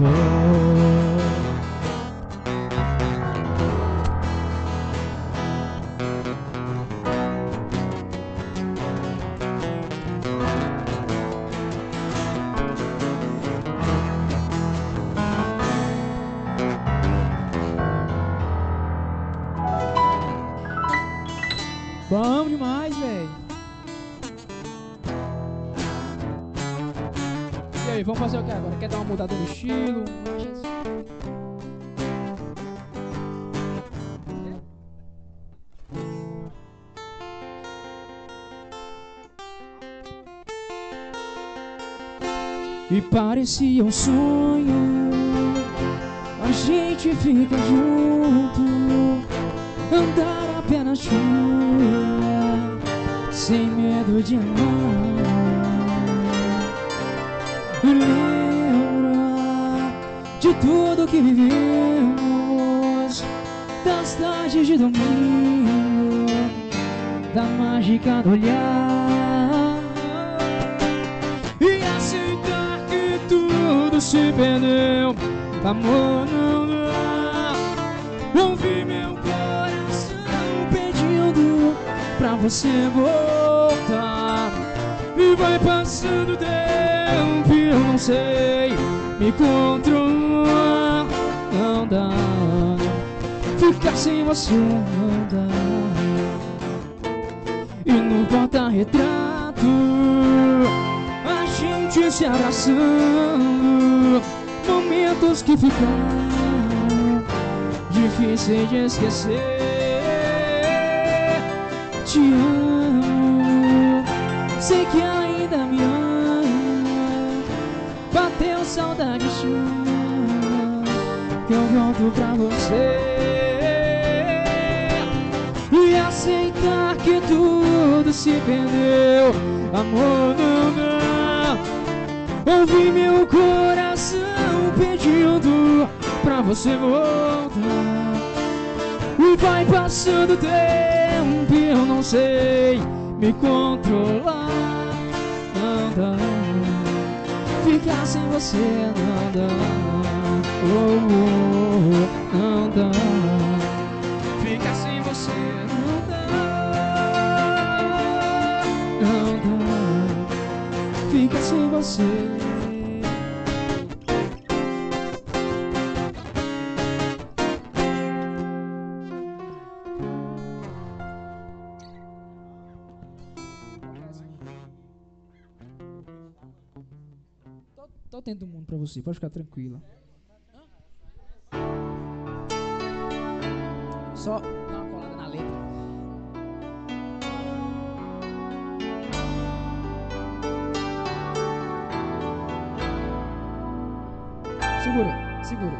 Bom demais, velho. E aí, vamos fazer o que agora? Quer dar uma mudada no estilo? E parecia um sonho, a gente fica junto, andar a pé na chuva, sem medo de amar. Lembra de tudo que vivemos, das tardes de domingo, da mágica do olhar, e aceitar que tudo se perdeu. Amor, não dá. Ouvi meu coração pedindo pra você voltar. E vai passando o tempo e eu não sei me controlar. Não dá, ficar sem você não dá. E no porta-retrato a gente se abraçando, momentos que ficaram difíceis de esquecer. Te amo, sei que ainda me ama. Bateu saudade sua, que eu volto pra você. E aceitar que tudo se perdeu. Amor, não dá. Ouvi meu coração pedindo pra você voltar. E vai passando o tempo e eu não sei me controlar. Não dá, ficar sem você não dá. Oh, oh, não dá, ficar sem você não dá. Não dá, ficar sem você. Tô tendo um mundo pra você, pode ficar tranquila. Só dá uma colada na letra. Segura, segura.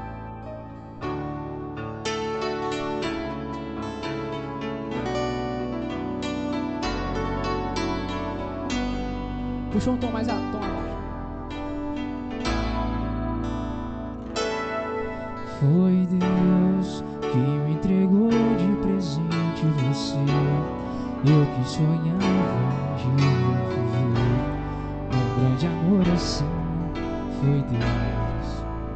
Puxou um tom mais alto, tom abaixo. Foi Deus que me entregou de presente você. Eu que sonhava de viver um grande amor assim. Foi Deus.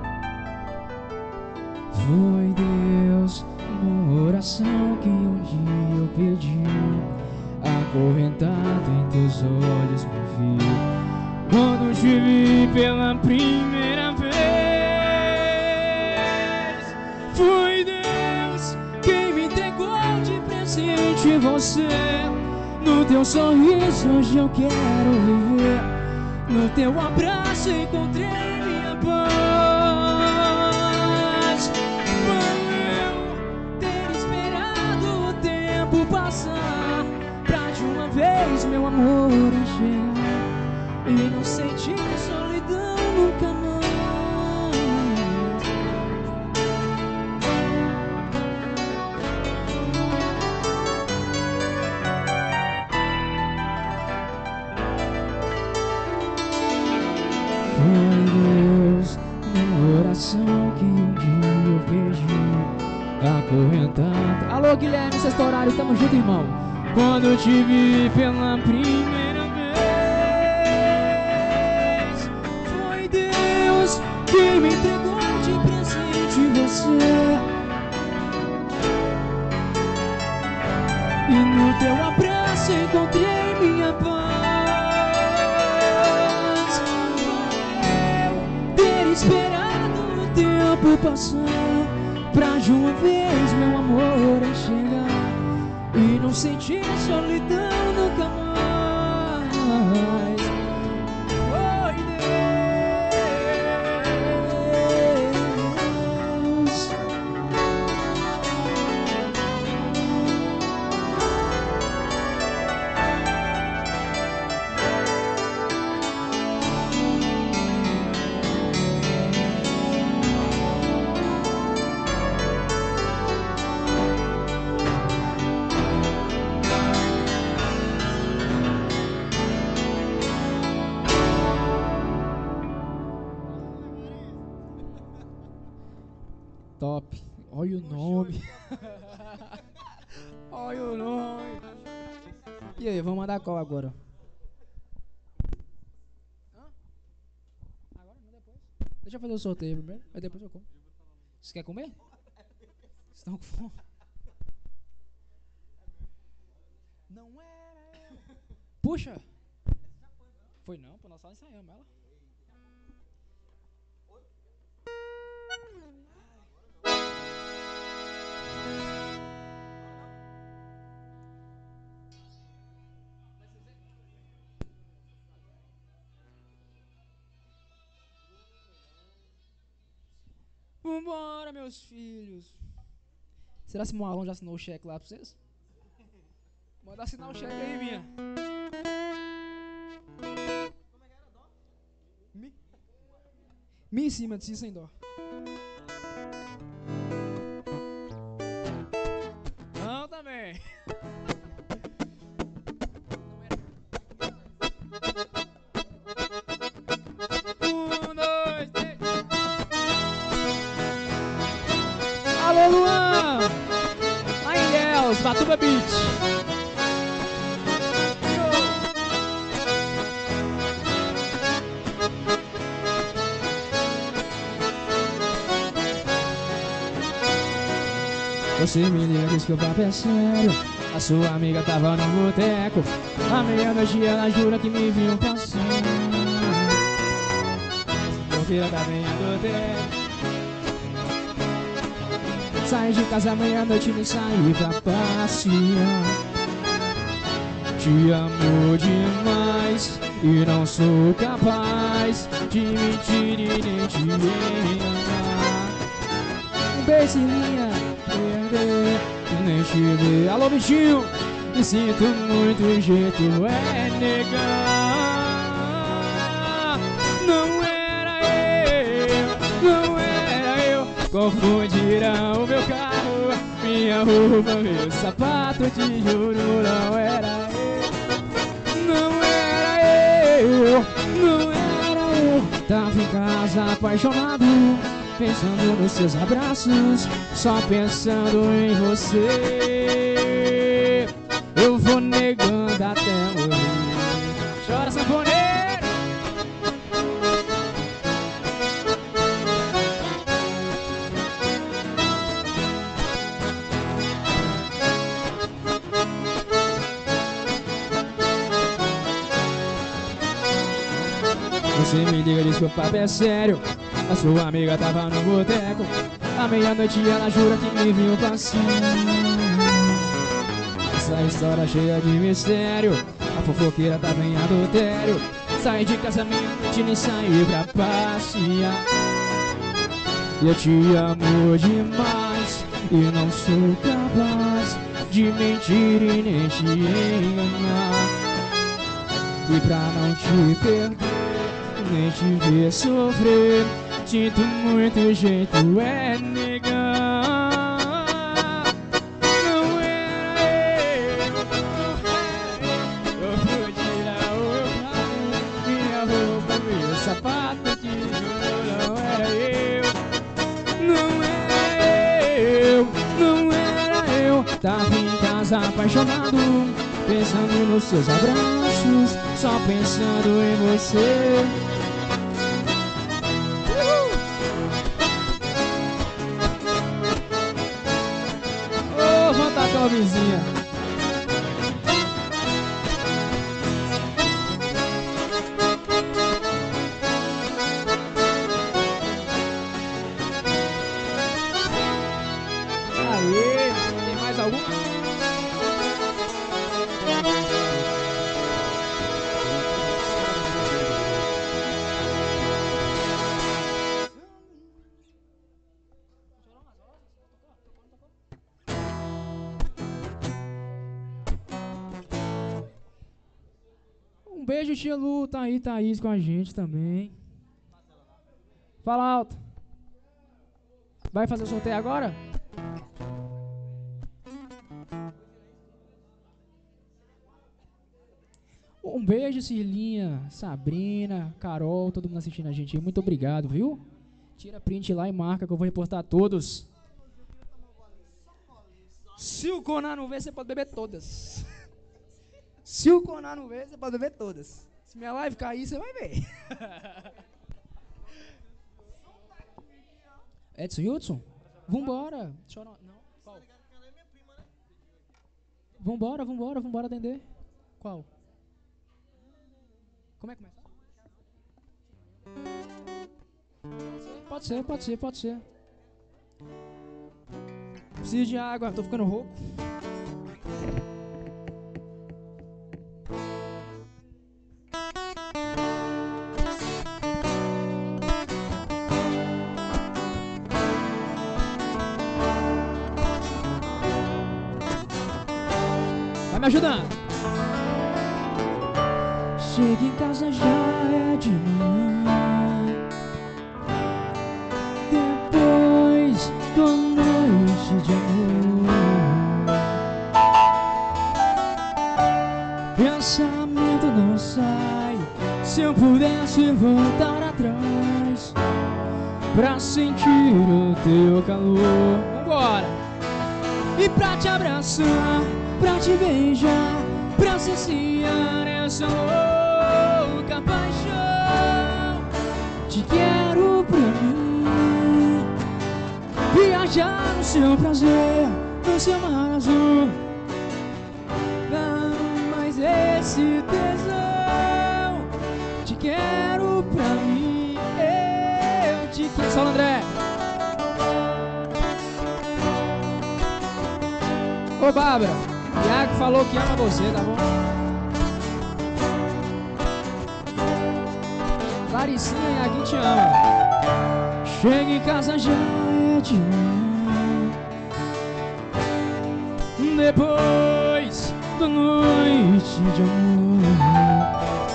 Foi Deus numa oração que um dia eu pedi. Acorrentado em teus olhos me vi quando te vi pela primeira vez. Foi Deus quem me entregou de presente você. No teu sorriso hoje eu quero viver. No teu abraço encontrei minha paz. Valeu ter esperado o tempo passar pra de uma vez meu amor encher e não sentir solidão nunca mais. Foi Deus numa oração que um dia eu pedi, acorrentado. Alô Guilherme, sexto horário, tamo junto, irmão. Quando eu te vi pela primeira vez. Foi Deus que me entregou de presente você. E no teu abraço encontrei minha paz. Eu ter esperado o tempo passar pra de uma vez meu amor chegar e não sentir solidão nunca mais. Foi Deus. Olha o nome. Olha o nome. E aí, vamos mandar qual agora? Agora não, depois? Deixa eu fazer o sorteio primeiro, aí depois eu como. Você quer comer? Vocês estão com fome? Não era eu. Puxa. Foi não, pô, nós só ensaiamos ela. Vambora, meus filhos. Será que o Marlon já assinou o cheque lá pra vocês? Manda assinar o cheque aí, minha. Mi em cima de si, sem dó. Não, também. Dois, três. Alô, Luan! Lá em Ilhéus, Batuba Beach. Você me liga, diz que o papo é sério. A sua amiga tava no boteco. À meia-noite ela jura que me viu passando. Porque ela tá bem do boteco. Saí de casa à meia-noite e me saí pra passear. Te amo demais e não sou capaz de mentir e nem te enganar. Um beijo, linha. Nem te ver. Alô, bichinho. Me sinto muito, jeito é negar. Não era eu. Confundirão o meu carro, minha roupa, meu sapato. Te juro, não era eu. Não era eu. Tava em casa apaixonado, pensando nos seus abraços, só pensando em você. Eu vou negando até morrer. Chora, sanfoneiro! Você me liga, diz que o papo é sério. A sua amiga tava no boteco. À meia-noite ela jura que me viu passando. Essa história cheia de mistério. A fofoqueira tava em adultério. Saí de casa meia-noite e nem saí pra passear. E eu te amo demais e não sou capaz de mentir e nem te enganar. E pra não te perder, nem te ver sofrer, sinto muito, jeito é negar. Não era eu. Eu fui tirar o meu carro, minha roupa, meu sapato, te juro, não era eu. Não era eu. Tava em casa apaixonado, pensando nos seus abraços, só pensando em você. Aquela vizinha. Aê, tem mais alguma? Um beijo, tia Lu, tá aí, Thaís com a gente também. Fala alto. Vai fazer o sorteio agora? Um beijo, Cirlinha, Sabrina, Carol, todo mundo assistindo a gente. Muito obrigado, viu? Tira print lá e marca que eu vou reportar todos. Se o Conan não ver, você pode beber todas. Se o Conan não ver, você pode beber todas. Se minha live cair, você vai ver. Edson Hudson? Vambora. Deixa eu não. Qual? Vambora atender. Qual? Como é que começa? Pode ser. Preciso de água, tô ficando rouco. Vai me ajudando. Chega em casa já é de manhã, depois da noite de amor. Pensamento não sai. Se eu pudesse voltar atrás pra sentir o teu calor. Vambora! E pra te abraçar, pra te beijar, pra saciar essa louca paixão. Te quero pra mim, viajar no seu prazer, no seu mar azul. Dá mais esse tesão. Te quero pra mim, eu te quero. Solo André. Ô Bárbara, Iago falou que ama você, tá bom? Laricinha, Iaguinho te ama. Chega em casa já é de manhã, depois da noite de amor.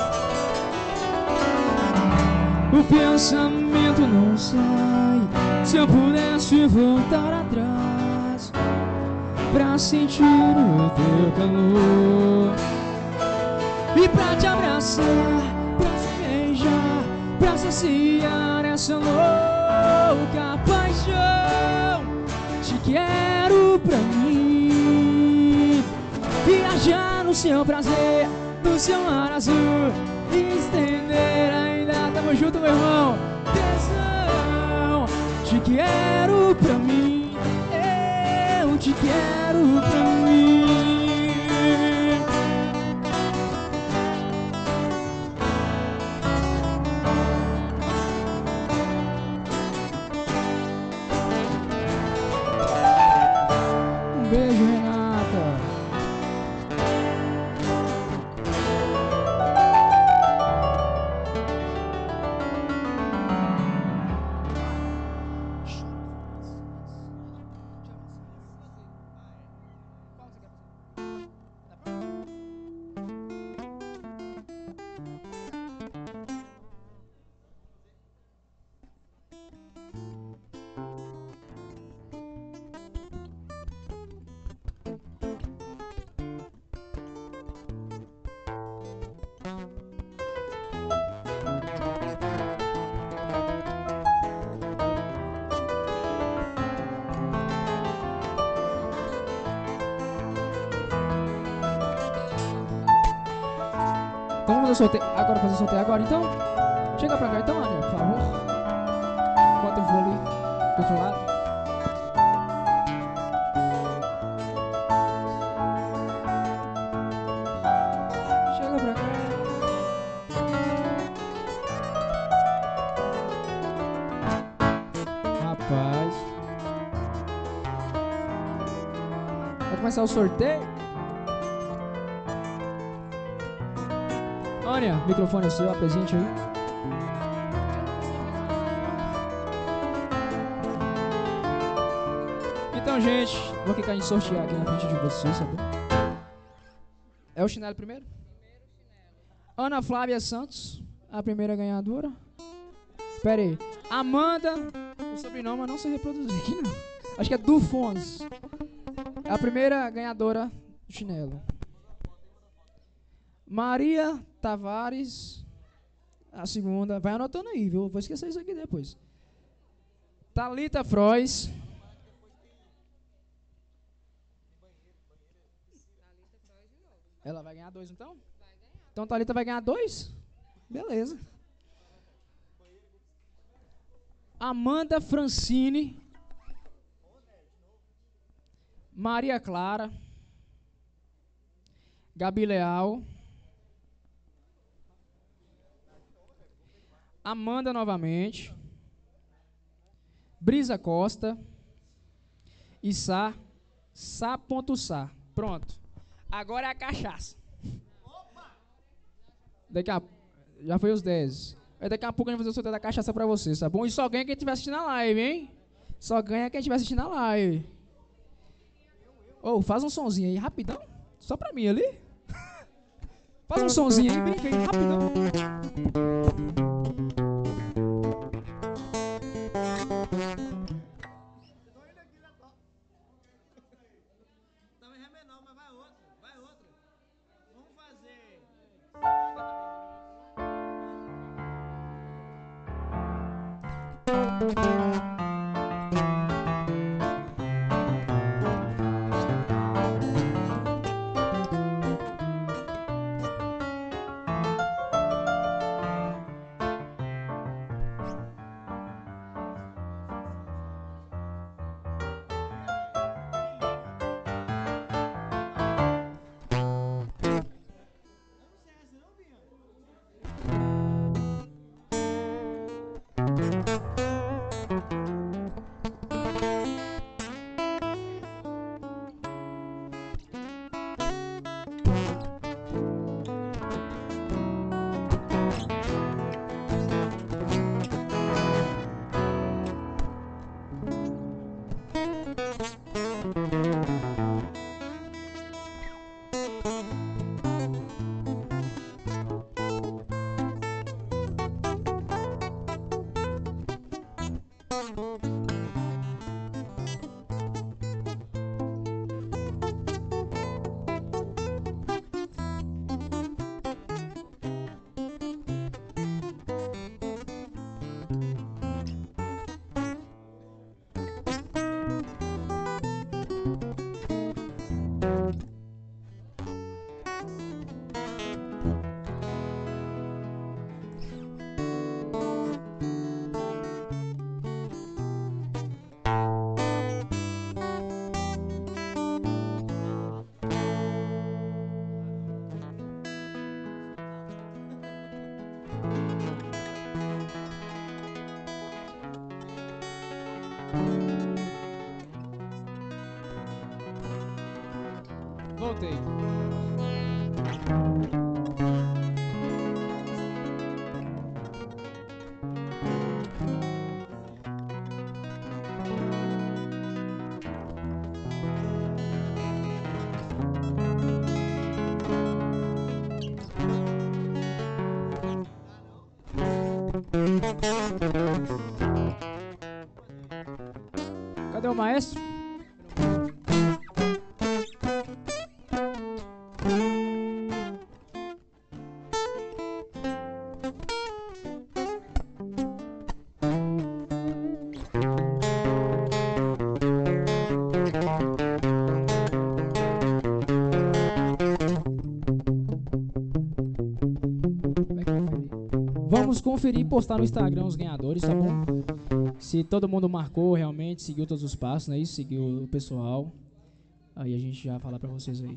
O pensamento não sai. Se eu pudesse voltar atrás pra sentir o teu calor e pra te abraçar, pra te beijar, pra saciar essa louca paixão. Te quero pra mim, viajar no seu prazer, no seu mar azul, e estender ainda. Tamo junto, meu irmão. Tesão. Te quero pra mim, eu te quero pra mim. Um beijo, Renata. Então vamos fazer agora, fazer sorteio agora então? Chega pra cá então, Ania, por favor. Enquanto eu vou ali do outro lado. Chega pra cá. Rapaz. Vai começar o sorteio? Ania, o microfone é seu, apresente aí. Então, gente, vou clicar em sortear aqui na frente de vocês, sabe? É o chinelo primeiro? Ana Flávia Santos, a primeira ganhadora. Pera aí. Amanda, o sobrenome eu não sei reproduzir aqui, não. Acho que é Dufons. É a primeira ganhadora do chinelo. Maria Tavares, a segunda. Vai anotando aí, viu? Vou esquecer isso aqui depois. Thalita Frois. Ela vai ganhar 2, então? Então Thalita vai ganhar 2? Beleza. Amanda Francine. Maria Clara. Gabi Leal. Amanda novamente. Brisa Costa. E Sá.Sá. Pronto. Agora é a cachaça. Já foi os 10. Aí daqui a pouco a gente vai fazer o sorteio da cachaça pra vocês, tá bom? E só ganha quem estiver assistindo a live, hein? Só ganha quem estiver assistindo a live. Ô, faz um sonzinho aí, rapidão. Só pra mim ali. Faz um sonzinho aí, brinca aí, rapidão. Voltei. Cadê o maestro? Vamos conferir e postar no Instagram os ganhadores, tá bom? Se todo mundo marcou realmente, seguiu todos os passos, né? Isso, seguiu o pessoal. Aí a gente já fala pra vocês aí.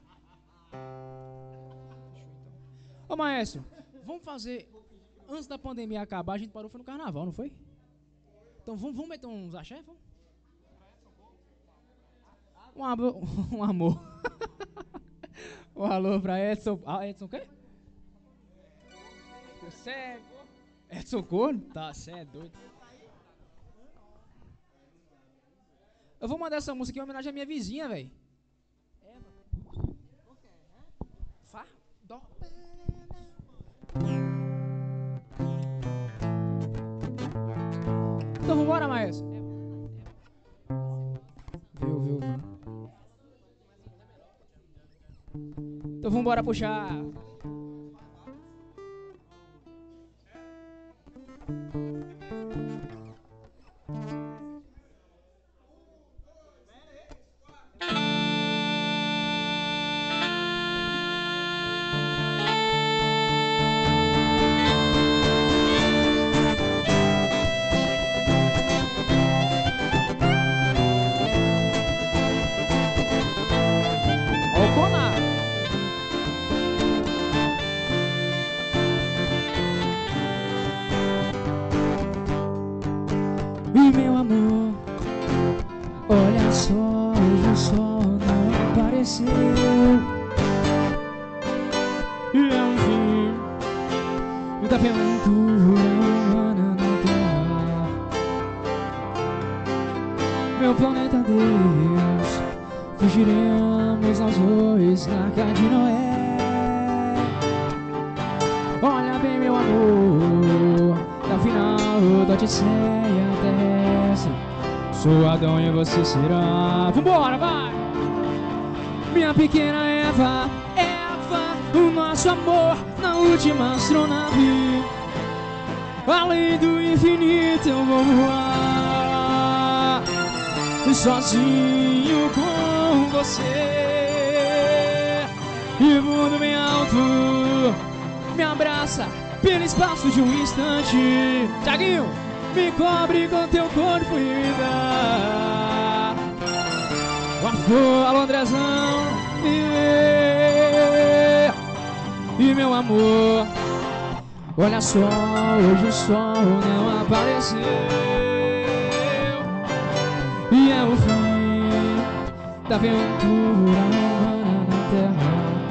Ô maestro, vamos fazer. Antes da pandemia acabar, a gente parou foi no carnaval, não foi? Então vamos meter uns axé? Vamos? Um amor. Um alô pra Edson. Ah, Edson o quê? Você é Edson Corno? Tá, você é doido. Eu vou mandar essa música aqui em homenagem à minha vizinha, velho. Fá, dó. Então vambora, maestro. Viu. Então vambora puxar. apareceu. E é um fim da aventura humana na Terra. Meu planeta Deus, fugiremos nós dois na Arca de Noé. Olha bem, meu amor, no final da Odisseia terrestre, sou Adão e você será. Vambora, vai! Minha pequena Eva, o nosso amor na última astronave. Além do infinito eu vou voar, sozinho com você. E voando bem alto, me abraça pelo espaço de um instante. Thiaguinho, me cobre com teu corpo e me dá uma flor, alô Andrezão, e meu amor, olha só, hoje o sol não apareceu. E é o fim da aventura humana na Terra.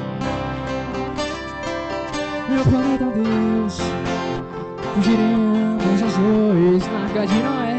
Meu planeta Deus, fugiremos os dois na Arca de Noé.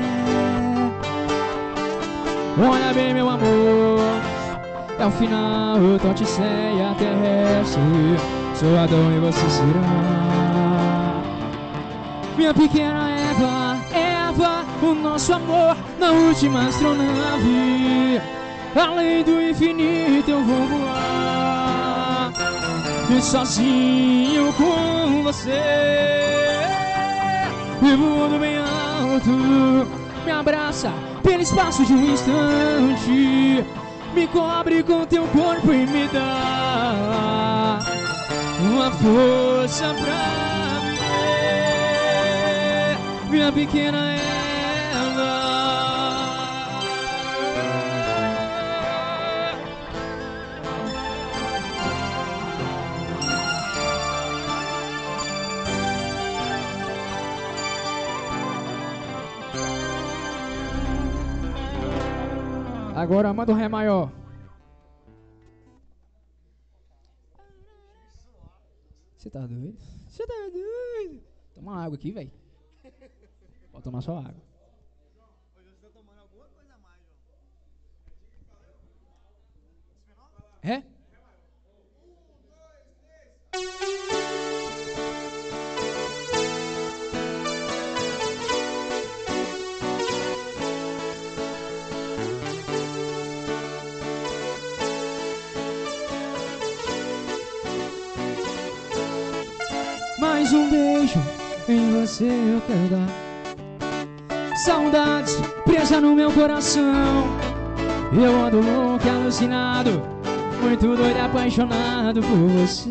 Olha bem, meu amor, é o final da Odisseia terrestre, sou Adão e você será. Minha pequena Eva, o nosso amor na última astronave. Além do infinito eu vou voar, e sozinho com você. E voando bem alto, me abraça pelo espaço de um instante. Me cobre com teu corpo e me dá uma força pra viver, minha pequena Eva. Agora manda o Ré maior. Você tá doido? Você tá doido? Toma uma água aqui, velho. Pode tomar só água. Hoje você tá tomando alguma coisa a mais, João. É? Mais um beijo em você eu quero dar. Saudades presa no meu coração. Eu ando louco, alucinado, muito doido, apaixonado por você.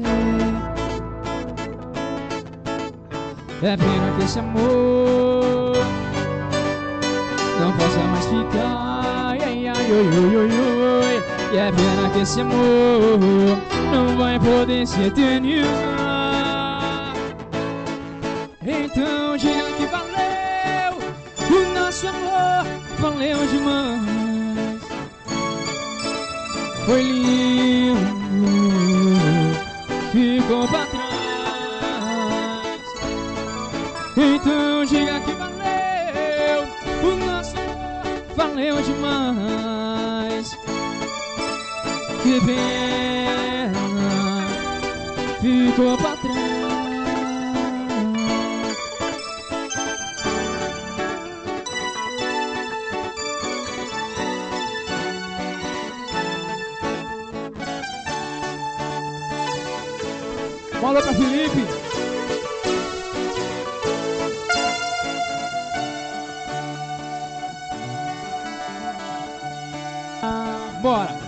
É pena que esse amor não possa mais ficar. Ai, ai, ai, oi, oi, oi, oi. E é pena que esse amor não vai poder se eternizar. Então diga que valeu o nosso amor, valeu demais. Foi lindo, ficou pra trás. Então diga que valeu o nosso amor, valeu demais. Que pena, ficou pra trás. Bola pra Felipe. Bora.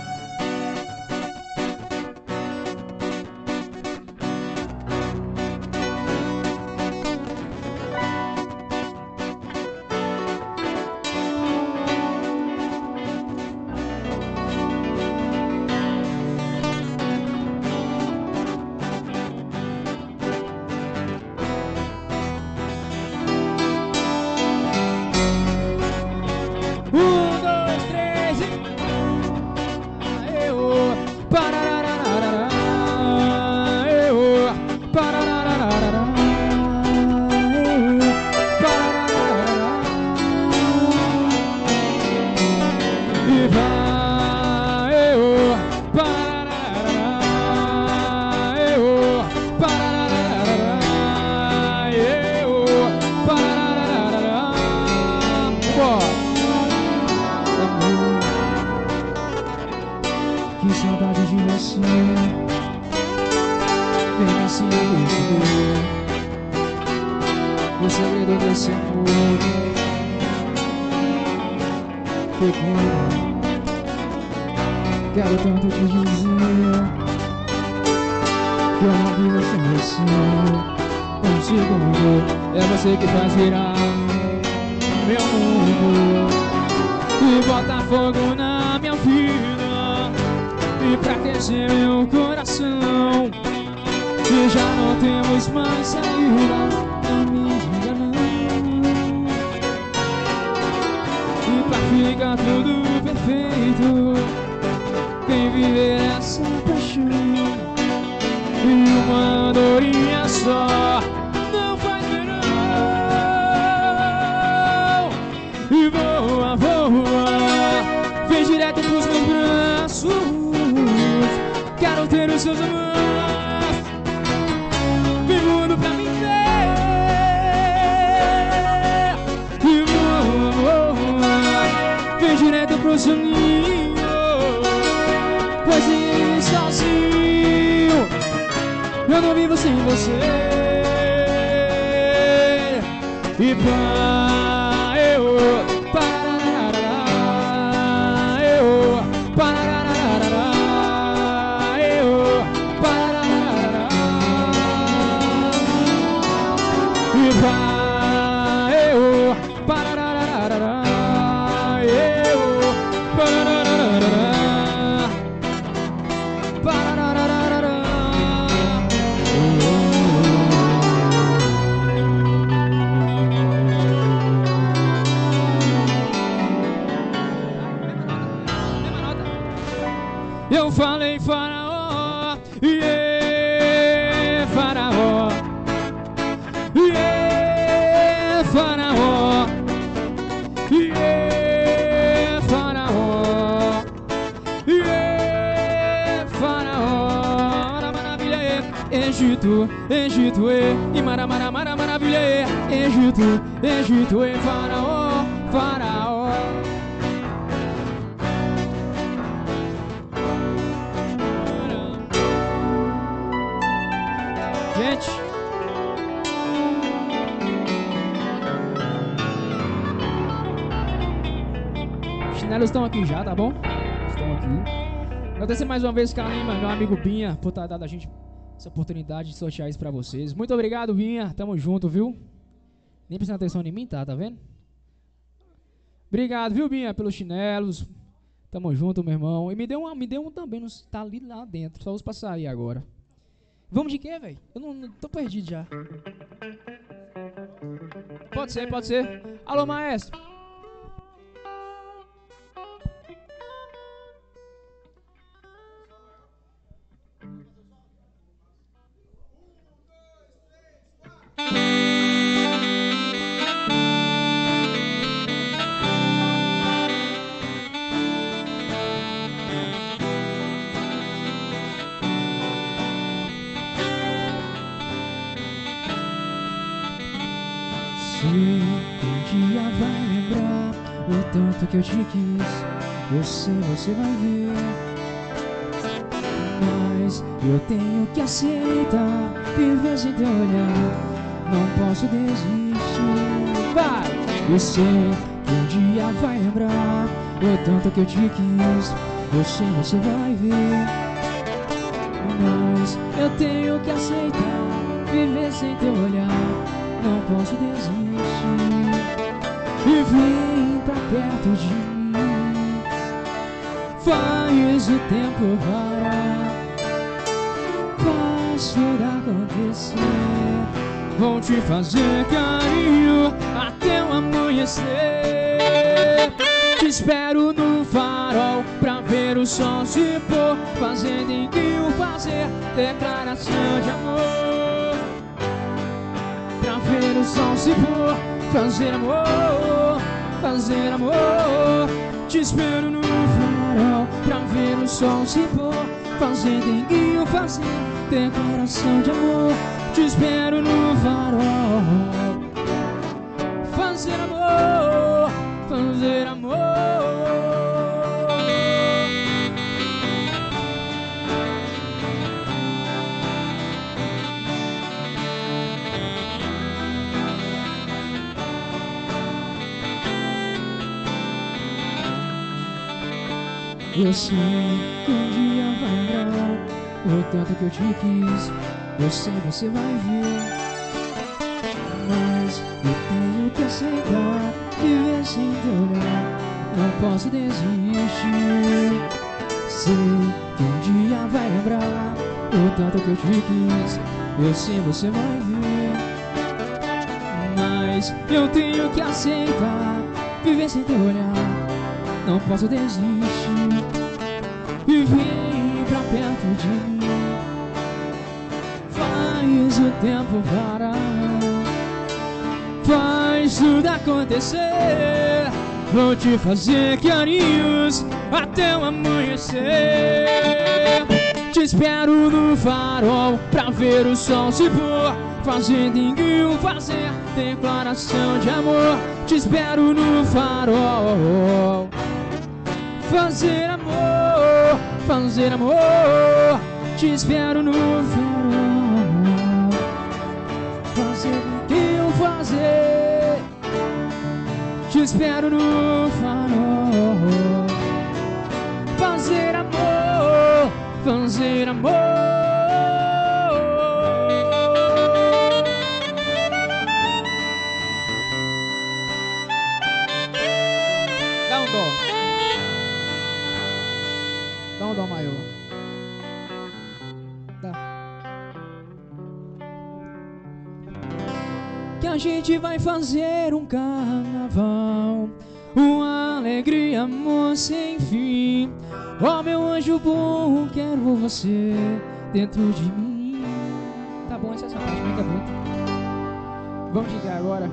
Vem me ensinar a perceber o segredo desse amor. Pequeno, quero tanto te dizer que eu não vivo sem você. Um segundo, é você que faz virar meu mundo e bota fogo na minha vida e pra aquecer meu coração. E já não temos mais saída, não me diga não. E pra ficar tudo perfeito, vem viver essa paixão. E uma andorinha só não faz verão. E voa, voa, vem direto pros meus braços. Quero ter os seus amores. Vem mundo pra mim ver. E voa, voa, vem direto pro seu ninho. Pois ir sozinho eu não vivo sem você. E pá, eu parararará, eu parararará, eu parararará. E pá, eu parararará, eu parararará. Eu falei faraó, yeah, faraó, yeah, faraó, yeah, faraó, yeah, faraó. Maravilha, Egito, Egito, e mara, maravilha, Egito, Egito, faraó, faraó. Gente, os chinelos estão aqui já, tá bom? Estão aqui. Agradecer mais uma vez, Kalima, meu amigo Binha, por ter dado a gente essa oportunidade de sortear isso pra vocês. Muito obrigado, Binha. Tamo junto, viu? Nem prestando atenção em mim, tá vendo? Obrigado, viu, Binha, pelos chinelos. Tamo junto, meu irmão. E me deu um também, tá ali lá dentro. Só uso pra sair agora. Vamos de quê, velho? Eu não tô perdido já. Pode ser, pode ser. Alô, maestro. Um dia vai lembrar o tanto que eu te quis. Eu sei, você vai ver. Mas eu tenho que aceitar, viver sem teu olhar. Não posso desistir. Vai! Eu sei que um dia vai lembrar o tanto que eu te quis. Eu sei, você vai ver. Mas eu tenho que aceitar, viver sem teu olhar. Não posso desistir. E vem pra perto de mim. Faz o tempo parar, faz tudo acontecer. Vou te fazer carinho até o amanhecer. Te espero no farol pra ver o sol se pôr, fazendo em que fazer declaração de amor. Pra ver o sol se pôr, fazer amor, fazer amor. Te espero no farol pra ver o sol se pôr, fazendo em guio, fazer declaração de amor. Te espero no farol, fazer amor, fazer amor. Eu sei que um dia vai lembrar o tanto que eu te quis. Eu sei você vai ver, mas eu tenho que aceitar, viver sem te olhar, não posso desistir. Sei que um dia vai lembrar o tanto que eu te quis. Eu sei você vai ver, mas eu tenho que aceitar, viver sem te olhar, não posso desistir. E vem pra perto de mim, faz o tempo parar, faz tudo acontecer. Vou te fazer carinhos até o amanhecer. Te espero no farol pra ver o sol se pôr, fazer dinguinho, fazer declaração de amor. Te espero no farol, fazer amor, fazer amor. Te espero no farol, fazer dinguinho, fazer. Te espero no farol, fazer amor, fazer amor. Dá um dó. Dá um dó maior. Dá. Que a gente vai fazer um carnaval, uma alegria, amor sem fim. Oh, meu anjo bom, quero você dentro de mim. Tá bom, essa parte bem acabou. Vamos ligar agora.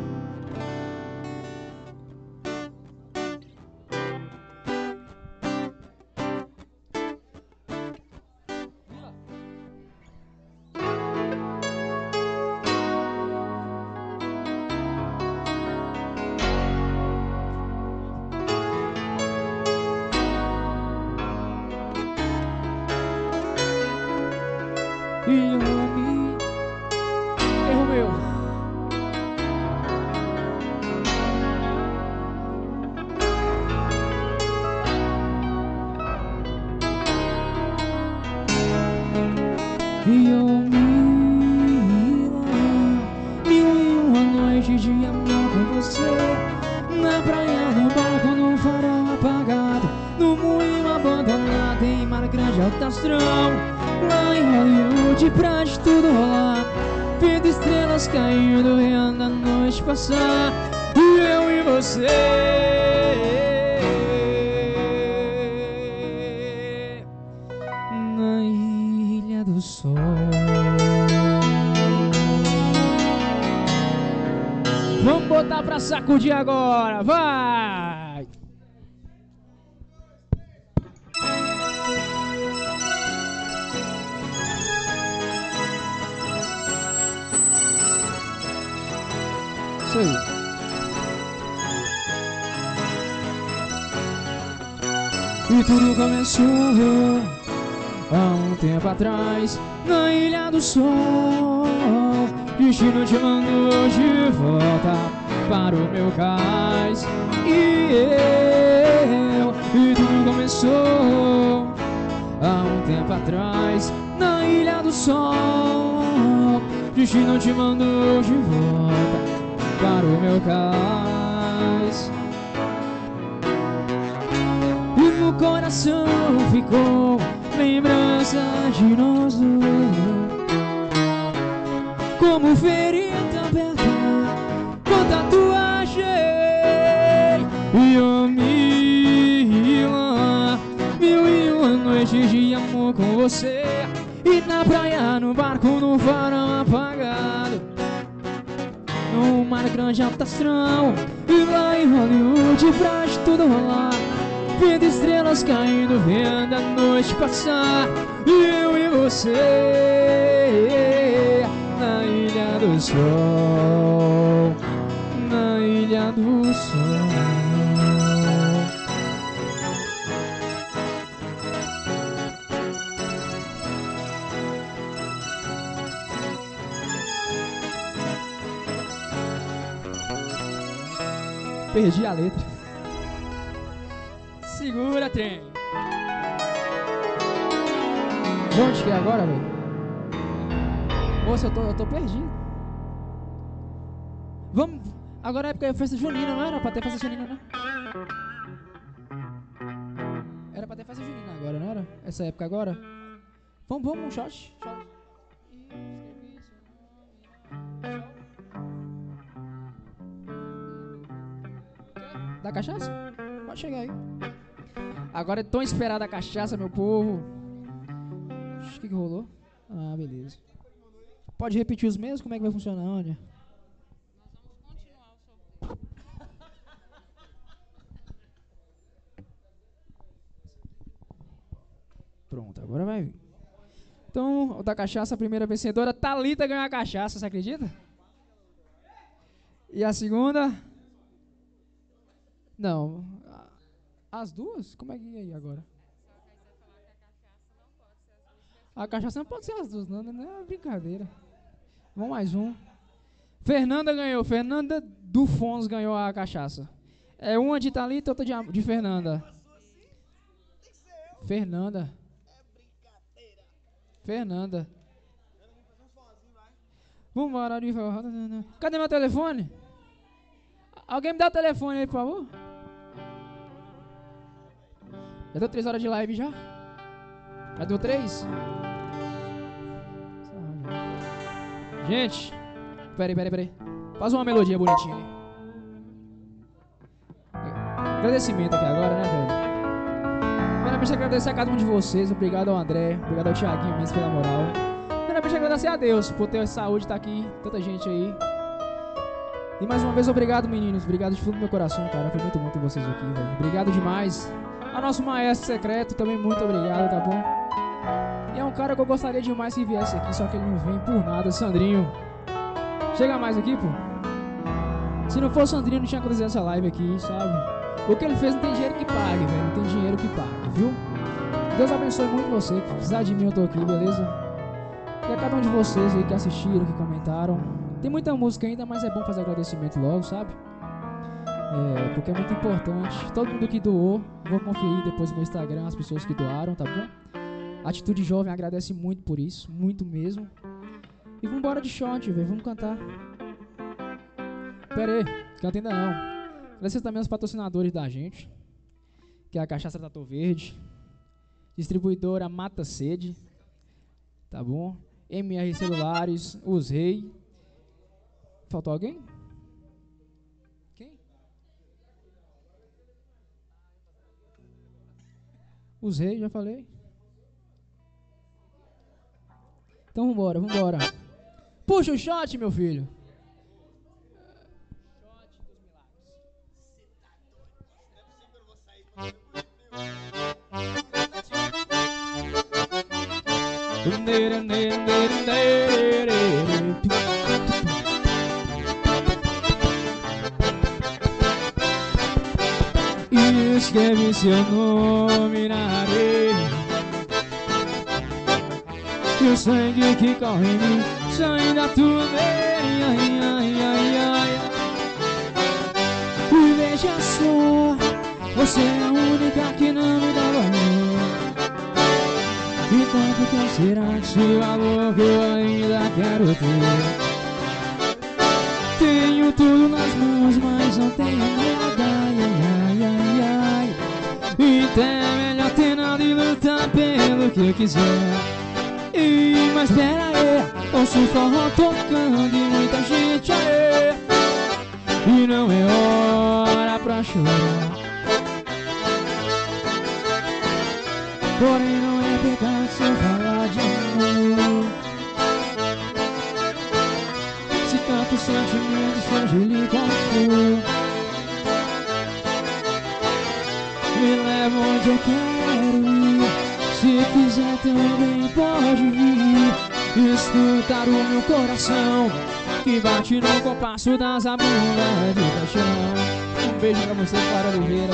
E eu me... Erro meu. E eu mil e uma noite de amor com você, na praia, no barco, no farol apagado, no moinho abandonado em Mar Grande, Alto Astral. Lá em Hollywood pra de tudo rolar, vendo estrelas caindo, vendo a noite passar. E eu e você, na Ilha do Sol. Vamos botar pra sacudir agora, vai! Isso aí. E tudo começou há um tempo atrás, na Ilha do Sol. Destino te mandou de volta para o meu cais. E tudo começou há um tempo atrás, na Ilha do Sol. Destino te mandou de volta para o meu cais. E no coração ficou lembrança de nós dois, como ferida aberta com tatuagem. E eu mil e uma noites de amor com você, e na praia, no barco, no farol apagado, no Mar Grande, Alto Astral. E lá em Hollywood pra de tudo rolar, vendo estrelas caindo, vendo a noite passar. E eu e você, na Ilha do Sol, na Ilha do Sol. Perdi a letra. Segura, trem. Onde que é agora, velho? Moça, eu tô perdido. Vamos. Agora é época de festa junina, não era pra ter festa junina, não? Era pra ter festa junina agora, não era? Essa época agora? Vamos, um shot. Da cachaça? Pode chegar aí. Agora é tão esperada a cachaça, meu povo. O que rolou? Ah, beleza. Pode repetir os mesmos? Como é que vai funcionar, Ania? Nós vamos continuar o sorteio. Pronto, agora vai vir. Então, o da cachaça, a primeira vencedora, Thalita ganhou a cachaça, você acredita? E a segunda? Não. As duas? Como é que é aí agora? A cachaça não pode ser as duas, não é brincadeira. Vamos mais um. Fernanda ganhou. Fernanda do Fons ganhou a cachaça. É uma de Thalita e outra de Fernanda. Fernanda. Fernanda. Vambora, cadê meu telefone? Alguém me dá o telefone aí, por favor? Já deu 3 horas de live já? Já deu 3? Gente, peraí. Faz uma melodia bonitinha aí. Agradecimento aqui agora, né, velho? Primeiramente, agradecer a cada um de vocês. Obrigado ao André, obrigado ao Thiaguinho mesmo pela moral. Primeiramente, agradecer a Deus por ter saúde, estar aqui, tanta gente aí. E mais uma vez, obrigado, meninos. Obrigado de fundo do meu coração, cara. Foi muito bom ter vocês aqui, velho. Obrigado demais. A nosso maestro secreto, também muito obrigado, tá bom? E é um cara que eu gostaria demais que viesse aqui, só que ele não vem por nada, Sandrinho. Chega mais aqui, pô. Se não fosse o Sandrinho, não tinha acontecido essa live aqui, sabe? O que ele fez não tem dinheiro que pague, velho. Não tem dinheiro que pague, viu? Deus abençoe muito você. Se precisar de mim, eu tô aqui, beleza? E a cada um de vocês aí que assistiram, que comentaram. Tem muita música ainda, mas é bom fazer agradecimento logo, sabe? Porque é muito importante. Todo mundo que doou, vou conferir depois no meu Instagram as pessoas que doaram, tá bom? Atitude Jovem agradece muito por isso, muito mesmo. E vambora de shot, velho, vamos cantar. Pera aí, canta ainda não. Agradecer também aos patrocinadores da gente, que é a Cachaça Tatu Verde, distribuidora Mata Sede, tá bom? MR Celulares, Os Rei. Faltou alguém? Quem? Os Rei, já falei. Então vambora. Puxa o shot, meu filho. Escreve seu nome na areia. E o sangue que corre em mim sai da tua veia. E veja só, você é a única que não me dá valor. E tanto que será esse valor que eu ainda quero ter. Tenho tudo nas mãos, mas não tenho nada. Então é melhor ter nada e lutar pelo que eu quiser. Mas pera aí, ouço o forró tocando e muita gente aí. E não é hora pra chorar. Porém não é pecado se eu falar de amor. Se tantos sentimentos foge lhe confio. Me leva onde eu quero ir. Se quiser também pode vir. Escutar o meu coração que bate no compasso das abundas de paixão. Um beijo pra você, Clara Oliveira.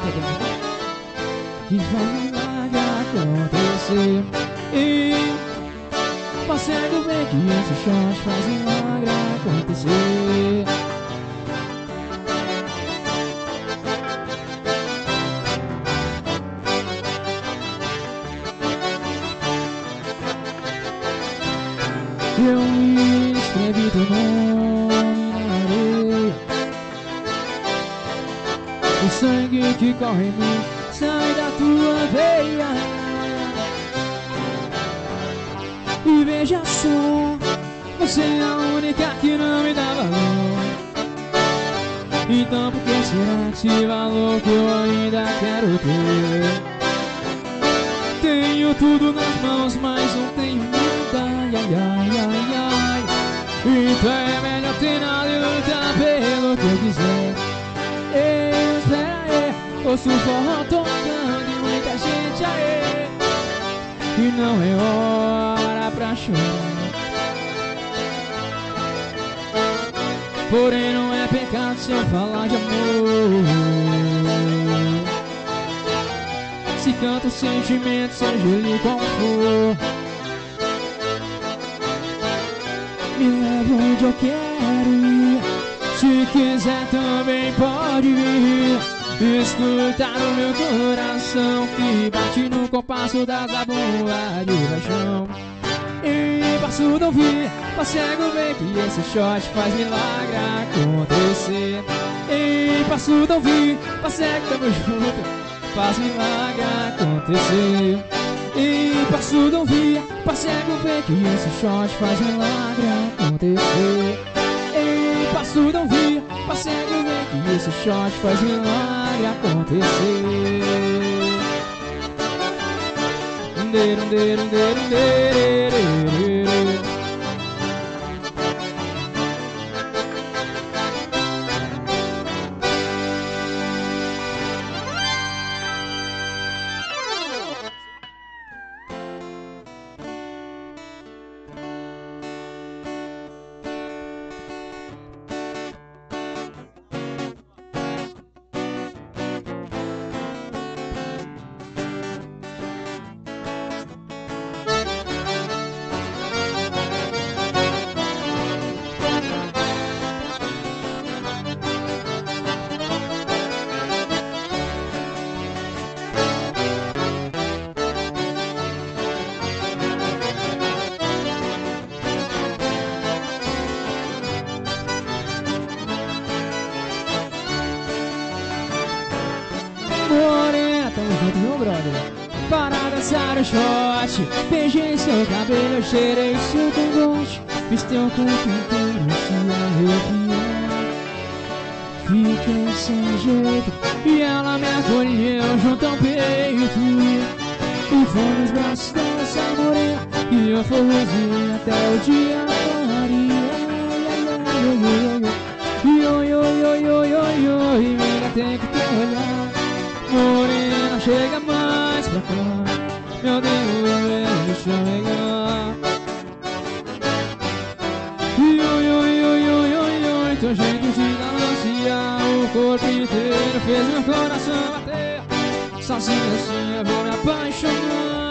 Que vai um milagre acontecer. E fazendo bem que esse shot faz um milagre acontecer. Eu escrevi teu nome na areia. O sangue que corre em mim sai da tua veia. E veja só, você é a única que não me dá valor. Então por que será esse valor que eu ainda quero ter? Tenho tudo nas mãos, mas não tenho nada. Ai, ai, ai, ai. Então é melhor ter nada e lutar pelo que eu quiser. Ei, espera aí, ouço o forró tocando e muita gente aí. E não é hora pra chorar. Porém não é pecado se eu falar de amor. Se canta o sentimento, seja ele qual for. Me leva onde eu quero ir. Se quiser também pode vir. Escutar o meu coração que bate no compasso da zabumba de paixão. E passo não vi, pra cego ver que esse shot faz milagre acontecer. E passo não vi, pra cego tamo junto, faz milagre acontecer. E passo não vi, pra cego ver que esse shot faz milagre acontecer. E passo não vi, pra cego ver que esse shot faz milagre acontecer. Morena, tamo junto, meu brother. Para dançar o shot, beijei seu cabelo, cheirei seu cangote. Fiz teu corpo inteiro se arrepiar. Fiquei sem jeito e ela me acolheu junto ao peito. E foi nos braços dessa morena que eu forrozei até o dia clarear. Oi, oi, oi, oi, oi, oi, nega, tem que te olhar. Morena, chega mais pra cá. Meu Deus, deixa eu pegar. Oi, oi, oi, oi, oi, oi, teu jeito de balancear o corpo inteiro fez meu coração bater. Sozinho assim eu vou me apaixonar.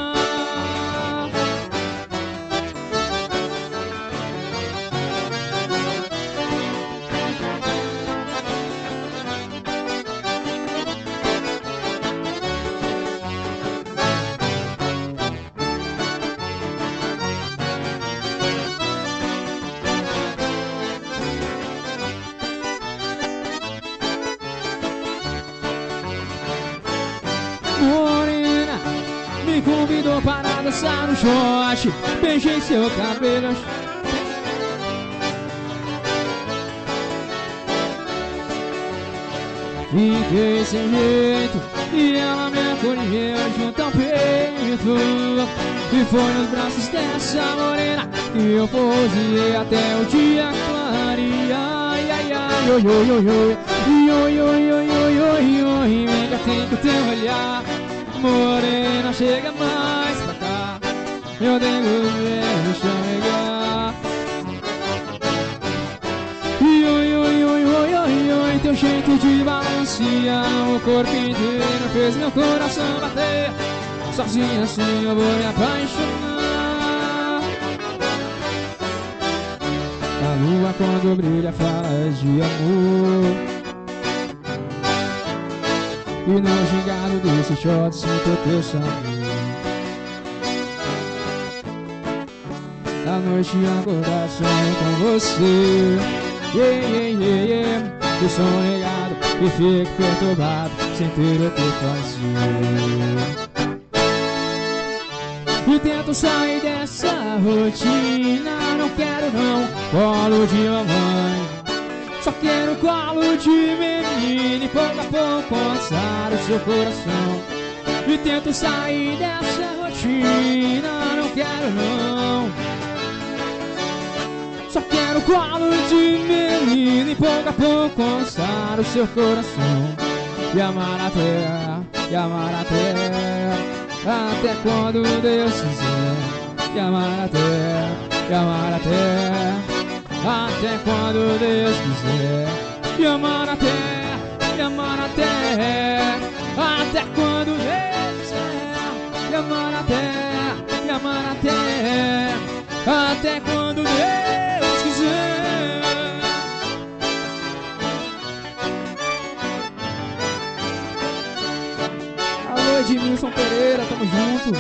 Morena me convidou para dançar no shot, beijei seu cabelo. Fiquei sem jeito e ela me acolheu junto ao peito. E foi nos braços dessa morena que eu pousei até o dia clarear. Ai, ai, ai, oi, oi, oi, oi. Oi, oi, oi, oi, oi, oi, nega, tem que o teu olhar. Morena, chega mais pra cá. Eu devo ver, deixa eu pegar. Oi, oi, oi, oi, oi, oi, teu jeito de balancear o corpo inteiro fez meu coração bater. Sozinho assim eu vou me apaixonar. A lua quando brilha fala de amor. E no gingado desse shot sinto teu sabor. à noite acordar sonho com você. Yeah, yeah, yeah, yeah. Eu sou negado e fico perturbado sem ter o que fazer. E tento sair dessa rotina, não quero não colo de mamãe, só quero colo de menina e pouco a pouco alcançar o seu coração. E tento sair dessa rotina, não quero não, só quero colo de menina e pouco a pouco alcançar o seu coração. E amar a terra, e amar a terra, até quando Deus quiser. E amar a terra, e amar a terra, até quando Deus quiser. E amar a terra, e amar a terra, até quando Deus quiser. E amar a terra, e amar a terra, até quando Deus quiser. Alô, Edmilson Pereira, tamo junto.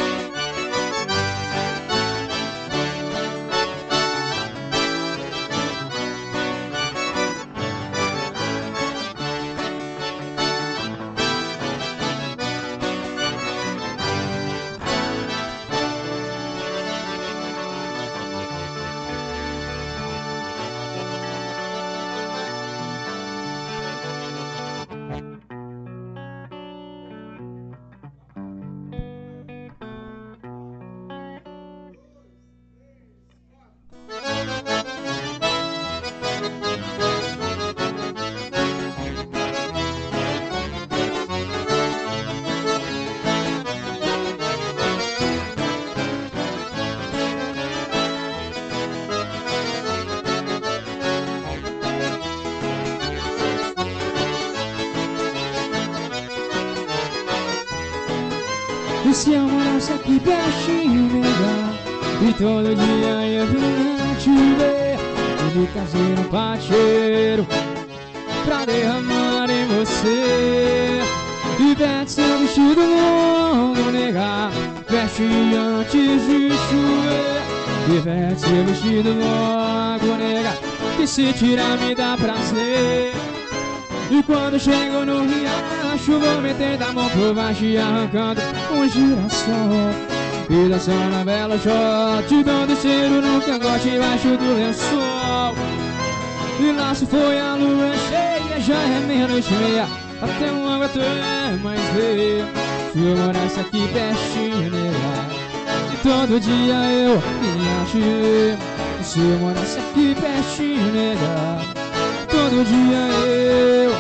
E se eu morasse aqui pertinho, nega, e todo dia eu vinha te ver, e me casei num pateiro pra derramar em você. E veste seu vestido longo, nega, veste antes de chover. E veste seu vestido longo, nega, que se tirar me dá prazer. E quando chego no riacho, vou metendo a mão por baixo e arrancando um girassol. E dançando a bela shot, dando cheiro no cangote embaixo do lençol. E lá se foi a lua cheia, já é meia-noite e meia, até uma até mais ver. Se eu morasse aqui pertinho, nega, e todo dia eu ia te ver. E se eu morasse aqui pertinho, nega, todo dia eu.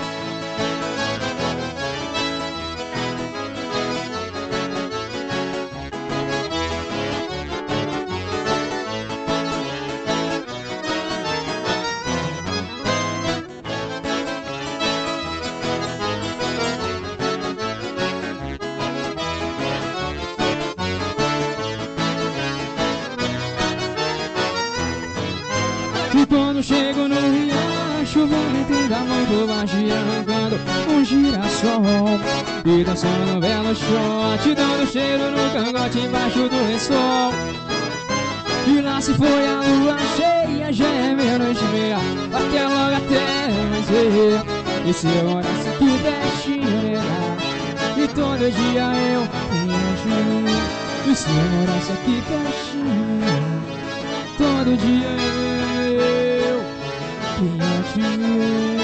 E quando chego no riacho, vou metendo a mão por baixo e arrancando um girassol. E dançando belo shot, dando cheiro no cangote embaixo do lençol. E lá se foi a lua cheia, já é meia-noite e meia, até logo até mais ver. E se eu morasse aqui pertinho, nega, e todo dia eu ia te ver. E se eu morasse aqui pertinho, nega, todo dia eu ia te ver.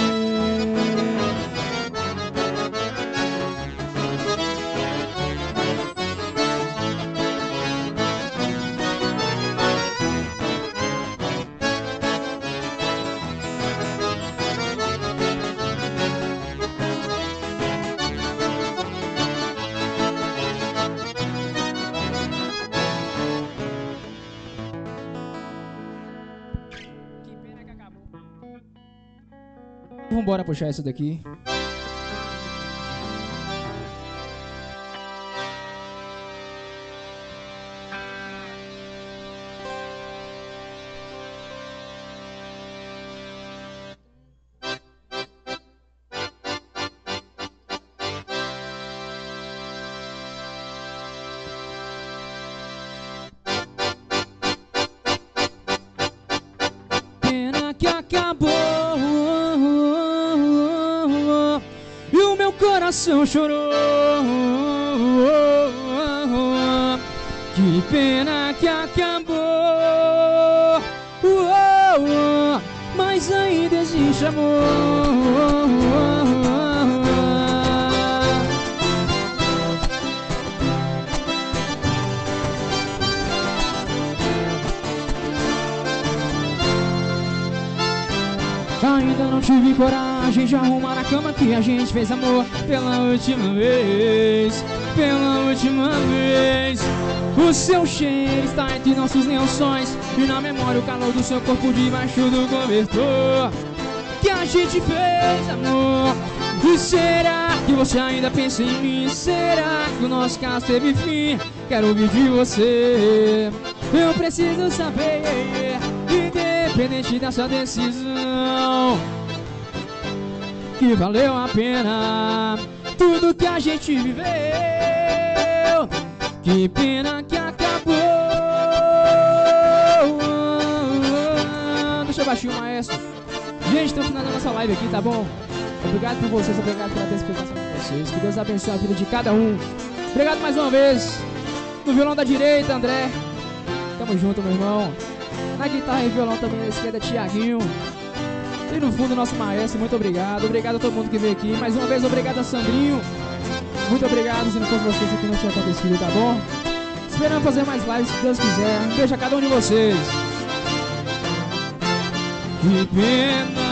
Vambora puxar essa daqui. acabou e o meu coração chorou. Que pena que acabou, mas ainda existe amor. Ainda não tive coragem de arrumar a cama que a gente fez amor pela última vez, pela última vez. O seu cheiro está entre nossos lençóis e na memória o calor do seu corpo debaixo do cobertor que a gente fez amor. E será que você ainda pensa em mim? Será que o nosso caso teve fim? Quero ouvir de você. Eu preciso saber, independente dessa decisão, que valeu a pena tudo que a gente viveu. Que pena que acabou. Deixa eu baixar o maestro. Gente, estamos finalizando nossa live aqui, tá bom? Obrigado por vocês, obrigado pela participação de vocês. Que Deus abençoe a vida de cada um. Obrigado mais uma vez. No violão da direita, André. Tamo junto, meu irmão. Na guitarra e violão também da esquerda, Tiaguinho. E no fundo, nosso maestro, muito obrigado. Obrigado a todo mundo que veio aqui. Mais uma vez, obrigado a Sandrinho. Muito obrigado, se não fosse vocês aqui não tinha acontecido, tá bom? Esperando fazer mais lives, se Deus quiser. Um beijo a cada um de vocês. Que pena